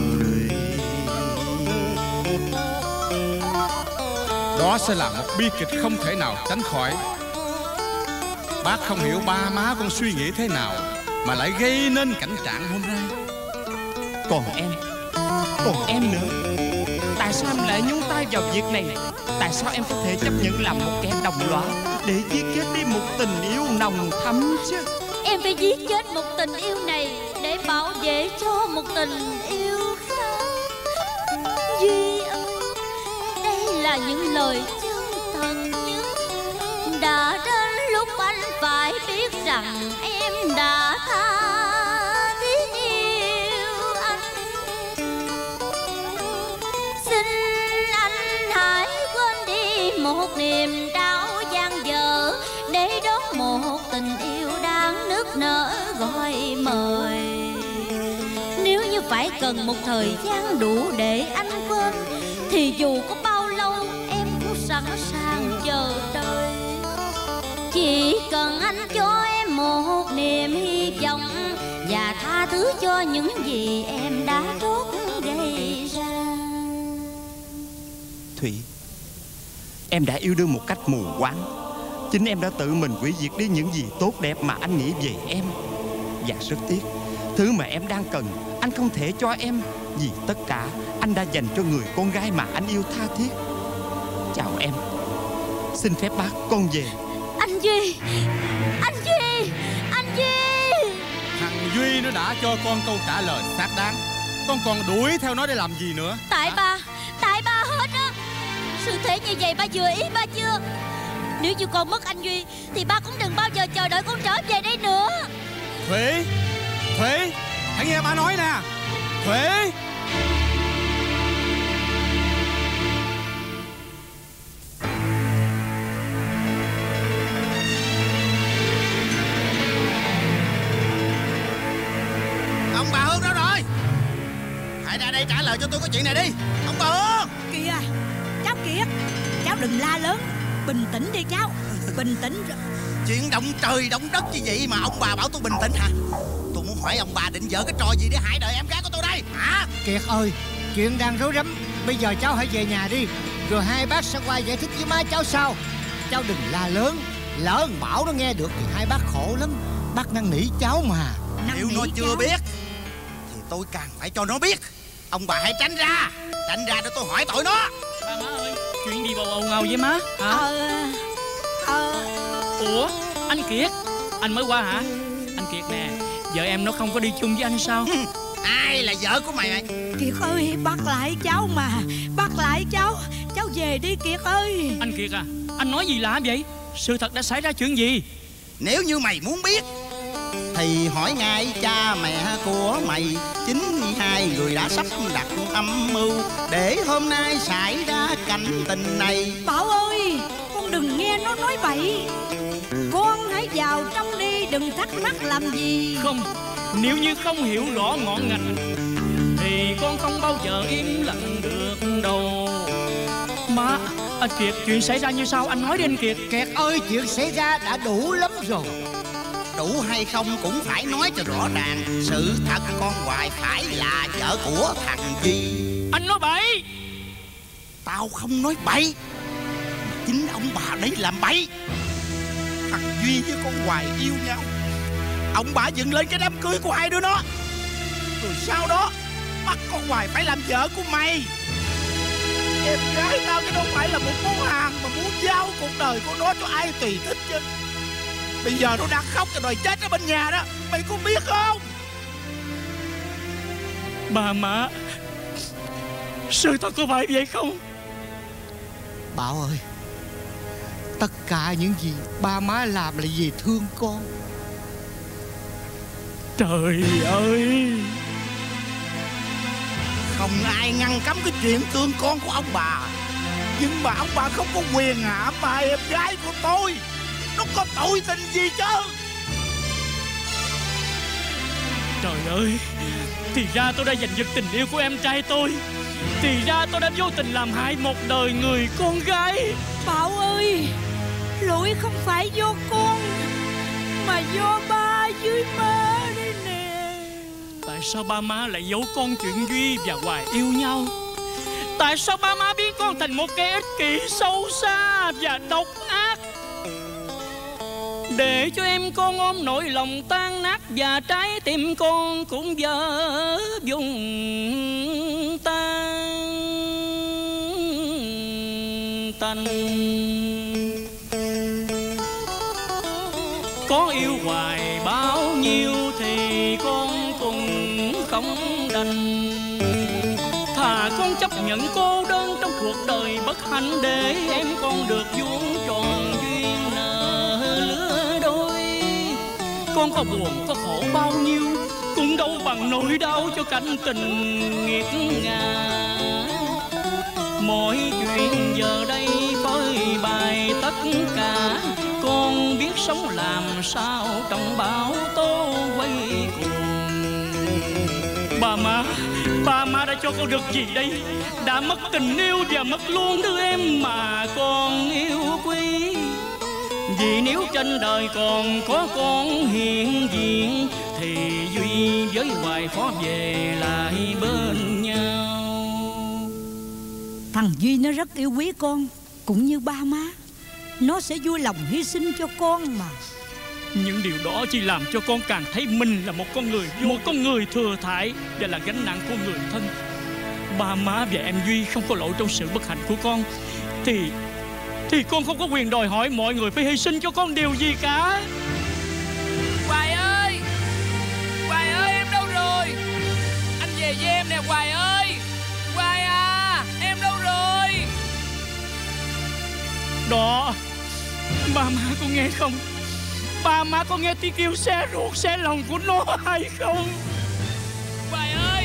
Đó sẽ là một bi kịch không thể nào tránh khỏi. Bác không hiểu ba má con suy nghĩ thế nào mà lại gây nên cảnh trạng hôm nay. Còn em, còn em nữa, tại sao em lại nhúng tay vào việc này? Tại sao em có thể chấp nhận làm một kẻ đồng lõa để giết chết đi một tình yêu nồng thắm chứ? Em phải giết chết một tình yêu này để bảo vệ cho một tình yêu khác. Duy ơi, đây là những lời chân thành nhất. Đã đến lúc anh phải biết rằng em đã tha thiết yêu anh. Xin anh hãy quên đi một niềm đau gian dở để đón một tình yêu đáng nức nở gọi mời. Nếu như phải cần một thời gian đủ để anh quên thì dù có bao lâu em cũng sẵn sàng chờ đợi. Chỉ cần anh cho em một niềm hy vọng và tha thứ cho những gì em đã trót gây ra. Thủy, em đã yêu đương một cách mù quáng. Chính em đã tự mình hủy diệt đi những gì tốt đẹp mà anh nghĩ về em. Và rất tiếc, thứ mà em đang cần anh không thể cho em, vì tất cả anh đã dành cho người con gái mà anh yêu tha thiết. Chào em, xin phép bác con về. Anh Duy, anh Duy, anh Duy. Thằng Duy nó đã cho con câu trả lời xác đáng. Con còn đuổi theo nó để làm gì nữa? Tại ba, tại ba hết á. Sự thể như vậy ba vừa ý ba chưa? Nếu như con mất anh Duy thì ba cũng đừng bao giờ chờ đợi con trở về đây nữa. Thủy, Thủy, hãy nghe ba nói nè. Thủy. Ông bà Hương đâu rồi? Hãy ra đây trả lời cho tôi cái chuyện này đi. Ông bà Hương. Kìa, cháu Kiệt, cháu đừng la lớn. Bình tĩnh đi cháu, bình tĩnh. Chuyện động trời động đất như vậy mà ông bà bảo tôi bình tĩnh hả? Tôi muốn hỏi ông bà định dở cái trò gì để hại đời em gái của tôi đây hả? Kiệt ơi, chuyện đang rối rắm. Bây giờ cháu hãy về nhà đi. rồi hai bác sẽ qua giải thích với má cháu sau. Cháu đừng la lớn, lỡ Bảo nó nghe được thì hai bác khổ lắm. Bác năn nỉ cháu mà. Nếu nó chưa cháu biết thì tôi càng phải cho nó biết. Ông bà hãy tránh ra, tránh ra để tôi hỏi tội nó. Ba má ơi, chuyện gì ồn ào với má hả? Ờ Ờ Ủa, anh Kiệt, anh mới qua hả? Anh Kiệt nè, vợ em nó không có đi chung với anh sao? Ai là vợ của mày mày? Kiệt ơi, bắt lại cháu mà. Bắt lại cháu. Cháu về đi Kiệt ơi. Anh Kiệt à, anh nói gì lạ vậy? Sự thật đã xảy ra chuyện gì? Nếu như mày muốn biết thì hỏi ngay cha mẹ của mày. Chính hai người đã sắp đặt âm mưu để hôm nay xảy ra cảnh tình này. Bảo ơi, con đừng nghe nó nói bậy. Con hãy vào trong đi, đừng thắc mắc làm gì. Không, nếu như không hiểu rõ ngọn ngành thì con không bao giờ im lặng được đâu. Má, anh Kiệt, chuyện xảy ra như sao? Anh nói đi anh Kiệt. Kiệt ơi, chuyện xảy ra đã đủ lắm rồi. Đủ hay không cũng phải nói cho rõ ràng. Sự thật con Hoài phải là vợ của thằng Duy. Anh nói bậy. Tao không nói bậy, chính ông bà đấy làm bậy. Thằng Duy với con Hoài yêu nhau, ông bà dựng lên cái đám cưới của hai đứa nó, rồi sau đó bắt con Hoài phải làm vợ của mày. Em gái tao chứ đâu phải là một món hàng mà muốn giao cuộc đời của nó cho ai tùy thích chứ. Bây giờ nó đang khóc cho đòi chết ở bên nhà đó, mày có biết không? Bà má, sự thật có phải vậy không? Bảo ơi, tất cả những gì ba má làm là vì thương con. Trời ơi, không ai ngăn cấm cái chuyện thương con của ông bà, nhưng mà ông bà không có quyền hạ bà em gái của tôi. Nó có tội tình gì chứ? trời ơi, thì ra tôi đã giành giật tình yêu của em trai tôi. Thì ra tôi đã vô tình làm hại một đời người con gái. Bảo ơi, lỗi không phải do con mà do ba với má đây nè. Tại sao ba má lại giấu con chuyện Duy và Hoài yêu nhau? Tại sao ba má biến con thành một kẻ ích kỷ, xấu xa và độc ác, để cho em con ôm nỗi lòng tan nát và trái tim con cũng vỡ vùng tan tành. Có yêu Hoài bao nhiêu thì con cũng không đành. Thà con chấp nhận cô đơn trong cuộc đời bất hạnh, để em con được vuông tròn duyên nợ lứa đôi. Con có buồn có khổ bao nhiêu cũng đâu bằng nỗi đau cho cảnh tình nghiệt ngã. Mọi chuyện giờ đây phơi bày tất cả, con biết sống làm sao trong bão tố quay cuồng. Ba má, ba má đã cho con được gì đây? Đã mất tình yêu và mất luôn đứa em mà con yêu quý. Vì nếu trên đời còn có con hiện diện thì Duy với Hoài khó về lại bên nhau. Thằng Duy nó rất yêu quý con, cũng như ba má. Nó sẽ vui lòng hy sinh cho con mà. Những điều đó chỉ làm cho con càng thấy mình là một con người Một con người thừa thãi và là gánh nặng của người thân. Ba má và em Duy không có lỗi trong sự bất hạnh của con, Thì Thì con không có quyền đòi hỏi mọi người phải hy sinh cho con điều gì cả. Hoài ơi, Hoài ơi, em đâu rồi? Anh về với em nè Hoài ơi. Hoài à, em đâu rồi? Đó, ba má có nghe không? Ba má có nghe tiếng kêu xé ruột xé lòng của nó hay không? Hoài ơi.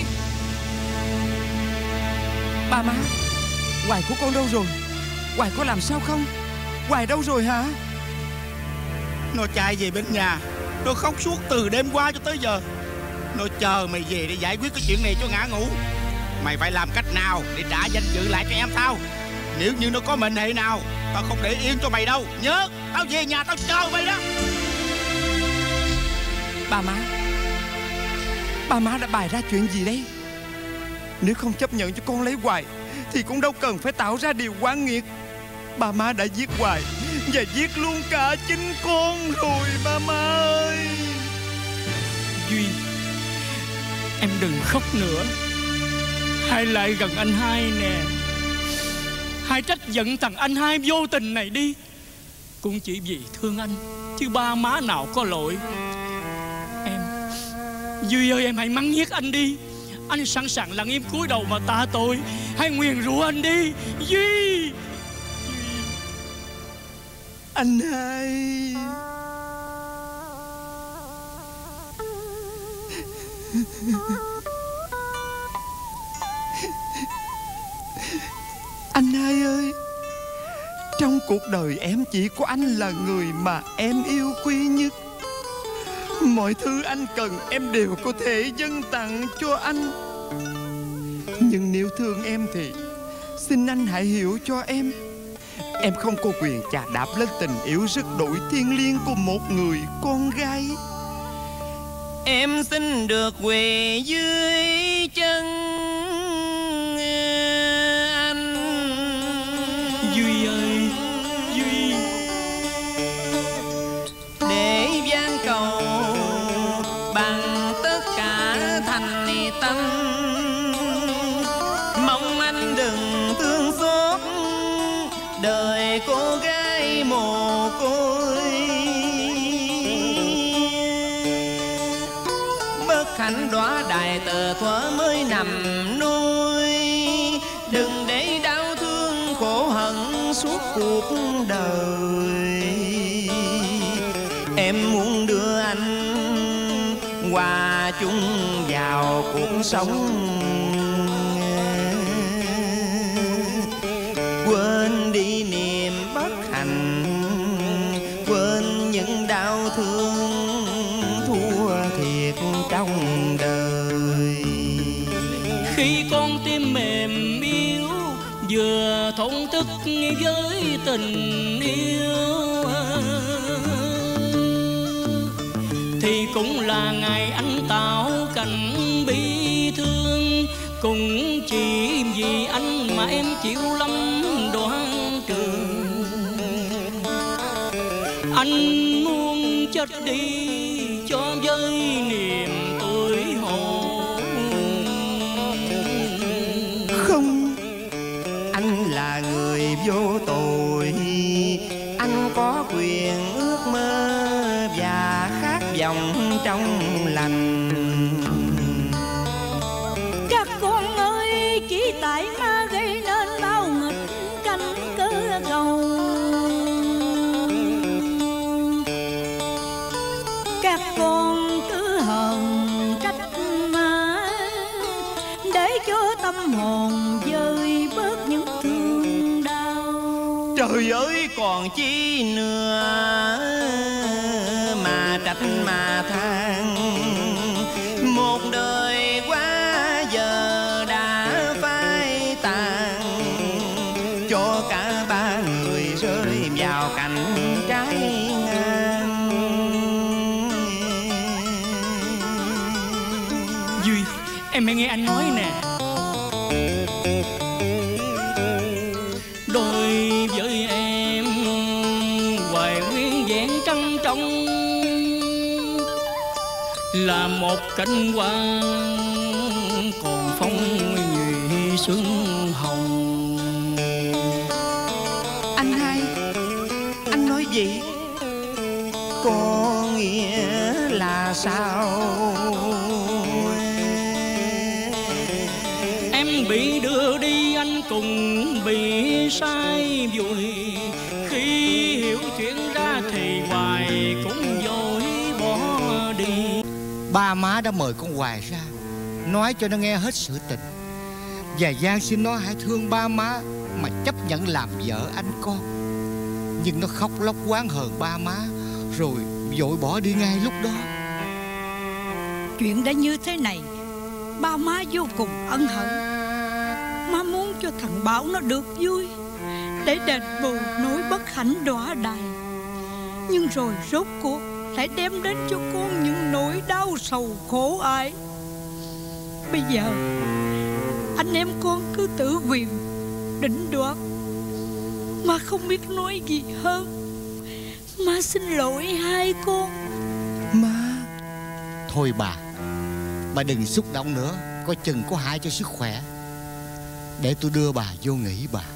Ba má, Hoài của con đâu rồi? Hoài có làm sao không? Hoài đâu rồi hả? Nó chạy về bên nhà, nó khóc suốt từ đêm qua cho tới giờ. Nó chờ mày về để giải quyết cái chuyện này cho ngã ngủ. Mày phải làm cách nào để trả danh dự lại cho em tao. Nếu như nó có mệnh hệ nào, tao không để yên cho mày đâu. Nhớ, tao về nhà tao chờ mày đó. Ba má, ba má đã bày ra chuyện gì đấy? Nếu không chấp nhận cho con lấy Hoài thì cũng đâu cần phải tạo ra điều oan nghiệt. Ba má đã giết hoài và giết luôn cả chính con rồi ba má ơi. Duy, em đừng khóc nữa. Hai lại gần anh hai nè. Hai trách giận thằng anh hai vô tình này đi. Cũng chỉ vì thương anh, chứ ba má nào có lỗi. Em, Duy ơi, em hãy mắng nhiếc anh đi. Anh sẵn sàng lặng im cúi đầu mà tạ tội. Hãy nguyền rủa anh đi Duy. Anh hai, anh hai ơi, trong cuộc đời em chỉ có anh là người mà em yêu quý nhất. Mọi thứ anh cần em đều có thể dâng tặng cho anh. Nhưng nếu thương em thì xin anh hãy hiểu cho em. Em không có quyền chà đạp lên tình yêu rất đổi thiêng liêng của một người con gái. Em xin được quỳ dưới chân anh. Duy ơi, Duy, để van cầu bằng tất cả thành tâm. Mong anh đừng thương xót đời cô gái mồ côi. Bất hạnh đóa đài từ thuở mới nằm nuôi. Đừng để đau thương khổ hận suốt cuộc đời. Em muốn đưa anh hòa chung vào cuộc sống. Quên đi niềm bất hạnh, quên những đau thương thua thiệt trong đời. khi con tim mềm yếu vừa thổn thức với tình yêu, thì cũng là ngày anh tạo cảnh bi thương. Cũng chỉ vì anh mà em chịu lắm đoan trường. Anh muốn chết đi cho với niềm tuổi hồn. Không, anh là người vô tội. Anh có quyền ước mơ và khát vọng trong lành. Các con ơi, chỉ tại ma gây nên bao nghịch cảnh cơ cầu. Các con cứ hờn trách ma, để cho tâm hồn vơi bớt những thương đau. Trời ơi, còn chi nữa mà trách mà than. Một đời quá giờ đã phai tàn, cho cả ba người rơi vào cảnh trái ngang. Duy, em hãy nghe anh nói nè. Đôi với em hoài nguyên vẹn trăng trong, là một cánh hoa còn phong nhụy xuân hồng. Anh hai, anh nói gì? Có nghĩa là sao? Em bị đưa đi, anh cùng bị sai vùi. Khi hiểu chuyện ra thì hoài cũng vội bỏ đi. Ba má đã mời con Hoài ra, nói cho nó nghe hết sự tình, và van xin nó hãy thương ba má mà chấp nhận làm vợ anh con. Nhưng nó khóc lóc oán hờn ba má, rồi vội bỏ đi ngay lúc đó. Chuyện đã như thế này, ba má vô cùng ân hận. Má muốn cho thằng Bảo nó được vui, để đền bù nỗi bất hạnh đọa đày. Nhưng rồi rốt cuộc lại đem đến cho con những nỗi đau sầu khổ ải. Bây giờ anh em con cứ tự quyền định đoạt mà không biết nói gì hơn. Má xin lỗi hai con. Má. Thôi bà, bà đừng xúc động nữa, coi chừng có hại cho sức khỏe. Để tôi đưa bà vô nghỉ bà.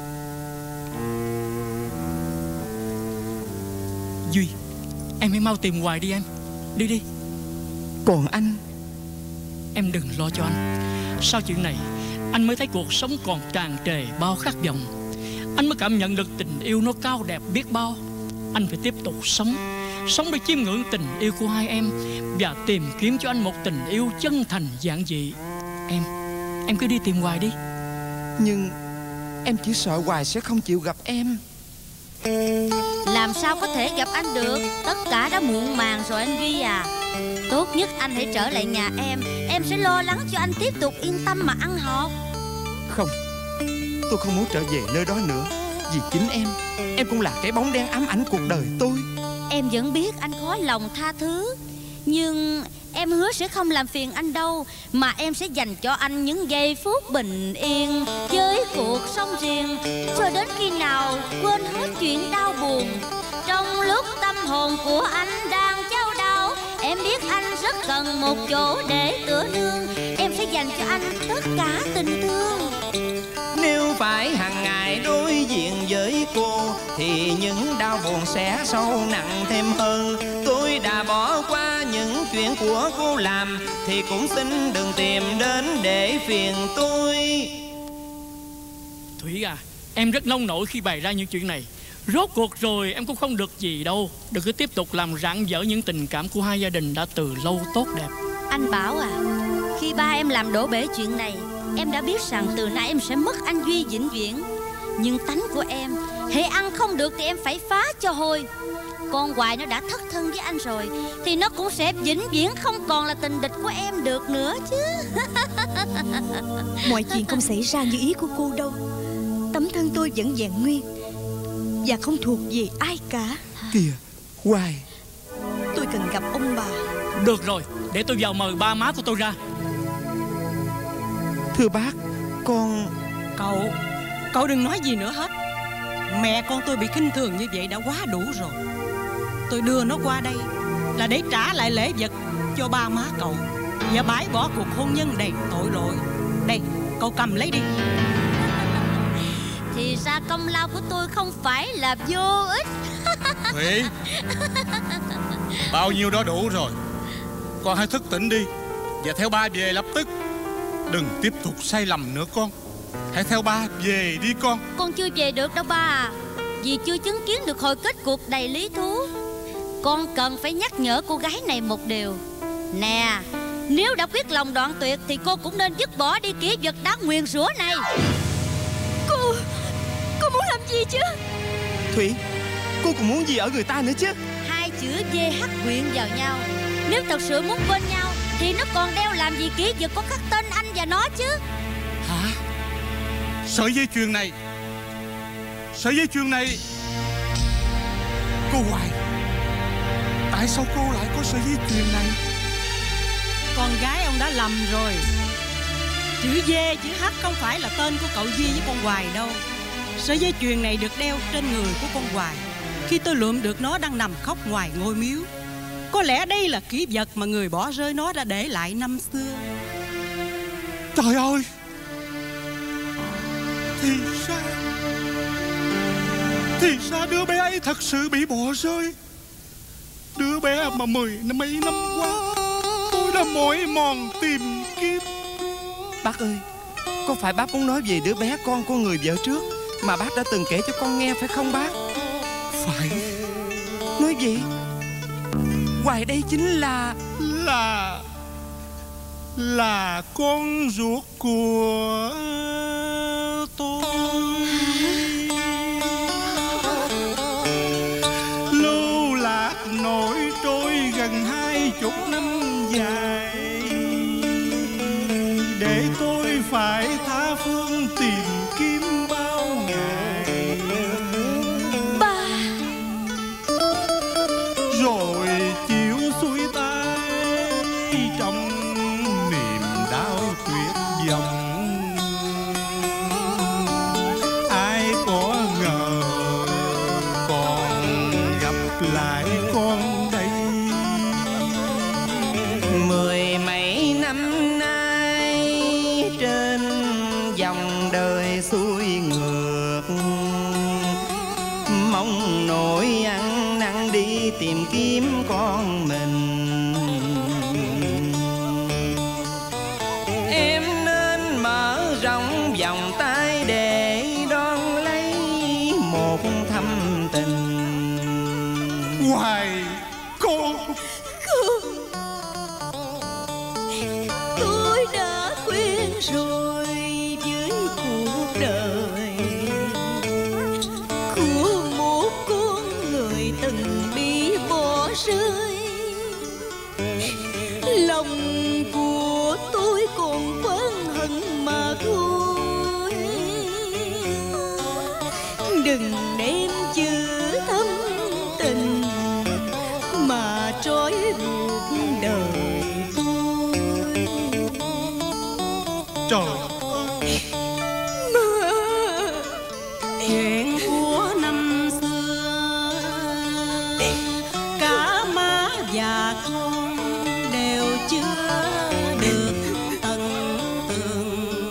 Duy, em hãy mau tìm Hoài đi em. Đi đi. Còn anh? Em đừng lo cho anh. Sau chuyện này anh mới thấy cuộc sống còn tràn trề bao khát vọng. Anh mới cảm nhận được tình yêu nó cao đẹp biết bao. Anh phải tiếp tục sống, sống để chiêm ngưỡng tình yêu của hai em và tìm kiếm cho anh một tình yêu chân thành giản dị. Em, em cứ đi tìm Hoài đi. Nhưng em chỉ sợ Hoài sẽ không chịu gặp em. Làm sao có thể gặp anh được? Tất cả đã muộn màng rồi anh Duy à. Tốt nhất anh hãy trở lại nhà em. Em sẽ lo lắng cho anh tiếp tục yên tâm mà ăn học. Không, tôi không muốn trở về nơi đó nữa. Vì chính em, em cũng là cái bóng đen ám ảnh cuộc đời tôi. Em vẫn biết anh khó lòng tha thứ, nhưng em hứa sẽ không làm phiền anh đâu. Mà em sẽ dành cho anh những giây phút bình yên với cuộc sống riêng, cho đến khi nào quên hết chuyện đau buồn. Trong lúc tâm hồn của anh đang chao đau, em biết anh rất cần một chỗ để tựa nương. Em sẽ dành cho anh tất cả tình thương. Nếu phải hàng ngày đối diện với cô thì những đau buồn sẽ sâu nặng thêm hơn. Tôi đã bỏ qua những chuyện của cô làm thì cũng xin đừng tìm đến để phiền tôi. Thủy à, em rất nông nổi khi bày ra những chuyện này. Rốt cuộc rồi em cũng không được gì đâu. Đừng cứ tiếp tục làm rạng rỡ những tình cảm của hai gia đình đã từ lâu tốt đẹp. Anh Bảo à, khi ba em làm đổ bể chuyện này, em đã biết rằng từ nay em sẽ mất anh Duy vĩnh viễn. Nhưng tánh của em, hễ ăn không được thì em phải phá cho hôi. Con Hoài nó đã thất thân với anh rồi thì nó cũng sẽ vĩnh viễn không còn là tình địch của em được nữa chứ. Mọi chuyện không xảy ra như ý của cô đâu. Tấm thân tôi vẫn vẹn nguyên và không thuộc về ai cả. Kìa, Hoài, tôi cần gặp ông bà. Được rồi, để tôi vào mời ba má của tôi ra. Thưa bác, con... Cậu, cậu đừng nói gì nữa hết. Mẹ con tôi bị khinh thường như vậy đã quá đủ rồi. Tôi đưa nó qua đây là để trả lại lễ vật cho ba má cậu và bãi bỏ cuộc hôn nhân đầy tội lỗi. Đây, cậu cầm lấy đi. Thì ra công lao của tôi không phải là vô ích. Thủy, bao nhiêu đó đủ rồi. Con hãy thức tỉnh đi và theo ba về lập tức. Đừng tiếp tục sai lầm nữa con. Hãy theo ba về đi con. Con chưa về được đâu ba à, vì chưa chứng kiến được hồi kết cuộc đầy lý thú. Con cần phải nhắc nhở cô gái này một điều. Nè, nếu đã quyết lòng đoạn tuyệt thì cô cũng nên dứt bỏ đi kỷ vật đáng nguyền rủa này. Cô, cô muốn làm gì chứ? Thủy, cô còn muốn gì ở người ta nữa chứ? Hai chữ vê hát quyện vào nhau. Nếu thật sự muốn quên nhau thì nó còn đeo làm gì kỷ vật có khắc tên anh và nó chứ? Hả? Sợi dây chuyền này, sợi dây chuyền này. Cô Hoài, tại sao cô lại có sợi dây chuyền này? Con gái ông đã lầm rồi. Chữ V, chữ H không phải là tên của cậu Duy với con Hoài đâu. Sợi dây chuyền này được đeo trên người của con Hoài khi tôi lượm được nó đang nằm khóc ngoài ngôi miếu. Có lẽ đây là kỷ vật mà người bỏ rơi nó đã để lại năm xưa. Trời ơi, Thì ra Thì ra đứa bé ấy thật sự bị bỏ rơi. Đứa bé mà mười mấy năm qua tôi đã mỏi mòn tìm kiếm. Bác ơi, có phải bác muốn nói về đứa bé con của người vợ trước mà bác đã từng kể cho con nghe phải không bác? Phải. Nói gì? Hoài đây chính là... Là Là con ruột của tôi. Lưu lạc nổi trôi gần hai chục năm dài, để tôi phải tha phương tìm kiếm bao ngày. Ba. Rồi chiều xuôi tay trong niềm đau tuyệt vọng. dòng đời xuôi ngược, mong nỗi ăn năn đi tìm kiếm con mình. Em nên mở rộng vòng tay để đón lấy một thâm tình. Hoài, cô Tôi đã quen rồi với cuộc đời của một con người từng bị bỏ rơi. Lòng của tôi còn oán hận mà thôi. Đừng đem chữ thâm tình mà trói buộc đời tôi. trời Chuyện của năm xưa, cả má và con đều chưa được tận tường.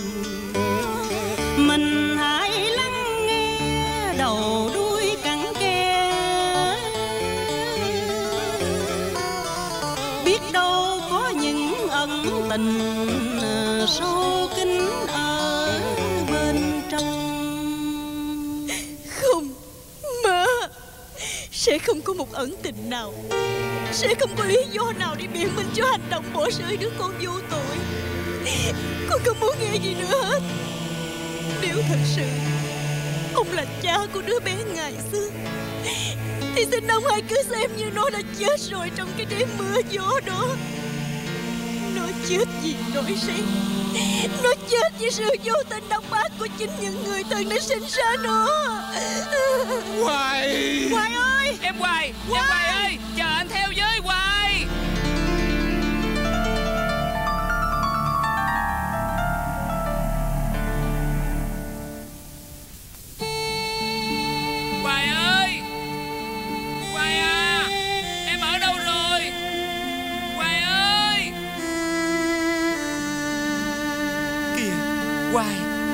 Mình hãy lắng nghe đầu đuôi cặn kẽ, biết đâu có những ẩn tình sâu kín ở bên trong. Không, má, sẽ không có một ẩn tình nào, sẽ không có lý do nào để biện minh cho hành động bỏ rơi đứa con vô tội. Con không muốn nghe gì nữa hết. Nếu thật sự ông là cha của đứa bé ngày xưa, thì xin ông hãy cứ xem như nó đã chết rồi trong cái đêm mưa gió đó. Nó chết vì nỗi say, nó chết vì sự vô tình độc ác của chính những người thân đã sinh ra nó. Hoài, Hoài ơi, Em Hoài, em Hoài ơi, chờ anh theo với Hoài. Hoài ơi, Hoài à, em ở đâu rồi? Hoài ơi. Kìa, Hoài,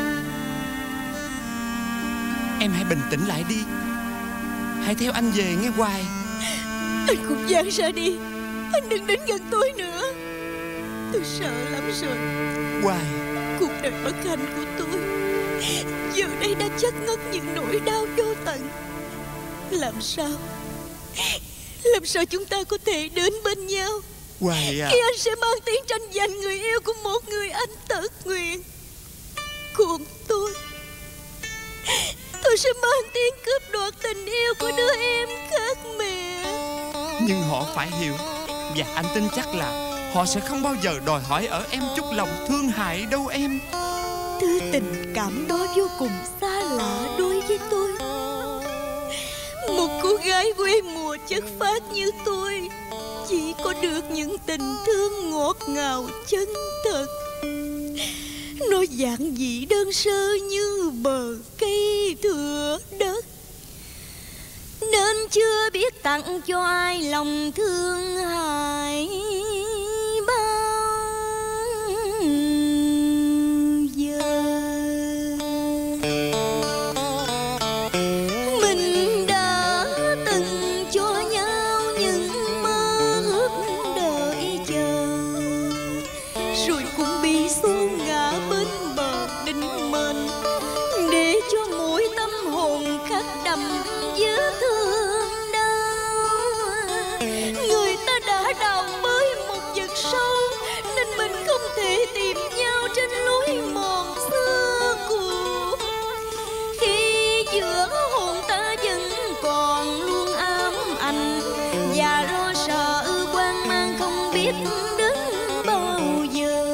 em hãy bình tĩnh lại đi. Hãy theo anh về nghe Hoài. Anh cũng dán ra đi, anh đừng đến gần tôi nữa. Tôi sợ lắm rồi. Hoài, Cuộc đời bất hạnh của tôi giờ đây đã chất ngất những nỗi đau vô tận. Làm sao Làm sao chúng ta có thể đến bên nhau Hoài à. khi anh sẽ mang tiếng tranh giành người yêu của một người anh tật nguyền? Còn tôi Tôi sẽ mang tiếng cướp đoạt tình yêu của đứa em khác mẹ. Nhưng họ phải hiểu, và anh tin chắc là họ sẽ không bao giờ đòi hỏi ở em chút lòng thương hại đâu em. Thứ tình cảm đó vô cùng xa lạ đối với tôi. Một cô gái quê mùa chất phác như tôi chỉ có được những tình thương ngọt ngào chân thật. Nó giản dị đơn sơ như bờ cây thừa đất, nên chưa biết tặng cho ai lòng thương hại bao giờ. Mình đã từng cho nhau những mơ ước đợi chờ, rồi cũng bị xô ngã bên bờ định mệnh, để cho mỗi tâm hồn khắc đậm vết thương đau. Người ta đã đào bới một vực sâu, nên mình không thể tìm nhau trên lối mòn xưa cũ. Khi giữa hồn ta vẫn còn luôn ám ảnh và lo sợ hoang mang không biết đến bao giờ.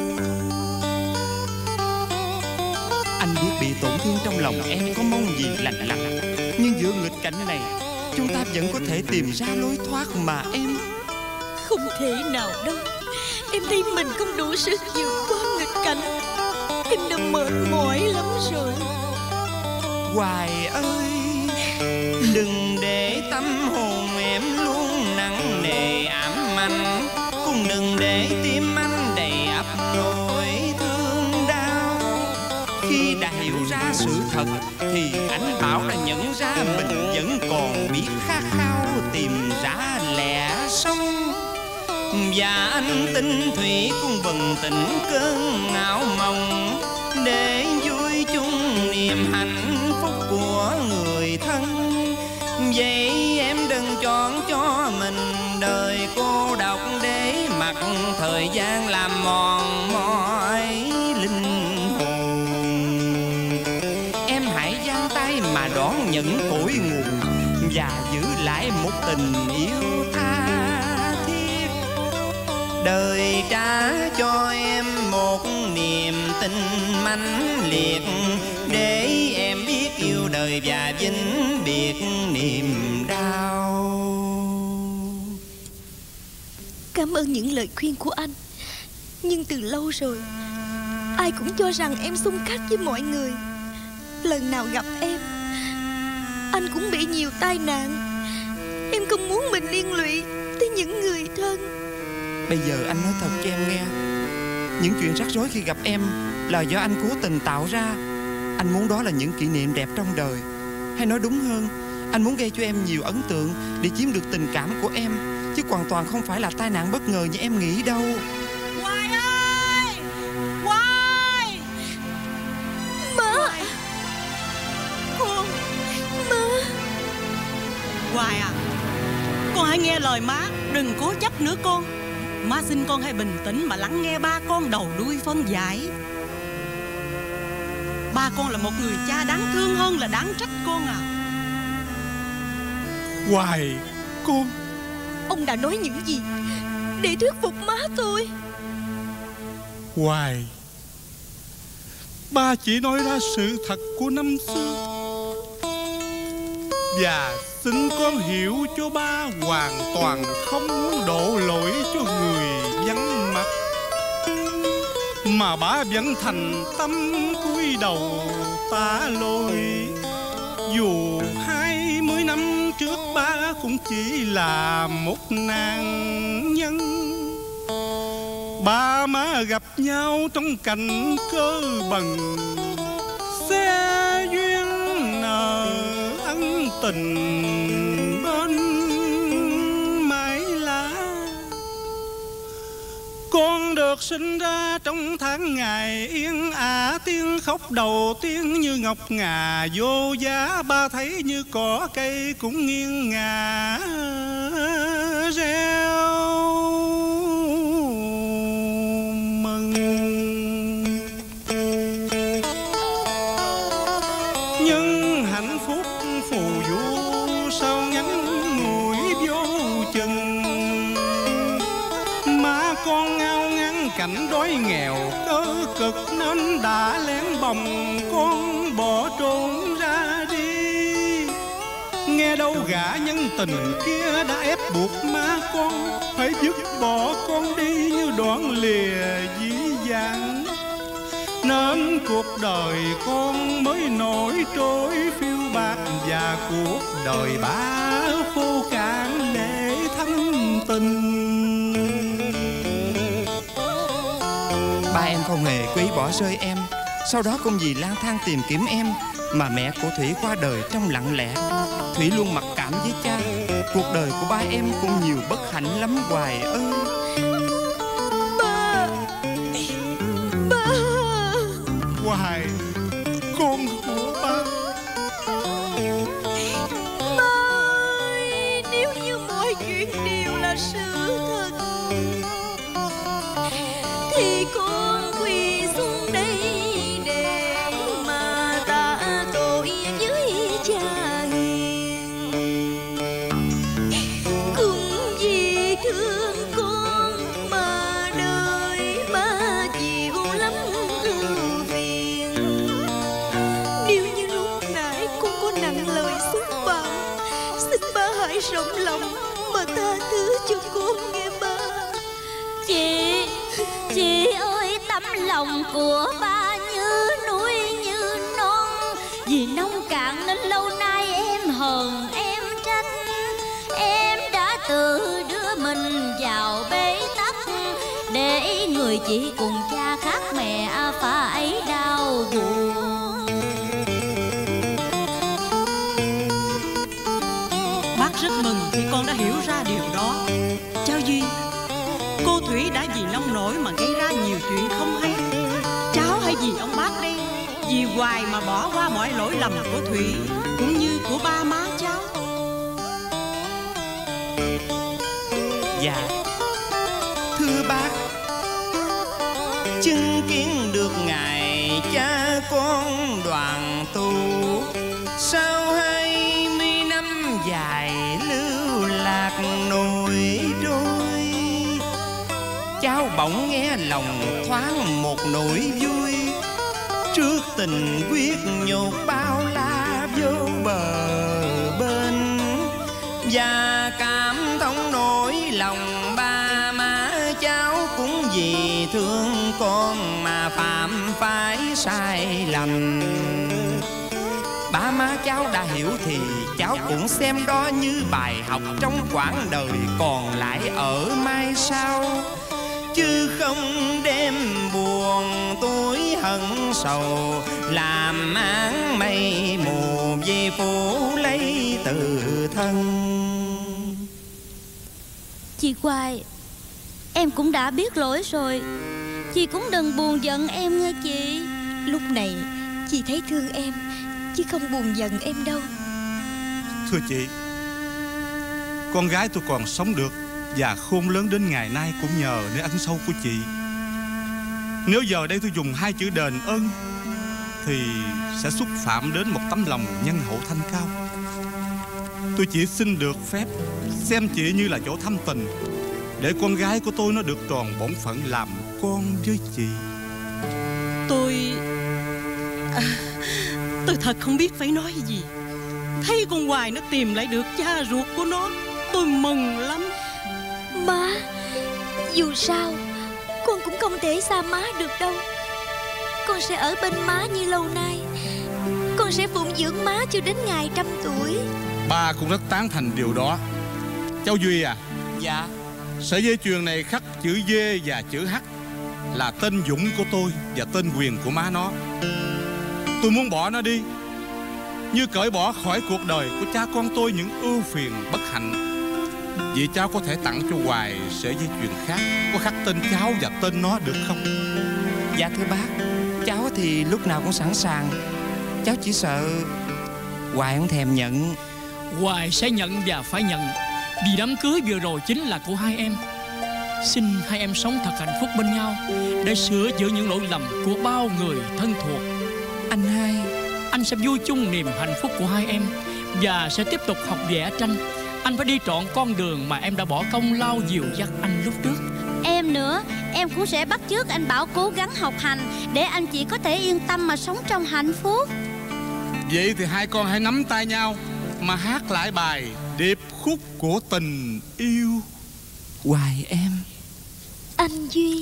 Anh biết bị tổn thương trong lòng em có mong gì lành lặn, nhưng giữa nghịch cảnh này chúng ta vẫn có thể tìm ra lối thoát mà em. Không thể nào đâu. Em thấy mình không đủ sức vượt qua nghịch cảnh. Em đã mệt mỏi lắm rồi. Hoài ơi, đừng để tâm hồn em luôn nặng nề ám ảnh, cũng đừng để tim anh đầy ắp nỗi thương đau. sự thật thì anh Bảo đã nhận ra mình vẫn còn biết khát khao tìm ra lẽ sống. Và anh tin Thủy cũng bừng tỉnh cơn ảo mộng để vui chung niềm hạnh phúc của người thân. Vậy em đừng chọn cho mình đời cô độc để mặc thời gian làm mòn mỏi linh hồn. Em hãy giang tay mà đón những cội nguồn và giữ lại một tình yêu tha thiết. Đời trả cho em một niềm tin mãnh liệt để em biết yêu đời và vĩnh biệt niềm đau. Cảm ơn những lời khuyên của anh. Nhưng từ lâu rồi ai cũng cho rằng em xung khắc với mọi người. Lần nào gặp em, anh cũng bị nhiều tai nạn. Em không muốn mình liên lụy tới những người thân. Bây giờ anh nói thật cho em nghe, những chuyện rắc rối khi gặp em là do anh cố tình tạo ra. Anh muốn đó là những kỷ niệm đẹp trong đời. Hay nói đúng hơn, anh muốn gây cho em nhiều ấn tượng để chiếm được tình cảm của em, chứ hoàn toàn không phải là tai nạn bất ngờ như em nghĩ đâu. Hoài ơi! Hoài! Má! Con! Má! Hoài à, con hãy nghe lời má, đừng cố chấp nữa con. Má xin con hãy bình tĩnh mà lắng nghe ba con đầu đuôi phân giải. Ba con là một người cha đáng thương hơn là đáng trách con à. Hoài, con. Ông đã nói những gì để thuyết phục má tôi? Hoài, ba chỉ nói ra sự thật của năm xưa. Và xin con hiểu cho ba hoàn toàn không muốn đổ lỗi cho người vắng mặt, mà ba vẫn thành tâm cúi đầu tạ lỗi. Dù hai mươi năm trước ba cũng chỉ là một nạn nhân. Ba má gặp nhau trong cảnh cơ bần, xe duyên nợ ân tình bên mái lá. Con được sinh ra trong tháng ngày yên ả, tiếng khóc đầu tiên như ngọc ngà vô giá. Ba thấy như cỏ cây cũng nghiêng ngả reo mừng. Nhưng hạnh phúc phù du sao ngắn ngủi vô chừng. Má con ngao ngán cảnh đói nghèo cơ cực nên đã lén bồng con bỏ trốn ra đi. Nghe đâu gã nhân tình kia đã ép buộc má con phải dứt bỏ con đi như đoạn lìa dĩ vãng. Nên cuộc đời con mới nổi trôi phiêu bạt, và cuộc đời ba khô cạn để thắm tình. Ba em không hề quý bỏ rơi em. Sau đó không vì lang thang tìm kiếm em mà mẹ của Thủy qua đời trong lặng lẽ. Thủy luôn mặc cảm với cha. Cuộc đời của ba em cũng nhiều bất hạnh lắm Hoài ơi. Ba! Ba! Hoài, con của ba. Ba ơi, nếu như mọi chuyện đều là sự thật thì con quỳ xuống đây để mà tạ tội với cha hiền. Cũng vì thương con mà đời ba chịu lắm ưu phiền. Nếu như lúc nãy con có nặng lời xúc phạm, xin ba hãy rộng lòng mà tha thứ cho con nghe ba. Chị, chị ơi, tấm lòng của ba như núi như non. Vì nông cạn nên lâu nay em hờn em tranh. Em đã tự đưa mình vào bế tắc để người chị cùng cha khác mẹ phải đau buồn. gì ông bác đi, vì hoài mà bỏ qua mọi lỗi lầm của Thủy cũng như của ba má cháu. Dạ thưa bác, chứng kiến được ngày cha con đoàn tụ, sau hai mươi năm dài lưu lạc nổi trôi, cháu bỗng nghe lòng thoáng một nỗi vui trước tình quyết nhột bao la vô bờ bên, và cảm thông nỗi lòng ba má cháu cũng vì thương con mà phạm phải sai lầm. Ba má cháu đã hiểu thì cháu cũng xem đó như bài học trong quãng đời còn lại ở mai sau, chứ không đem buồn tối hận sầu làm áng mây mù vì phủ lấy từ thân. Chị Hoài, em cũng đã biết lỗi rồi, chị cũng đừng buồn giận em nha chị. Lúc này chị thấy thương em chứ không buồn giận em đâu. Thưa chị, con gái tôi còn sống được và khôn lớn đến ngày nay cũng nhờ nơi ân sâu của chị. Nếu giờ đây tôi dùng hai chữ đền ơn thì sẽ xúc phạm đến một tấm lòng nhân hậu thanh cao. Tôi chỉ xin được phép xem chị như là chỗ thăm tình, để con gái của tôi nó được tròn bổn phận làm con với chị. Tôi à, tôi thật không biết phải nói gì. Thấy con Hoài nó tìm lại được cha ruột của nó, tôi mừng lắm. Má, dù sao con cũng không thể xa má được đâu. Con sẽ ở bên má như lâu nay. Con sẽ phụng dưỡng má cho đến ngày trăm tuổi. Ba cũng rất tán thành điều đó. Cháu Duy à. Dạ. Sợi dây chuyền này khắc chữ V và chữ H là tên Dũng của tôi và tên Quyền của má nó. Tôi muốn bỏ nó đi, như cởi bỏ khỏi cuộc đời của cha con tôi những ưu phiền bất hạnh. Vậy cháu có thể tặng cho Hoài sợi dây chuyền khác có khắc tên cháu và tên nó được không? Dạ thưa bác, cháu thì lúc nào cũng sẵn sàng. Cháu chỉ sợ Hoài không thèm nhận. Hoài sẽ nhận và phải nhận, vì đám cưới vừa rồi chính là của hai em. Xin hai em sống thật hạnh phúc bên nhau để sửa chữa những lỗi lầm của bao người thân thuộc. Anh hai, anh sẽ vui chung niềm hạnh phúc của hai em và sẽ tiếp tục học vẽ tranh. Anh phải đi trọn con đường mà em đã bỏ công lao dìu dắt anh lúc trước. Em nữa, em cũng sẽ bắt chước anh Bảo cố gắng học hành để anh chị có thể yên tâm mà sống trong hạnh phúc. Vậy thì hai con hãy nắm tay nhau mà hát lại bài điệp khúc của tình yêu. Hoài em. Anh Duy.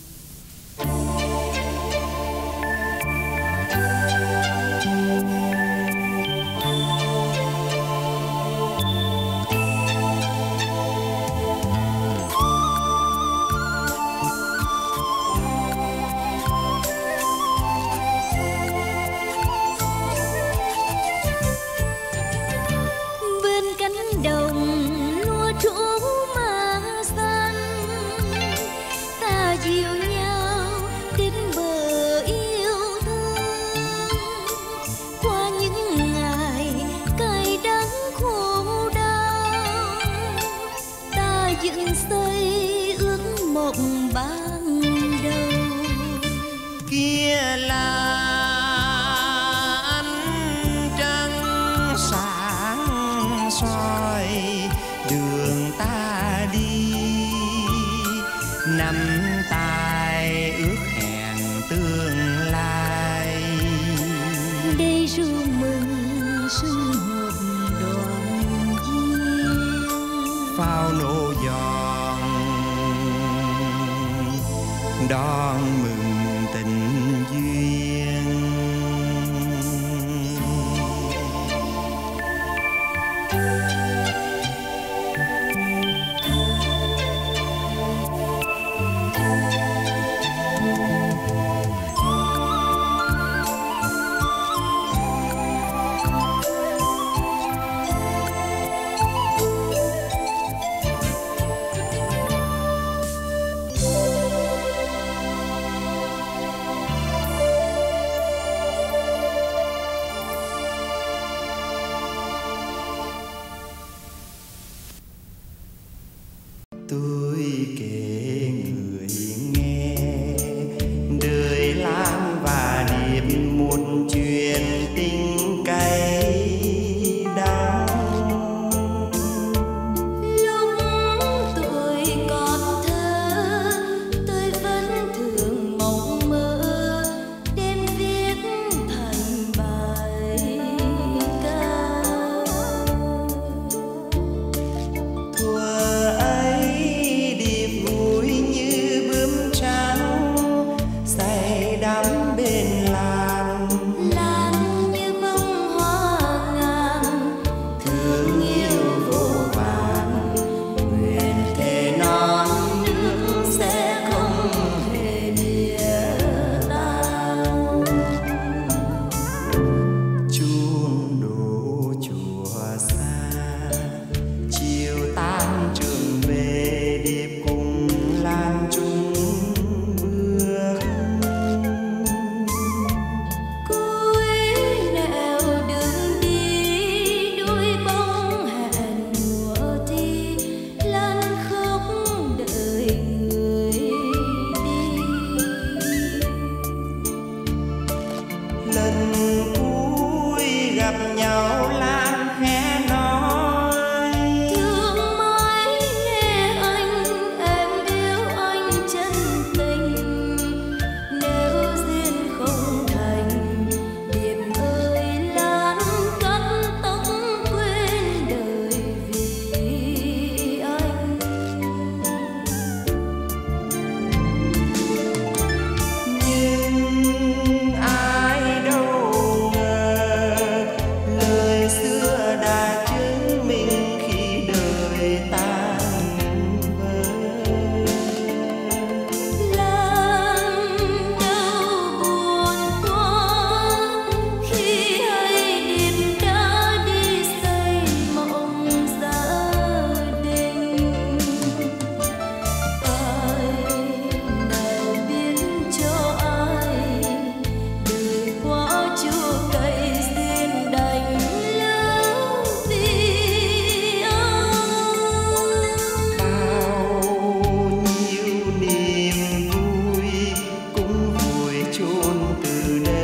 Đón mừng tình duyên. bên làng. Làng như bông hoa ngàn, Thương yêu vô vàn, nguyện thề non nước sẽ không hề lìa tan. chuông đổ chùa xa, chiều tan trường về điệp cùng lan chung bước. Cuối nẻo đường đi, đôi bóng hẹn mùa thi, lăn khóc đợi người đi. Lần cuối gặp nhau Lan khẽ nói, Thương mãi nghe anh, em yêu anh chân tình. Nếu duyên không thành, điệp ơi lan cắt tóc quên đời vì anh. nhưng ai đâu ngờ lời xưa đã chứng minh khi đời tan vỡ. Lan đau buồn quá khi hay điệp đã đi xây mộng gia đình. Ai nào biết cho ai, đời quá chua cay duyên đành lỡ vì anh. Bao nhiêu niềm vui cũng vùi chôn từ đây.